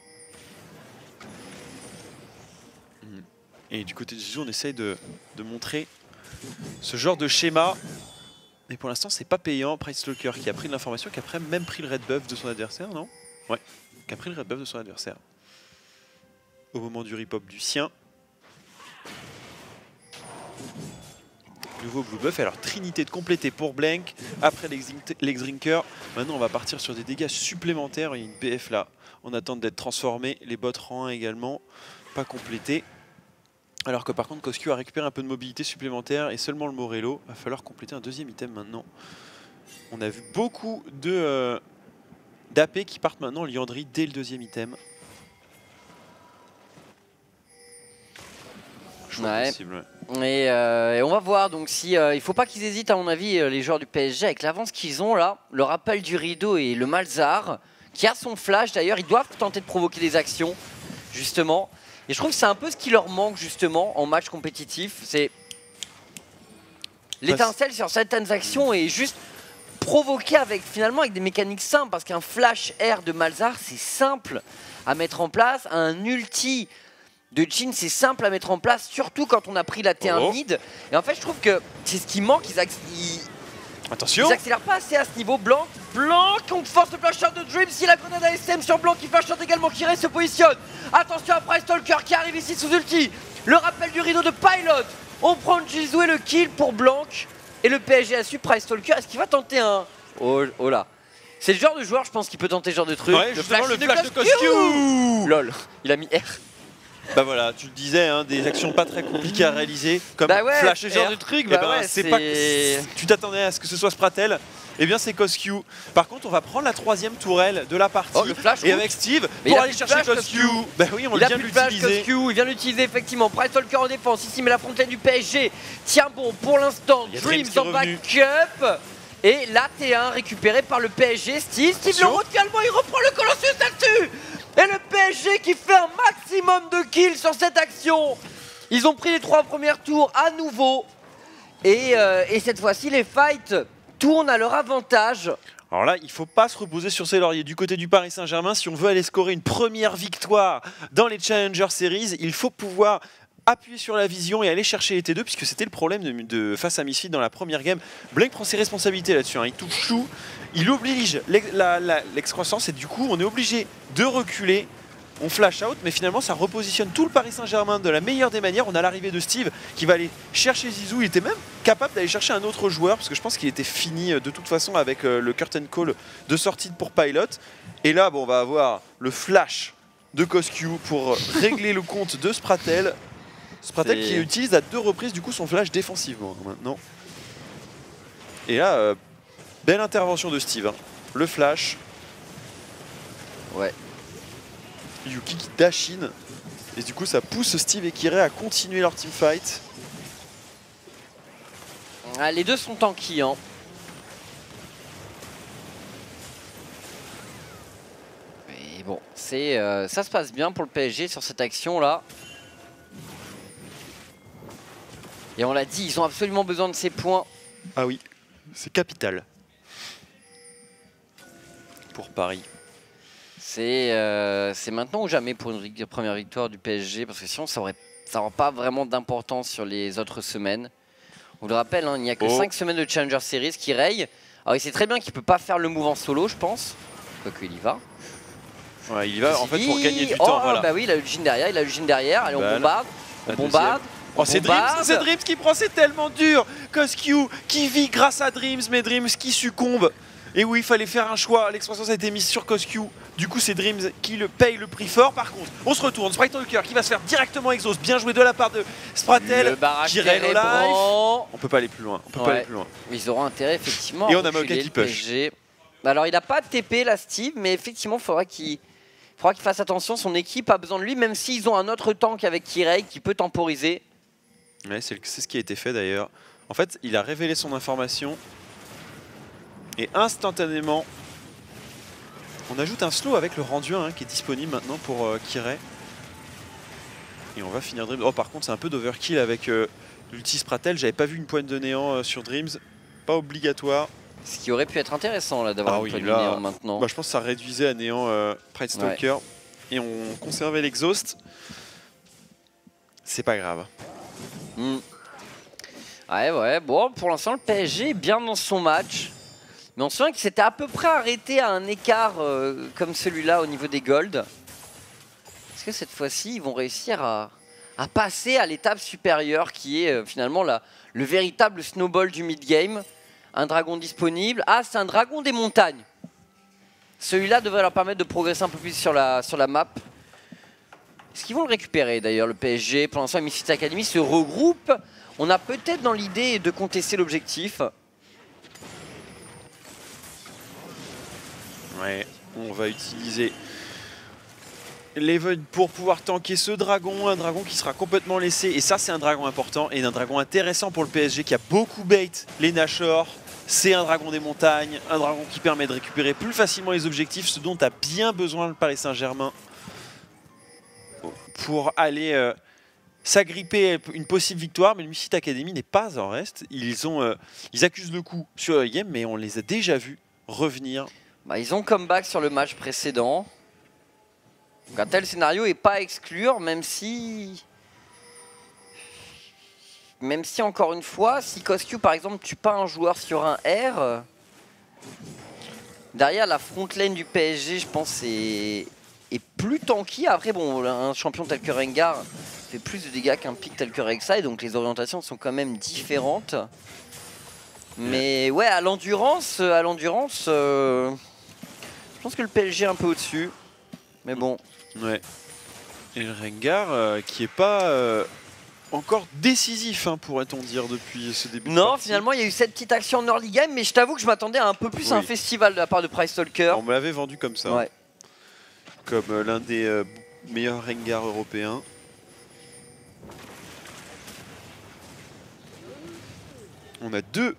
[SPEAKER 3] Et du côté de Jisoo, on essaye de, de montrer ce genre de schéma. Mais pour l'instant, c'est pas payant. Price Stalker qui a pris de l'information, qui a même pris le red buff de son adversaire, non? Ouais, qui a pris le red buff de son adversaire. Au moment du rip-hop du sien. Nouveau blue buff. Alors, trinité de complété pour Blank. Après l'ex-drinker. Maintenant, on va partir sur des dégâts supplémentaires. Il y a une P F là. On attend d'être transformé. Les bots rang un également. Pas complété. Alors que par contre, Coscu a récupéré un peu de mobilité supplémentaire et seulement le Morello. Il va falloir compléter un deuxième item maintenant. On a vu beaucoup de euh, d'A P qui partent maintenant, Liandry, dès le deuxième item. toujours
[SPEAKER 1] Ouais.
[SPEAKER 3] possible.
[SPEAKER 1] Et, euh, et on va voir, donc si euh, il faut pas qu'ils hésitent à mon avis euh, les joueurs du P S G avec l'avance qu'ils ont là, le rappel du rideau et le Malzahar qui a son flash d'ailleurs, ils doivent tenter de provoquer des actions justement. Et je trouve que c'est un peu ce qui leur manque justement en match compétitif, c'est l'étincelle sur certaines actions et juste provoquer avec finalement avec des mécaniques simples parce qu'un flash air de Malzahar c'est simple à mettre en place, un ulti de Jhin c'est simple à mettre en place, surtout quand on a pris la T un
[SPEAKER 3] oh.
[SPEAKER 1] mid. Et en fait je trouve que c'est ce qui manque, ils, ils,
[SPEAKER 3] Attention.
[SPEAKER 1] ils accélèrent pas assez à ce niveau. Blanc, Blanc, on force le flash shot de Dream, si la grenade A S M sur Blanc qui flash shot également, Kirei se positionne. Attention à Price Stalker qui arrive ici sous ulti. Le rappel du rideau de Pilot. On prend Jizou et le kill pour Blanc. Et le P S G a su Price Stalker. Est-ce qu'il va tenter un... Oh, oh là. C'est le genre de joueur, je pense, qui peut tenter ce genre de truc.
[SPEAKER 3] Ouais,
[SPEAKER 1] le
[SPEAKER 3] justement,
[SPEAKER 1] flash,
[SPEAKER 3] le flash de Coscu.
[SPEAKER 1] Lol, il a mis R.
[SPEAKER 3] Bah voilà, tu le disais, hein, des actions pas très compliquées à réaliser, comme
[SPEAKER 1] Bah ouais,
[SPEAKER 3] flash
[SPEAKER 1] ce genre
[SPEAKER 3] R.
[SPEAKER 1] de truc,
[SPEAKER 3] Eh
[SPEAKER 1] bah
[SPEAKER 3] ben,
[SPEAKER 1] ouais,
[SPEAKER 3] c'est
[SPEAKER 1] c'est-
[SPEAKER 3] pas. Tu t'attendais à ce que ce soit Spratel. Eh bien c'est Coscu. Par contre on va prendre la troisième tourelle de la partie
[SPEAKER 1] Oh, le flash
[SPEAKER 3] et
[SPEAKER 1] route.
[SPEAKER 3] avec Steve
[SPEAKER 1] Mais
[SPEAKER 3] pour
[SPEAKER 1] il a
[SPEAKER 3] aller
[SPEAKER 1] plus de
[SPEAKER 3] chercher
[SPEAKER 1] flash,
[SPEAKER 3] Coscu.
[SPEAKER 1] Coscu.
[SPEAKER 3] Bah oui on
[SPEAKER 1] Il a
[SPEAKER 3] vient de
[SPEAKER 1] plus de flash,
[SPEAKER 3] l'utiliser.
[SPEAKER 1] Coscu, il vient l'utiliser effectivement. Price Stalker en défense ici, mais la frontière du P S G tient bon pour l'instant.
[SPEAKER 3] Il y a
[SPEAKER 1] Dreams
[SPEAKER 3] Dreams qui est
[SPEAKER 1] en
[SPEAKER 3] revenu.
[SPEAKER 1] backup. Et la T un récupérée par le P S G. Steve, Steve le
[SPEAKER 3] Attention.
[SPEAKER 1] route calmement, il reprend le Colossus là-dessus. Et le P S G qui fait un maximum de kills sur cette action. Ils ont pris les trois premiers tours à nouveau. Et, euh, et cette fois-ci, les fights tournent à leur avantage.
[SPEAKER 3] Alors là, il faut pas se reposer sur ses lauriers. Du côté du Paris Saint-Germain, si on veut aller scorer une première victoire dans les Challenger Series, il faut pouvoir appuyer sur la vision et aller chercher les T deux, puisque c'était le problème de, de face à Misfit dans la première game. Blank prend ses responsabilités là-dessus, hein. Il touche tout, il oblige l'ex- la- la- l'excroissance et du coup on est obligé de reculer. On flash out, mais finalement ça repositionne tout le Paris Saint-Germain de la meilleure des manières. On a l'arrivée de Steve qui va aller chercher Zizou. Il était même capable d'aller chercher un autre joueur parce que je pense qu'il était fini de toute façon avec le curtain call de sortie pour Pilot. Et là, bon, on va avoir le flash de Coscu pour régler le compte de Spratel. Spratel
[SPEAKER 1] C'est-
[SPEAKER 3] qui utilise à deux reprises du coup son flash défensivement maintenant. Et là, euh, belle intervention de Steve, hein. Le flash.
[SPEAKER 1] Ouais.
[SPEAKER 3] Yuki qui dash in. Et du coup ça pousse Steve et Kirei à continuer leur teamfight.
[SPEAKER 1] Ah, les deux sont tanky, hein. Et bon, c'est euh, ça se passe bien pour le P S G sur cette action là. Et on l'a dit, ils ont absolument besoin de ces points.
[SPEAKER 3] Ah oui, c'est capital. Pour Paris.
[SPEAKER 1] C'est euh, c'est maintenant ou jamais pour une vic- première victoire du P S G, parce que sinon ça aurait ça n'aura pas vraiment d'importance sur les autres semaines. On le rappelle, hein, il n'y a que
[SPEAKER 3] Oh.
[SPEAKER 1] cinq semaines de Challenger Series qui rayent. Alors il sait très bien qu'il peut pas faire le move en solo, je pense. Quoique il y va.
[SPEAKER 3] Ouais, il y va en fait pour
[SPEAKER 1] Ceci
[SPEAKER 3] gagner du
[SPEAKER 1] oh,
[SPEAKER 3] temps. Voilà.
[SPEAKER 1] Bah oui, il a eu le Jhin derrière, il a eu le Jhin derrière. Allez, on
[SPEAKER 3] Voilà.
[SPEAKER 1] bombarde, on
[SPEAKER 3] La
[SPEAKER 1] bombarde.
[SPEAKER 3] Oh, c'est Dreams,
[SPEAKER 1] bombarde.
[SPEAKER 3] c'est Dreams qui prend, c'est tellement dur. Coscu qui vit grâce à Dreams, mais Dreams qui succombe. Et oui, il fallait faire un choix. L'explosion a été mise sur Coscu. Du coup, c'est Dreams qui le paye le prix fort. Par contre, on se retourne. Sprite Talker qui va se faire directement exhaust. Bien joué de la part de Spratel.
[SPEAKER 1] Le barrage
[SPEAKER 3] qui règle
[SPEAKER 1] ténébrant.
[SPEAKER 3] life. On peut pas aller plus loin. On peut
[SPEAKER 1] Ouais.
[SPEAKER 3] pas aller plus loin.
[SPEAKER 1] Ils auront intérêt effectivement
[SPEAKER 3] Et
[SPEAKER 1] à
[SPEAKER 3] on a
[SPEAKER 1] reculer
[SPEAKER 3] Maoka qui
[SPEAKER 1] le P S
[SPEAKER 3] push.
[SPEAKER 1] G. Bah alors il n'a pas de T P là Steve, mais effectivement il faudra qu'il faudra qu'il fasse attention. Son équipe a besoin de lui, même s'ils ont un autre tank avec Kirei qui peut temporiser.
[SPEAKER 3] Ouais, c'est le- c'est ce qui a été fait d'ailleurs. En fait, il a révélé son information. Et instantanément, on ajoute un slow avec le rendu hein, qui est disponible maintenant pour euh, Kirei. Et on va finir Dreams. Oh, par contre, c'est un peu d'overkill avec euh, l'ulti Spratel. J'avais pas vu une pointe de néant euh, sur Dreams. Pas obligatoire.
[SPEAKER 1] Ce qui aurait pu être intéressant là d'avoir
[SPEAKER 3] Ah
[SPEAKER 1] un
[SPEAKER 3] oui,
[SPEAKER 1] peu de
[SPEAKER 3] là,
[SPEAKER 1] néant maintenant.
[SPEAKER 3] Bah, je pense que ça réduisait à néant euh, Pride Stalker. Et on conservait l'exhaust. C'est pas grave.
[SPEAKER 1] Hmm. Ouais ouais, bon pour l'instant le P S G est bien dans son match. Mais on se souvient qu'il s'était à peu près arrêté à un écart euh, comme celui-là au niveau des golds. Est-ce que cette fois-ci ils vont réussir à, à passer à l'étape supérieure qui est euh, finalement la, le véritable snowball du mid-game. Un dragon disponible. Ah, c'est un dragon des montagnes. Celui-là devrait leur permettre de progresser un peu plus sur la, sur la map. Est-ce qu'ils vont le récupérer d'ailleurs le P S G? Pour l'instant, Misfits Academy se regroupe. On a peut-être dans l'idée de contester l'objectif.
[SPEAKER 3] Ouais, on va utiliser Leven pour pouvoir tanker ce dragon, un dragon qui sera complètement laissé, et ça c'est un dragon important et un dragon intéressant pour le P S G qui a beaucoup bait les Nashor. C'est un dragon des montagnes, un dragon qui permet de récupérer plus facilement les objectifs, ce dont a bien besoin le Paris Saint-Germain pour aller euh, s'agripper une possible victoire. Mais le Misfit Academy n'est pas en reste, ils, ont, euh, ils accusent le coup sur Yem, mais on les a déjà vus revenir.
[SPEAKER 1] Bah, ils ont comeback sur le match précédent. Donc un tel scénario n'est pas à exclure, même si... Même si, encore une fois, si Coscu, par exemple, tue pas un joueur sur un R, derrière la front lane du P S G, je pense, est, est plus tanky. Après, bon, un champion tel que Rengar fait plus de dégâts qu'un pick tel que Rek'Sai, donc les orientations sont quand même différentes. Mais ouais, à l'endurance, à l'endurance, euh, je pense que le P S G est un peu au-dessus. Mais bon.
[SPEAKER 3] Ouais. Et le Rengar euh, qui est pas euh, encore décisif, hein, pourrait-on dire, depuis ce début.
[SPEAKER 1] Non,
[SPEAKER 3] de partie.
[SPEAKER 1] finalement, il y a eu cette petite action en early game, mais je t'avoue que je m'attendais à un peu plus
[SPEAKER 3] Oui.
[SPEAKER 1] un festival de la part de Price Talker.
[SPEAKER 3] On me l'avait vendu comme ça.
[SPEAKER 1] Ouais.
[SPEAKER 3] Comme euh, l'un des euh, meilleurs Rengar européens. On a deux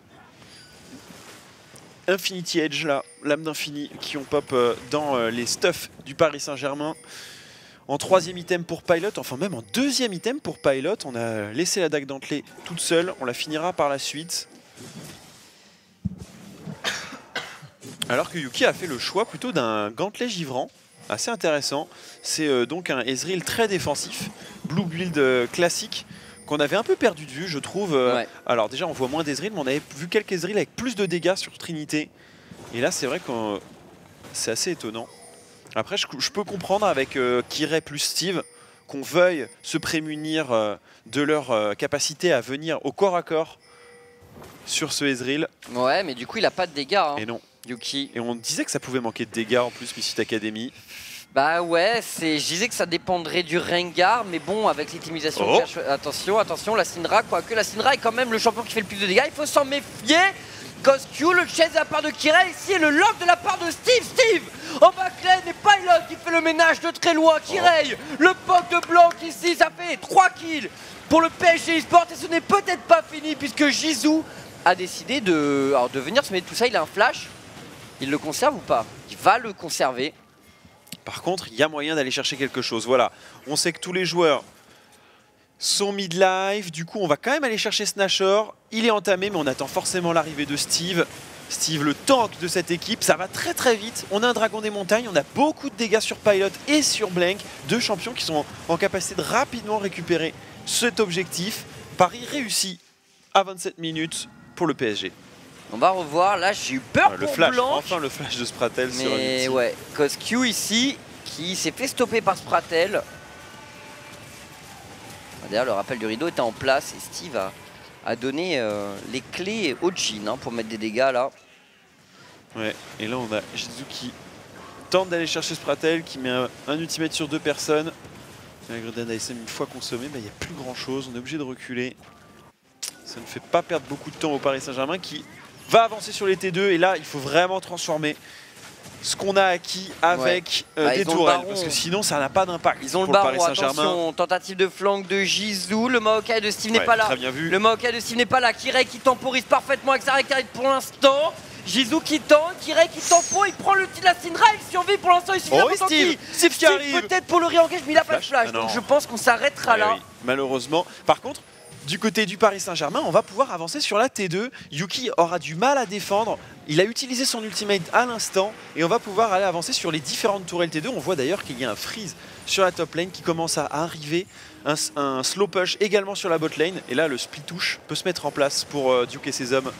[SPEAKER 3] Infinity Edge là, lame d'infini, qui ont pop euh, dans euh, les stuffs du Paris Saint-Germain. En troisième item pour Pilot, enfin même en deuxième item pour Pilot, on a laissé la dague dentelée toute seule, on la finira par la suite. Alors que Yuki a fait le choix plutôt d'un gantelet givrant, assez intéressant. C'est euh, donc un Ezreal très défensif, blue build euh, classique, qu'on avait un peu perdu de vue, je trouve.
[SPEAKER 1] Ouais.
[SPEAKER 3] Alors déjà, on voit moins d'Ezreal, mais on avait vu quelques Ezreal avec plus de dégâts sur Trinité. Et là, c'est vrai que euh, c'est assez étonnant. Après, je, je peux comprendre avec euh, Kirei plus Steve qu'on veuille se prémunir euh, de leur euh, capacité à venir au corps à corps sur ce Ezreal.
[SPEAKER 1] Ouais, mais du coup, il a pas de dégâts, hein,
[SPEAKER 3] Et non.
[SPEAKER 1] Yuki.
[SPEAKER 3] Et on disait que ça pouvait manquer de dégâts en plus, Misfit Academy.
[SPEAKER 1] Bah ouais, je disais que ça dépendrait du Rengar, mais bon, avec l'optimisation...
[SPEAKER 3] Oh.
[SPEAKER 1] Attention, attention, la Syndra, quoique la Syndra est quand même le champion qui fait le plus de dégâts, il faut s'en méfier. Coscu, le chase de la part de Kirei, ici, et le lock de la part de Steve. Steve en backlane, et Pilot qui fait le ménage de très loin. Kirei, oh. Le poke de Blanc ici, ça fait trois kills pour le P S G eSport, et ce n'est peut-être pas fini, puisque Jizou a décidé de, alors, de venir se mettre tout ça. Il a un flash, il le conserve ou pas? Il va le conserver.
[SPEAKER 3] Par contre, il y a moyen d'aller chercher quelque chose. Voilà, on sait que tous les joueurs sont mid-life. Du coup, on va quand même aller chercher ce Nashor. Il est entamé, mais on attend forcément l'arrivée de Steve. Steve, le tank de cette équipe. Ça va très très vite. On a un dragon des montagnes. On a beaucoup de dégâts sur Pilot et sur Blank. Deux champions qui sont en capacité de rapidement récupérer cet objectif. Pari réussi à vingt-sept minutes pour le P S G.
[SPEAKER 1] On va revoir, là j'ai eu peur
[SPEAKER 3] Ah,
[SPEAKER 1] pour
[SPEAKER 3] le flash,
[SPEAKER 1] Blanc.
[SPEAKER 3] enfin le flash de Spratel sur un
[SPEAKER 1] Mais
[SPEAKER 3] ulti.
[SPEAKER 1] ouais, Coscu ici, qui s'est fait stopper par Spratel. D'ailleurs, le rappel du rideau était en place et Steve a, a donné euh, les clés au Jhin hein, pour mettre des dégâts là.
[SPEAKER 3] Ouais, et là on a Jizou qui tente d'aller chercher Spratel, qui met un, un ultimate sur deux personnes. La Grenade A S M une fois consommée, bah, il n'y a plus grand chose, on est obligé de reculer. Ça ne fait pas perdre beaucoup de temps au Paris Saint-Germain qui va avancer sur les T deux, et là il faut vraiment transformer ce qu'on a acquis avec ouais. euh,
[SPEAKER 1] bah,
[SPEAKER 3] des tourelles, parce que sinon ça n'a pas d'impact.
[SPEAKER 1] Ils ont
[SPEAKER 3] pour
[SPEAKER 1] le baron,
[SPEAKER 3] le Paris Saint-Germain.
[SPEAKER 1] Attention, tentative de flank de Jizou, le Maokai de Steve n'est
[SPEAKER 3] ouais,
[SPEAKER 1] pas là.
[SPEAKER 3] Très bien vu.
[SPEAKER 1] Le Maokai de Steve n'est pas là, Kirei qui temporise parfaitement avec sa récarite pour l'instant. Jizou qui tente, Kirei qui tempo, il prend le petit de la Syndra, il survit pour l'instant, il suffit
[SPEAKER 3] oh, Steve, Steve qui arrive.
[SPEAKER 1] Peut-être pour le re-engage, mais il a pas de flash,
[SPEAKER 3] ah
[SPEAKER 1] donc je pense qu'on s'arrêtera
[SPEAKER 3] ouais,
[SPEAKER 1] là.
[SPEAKER 3] Oui, malheureusement. Par contre, du côté du Paris Saint-Germain, on va pouvoir avancer sur la T deux. Yuki aura du mal à défendre. Il a utilisé son ultimate à l'instant et on va pouvoir aller avancer sur les différentes tourelles T deux. On voit d'ailleurs qu'il y a un freeze sur la top lane qui commence à arriver. Un, un slow push également sur la bot lane. Et là, le split touch peut se mettre en place pour euh, Duke et ses hommes.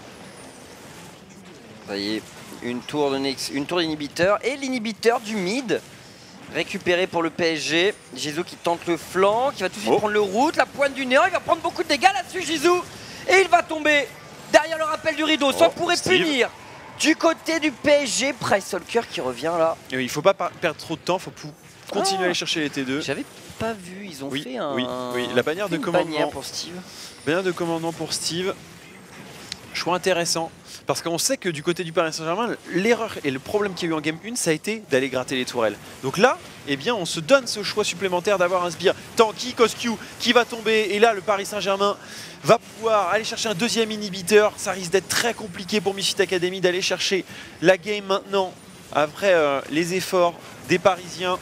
[SPEAKER 1] Ça y est, une tour d'inhibiteur et l'inhibiteur du mid. Récupéré pour le P S G. Jizou qui tente le flanc, qui va tout de suite
[SPEAKER 3] oh.
[SPEAKER 1] prendre le route, la pointe du néant, il va prendre beaucoup de dégâts là-dessus Jizou. Et il va tomber derrière le rappel du rideau. Ça oh, pourrait Steve. punir du côté du P S G. Price Talker qui revient là.
[SPEAKER 3] Et oui, il ne faut pas perdre trop de temps, il faut continuer ah. à aller chercher les T deux.
[SPEAKER 1] J'avais pas vu, ils ont
[SPEAKER 3] oui,
[SPEAKER 1] fait un...
[SPEAKER 3] Oui, oui, la bannière de commandement.
[SPEAKER 1] Bannière pour Steve.
[SPEAKER 3] Bannière de commandement pour Steve. Choix intéressant. Parce qu'on sait que du côté du Paris Saint-Germain, l'erreur et le problème qu'il y a eu en game un, ça a été d'aller gratter les tourelles. Donc là, eh bien, on se donne ce choix supplémentaire d'avoir un sbire tanky, Coscu qui va tomber. Et là, le Paris Saint-Germain va pouvoir aller chercher un deuxième inhibiteur. Ça risque d'être très compliqué pour Misfit Academy d'aller chercher la game maintenant. Après euh, les efforts des Parisiens.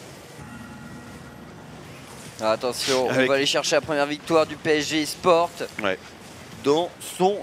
[SPEAKER 1] Attention,
[SPEAKER 3] Avec...
[SPEAKER 1] on va aller chercher la première victoire du P S G Sport.
[SPEAKER 3] Ouais.
[SPEAKER 1] Dans son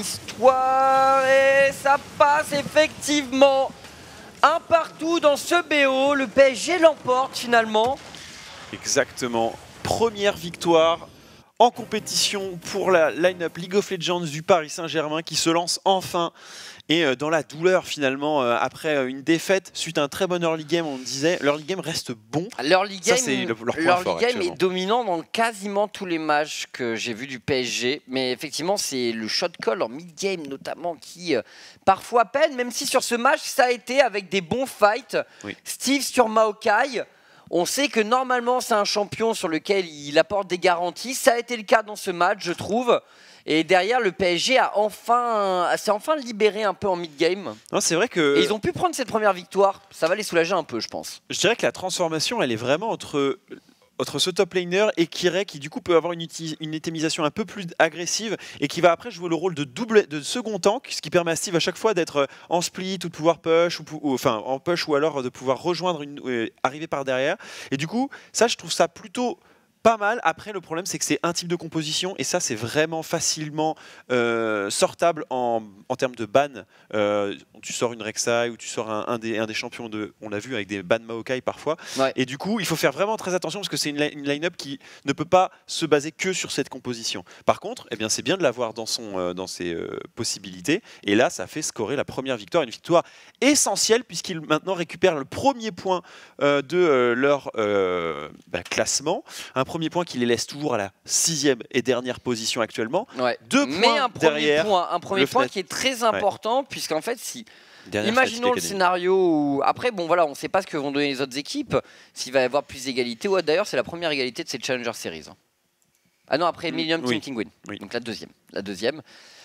[SPEAKER 1] histoire, et ça passe effectivement un partout dans ce B O. Le P S G l'emporte finalement.
[SPEAKER 3] Exactement, première victoire en compétition pour la line-up League of Legends du Paris Saint-Germain qui se lance enfin. Et dans la douleur finalement, après une défaite suite à un très bon early game, on disait l'early game reste bon.
[SPEAKER 1] L'early game,
[SPEAKER 3] Ça, le,
[SPEAKER 1] game est dominant dans quasiment tous les matchs que j'ai vus du P S G. Mais effectivement, c'est le shot call en mid-game notamment qui euh, parfois peine, même si sur ce match, ça a été avec des bons fights. Oui. Steve sur Maokai. On sait que normalement, c'est un champion sur lequel il apporte des garanties. Ça a été le cas dans ce match, je trouve. Et derrière, le P S G a enfin, s'est enfin libéré un peu en mid-game.
[SPEAKER 3] Non, c'est vrai que...
[SPEAKER 1] Et ils ont pu prendre cette première victoire. Ça va les soulager un peu, je pense.
[SPEAKER 3] Je dirais que la transformation, elle est vraiment entre, entre ce top laner et Kirei, qui du coup peut avoir une, une itemisation un peu plus agressive et qui va après jouer le rôle de, double, de second tank, ce qui permet à Steve à chaque fois d'être en split ou de pouvoir push, ou, ou, enfin en push ou alors de pouvoir rejoindre, une, euh, arriver par derrière. Et du coup, ça, je trouve ça plutôt... pas mal. Après, le problème, c'est que c'est un type de composition et ça, c'est vraiment facilement euh, sortable en, en termes de ban. Euh, tu sors une Rek'Sai ou tu sors un, un, des, un des champions de, on l'a vu avec des ban Maokai parfois. Ouais. Et du coup, il faut faire vraiment très attention parce que c'est une, une line-up qui ne peut pas se baser que sur cette composition. Par contre, eh bien, c'est bien de l'avoir dans, son, euh, dans ses euh, possibilités. Et là, ça fait scorer la première victoire, une victoire essentielle puisqu'ils maintenant récupèrent le premier point euh, de euh, leur euh, bah, classement. Un premier point qui les laisse toujours à la sixième et dernière position actuellement.
[SPEAKER 1] Ouais.
[SPEAKER 3] Deux
[SPEAKER 1] Mais
[SPEAKER 3] points
[SPEAKER 1] un premier
[SPEAKER 3] derrière.
[SPEAKER 1] Point, un premier point qui est très important, ouais. Puisqu'en fait, si
[SPEAKER 3] dernière
[SPEAKER 1] imaginons le scénario où après, bon voilà, on ne sait pas ce que vont donner les autres équipes, s'il va y avoir plus d'égalité. Ou d'ailleurs, c'est la première égalité de cette Challenger Series. Ah non, après Millennium mmh, Team oui. Penguin. Oui. Donc la deuxième, la deuxième.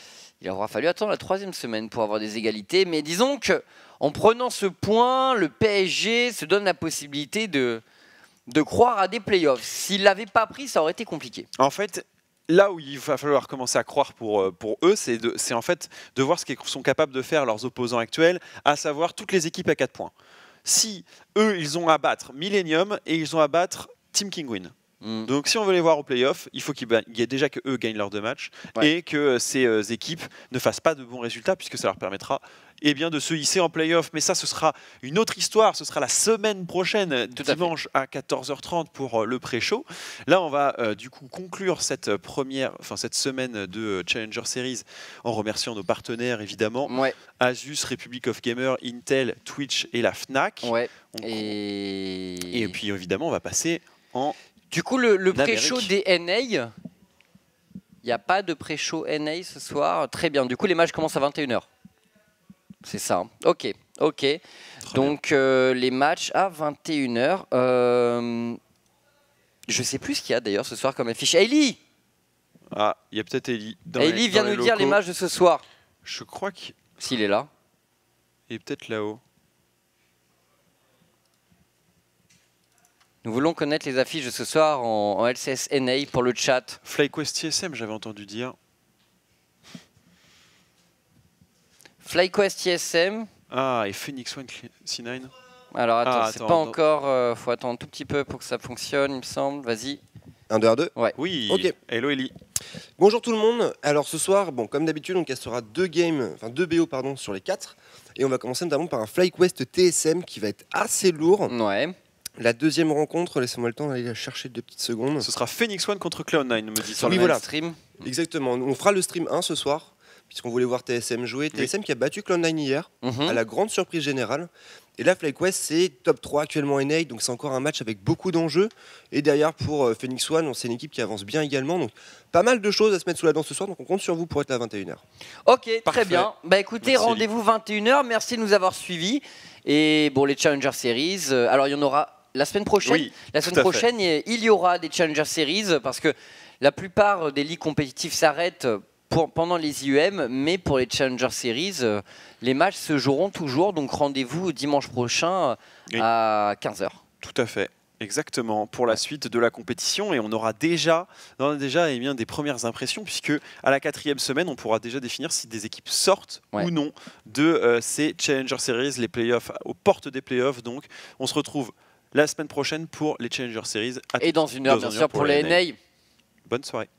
[SPEAKER 1] Il aura fallu attendre la troisième semaine pour avoir des égalités. Mais disons que en prenant ce point, le P S G se donne la possibilité de de croire à des playoffs. S'ils ne l'avaient pas pris, ça aurait été compliqué.
[SPEAKER 3] En fait, là où il va falloir commencer à croire pour, pour eux, c'est en fait de voir ce qu'ils sont capables de faire leurs opposants actuels, à savoir toutes les équipes à quatre points. Si eux, ils ont à battre Millennium et ils ont à battre Team Kinguin. Mm. Donc si on veut les voir au playoff, il faut qu'il y ait déjà que eux gagnent leurs deux matchs, ouais. Et que ces euh, équipes ne fassent pas de bons résultats puisque ça leur permettra eh bien, de se hisser en playoff. Mais ça, ce sera une autre histoire. Ce sera la semaine prochaine, tout dimanche à, à quatorze heures trente pour euh, le pré-show. Là, on va euh, du coup conclure cette première, enfin cette semaine de Challenger Series en remerciant nos partenaires évidemment, ouais. Asus, Republic of Gamers, Intel, Twitch et la Fnac.
[SPEAKER 1] Ouais. On... Et...
[SPEAKER 3] et puis évidemment, on va passer en
[SPEAKER 1] Du coup, le, le pré-show des N A, il n'y a pas de pré-show N A ce soir. Très bien. Du coup, les matchs commencent à vingt et une heures. C'est ça. Hein. Ok. Ok. Très Donc, euh, les matchs à vingt et une heures. Euh, je ne sais plus ce qu'il y a d'ailleurs ce soir comme affiche. Ellie
[SPEAKER 3] Ah, il y a peut-être Ellie.
[SPEAKER 1] Ellie vient nous locaux. dire les matchs de ce soir.
[SPEAKER 3] Je crois qu'il...
[SPEAKER 1] S'il est là.
[SPEAKER 3] Il est peut-être là-haut.
[SPEAKER 1] Nous voulons connaître les affiches de ce soir en, en L C S N A pour le chat.
[SPEAKER 3] FlyQuest T S M, j'avais entendu dire.
[SPEAKER 1] FlyQuest T S M.
[SPEAKER 3] Ah, et Phoenix One C neuf.
[SPEAKER 1] Alors attends, ah, c'est pas non. encore... Euh, faut attendre un tout petit peu pour que ça fonctionne, il me semble. Vas-y.
[SPEAKER 2] un, deux, un, deux
[SPEAKER 1] Ouais.
[SPEAKER 3] Oui.
[SPEAKER 2] Ok.
[SPEAKER 3] Hello Ellie.
[SPEAKER 2] Bonjour tout le monde. Alors ce soir, bon, comme d'habitude, on castera deux games, enfin deux B O pardon, sur les quatre. Et on va commencer notamment par un FlyQuest T S M qui va être assez lourd.
[SPEAKER 1] Ouais.
[SPEAKER 2] La deuxième rencontre, laissez-moi le temps d'aller la chercher deux petites secondes.
[SPEAKER 3] Ce sera Phoenix One contre Cloud nine, me dit sur
[SPEAKER 2] oui,
[SPEAKER 3] le
[SPEAKER 2] voilà.
[SPEAKER 1] stream.
[SPEAKER 2] Exactement. On fera le stream un ce soir, puisqu'on voulait voir T S M jouer. Oui. T S M qui a battu Cloud nine hier, mm-hmm. à la grande surprise générale. Et là, FlyQuest, c'est top trois actuellement N A, donc c'est encore un match avec beaucoup d'enjeux. Et derrière, pour euh, Phoenix One, c'est une équipe qui avance bien également. Donc pas mal de choses à se mettre sous la dent ce soir, donc on compte sur vous pour être là à vingt et une heures.
[SPEAKER 1] Ok, parfait. Très bien. Bah écoutez, rendez-vous vingt et une heures. Merci de nous avoir suivis. Et bon, les Challenger Series, euh, alors il y en aura... La semaine prochaine, oui, la semaine prochaine il y aura des Challenger Series parce que la plupart des ligues compétitives s'arrêtent pour, pendant les I U M, mais pour les Challenger Series, euh, les matchs se joueront toujours. Donc rendez-vous dimanche prochain
[SPEAKER 3] Oui.
[SPEAKER 1] à quinze heures.
[SPEAKER 3] Tout à fait. Exactement, pour la suite de la compétition, et on aura déjà, on a déjà eh bien, des premières impressions, puisque à la quatrième semaine, on pourra déjà définir si des équipes sortent
[SPEAKER 1] Ouais.
[SPEAKER 3] ou non de euh, ces Challenger Series, les playoffs, aux portes des playoffs. Donc, on se retrouve la semaine prochaine pour les Challenger Series. À
[SPEAKER 1] Et
[SPEAKER 3] tout-
[SPEAKER 1] dans une heure,
[SPEAKER 3] dans
[SPEAKER 1] bien sûr, pour les N A.
[SPEAKER 3] Bonne soirée.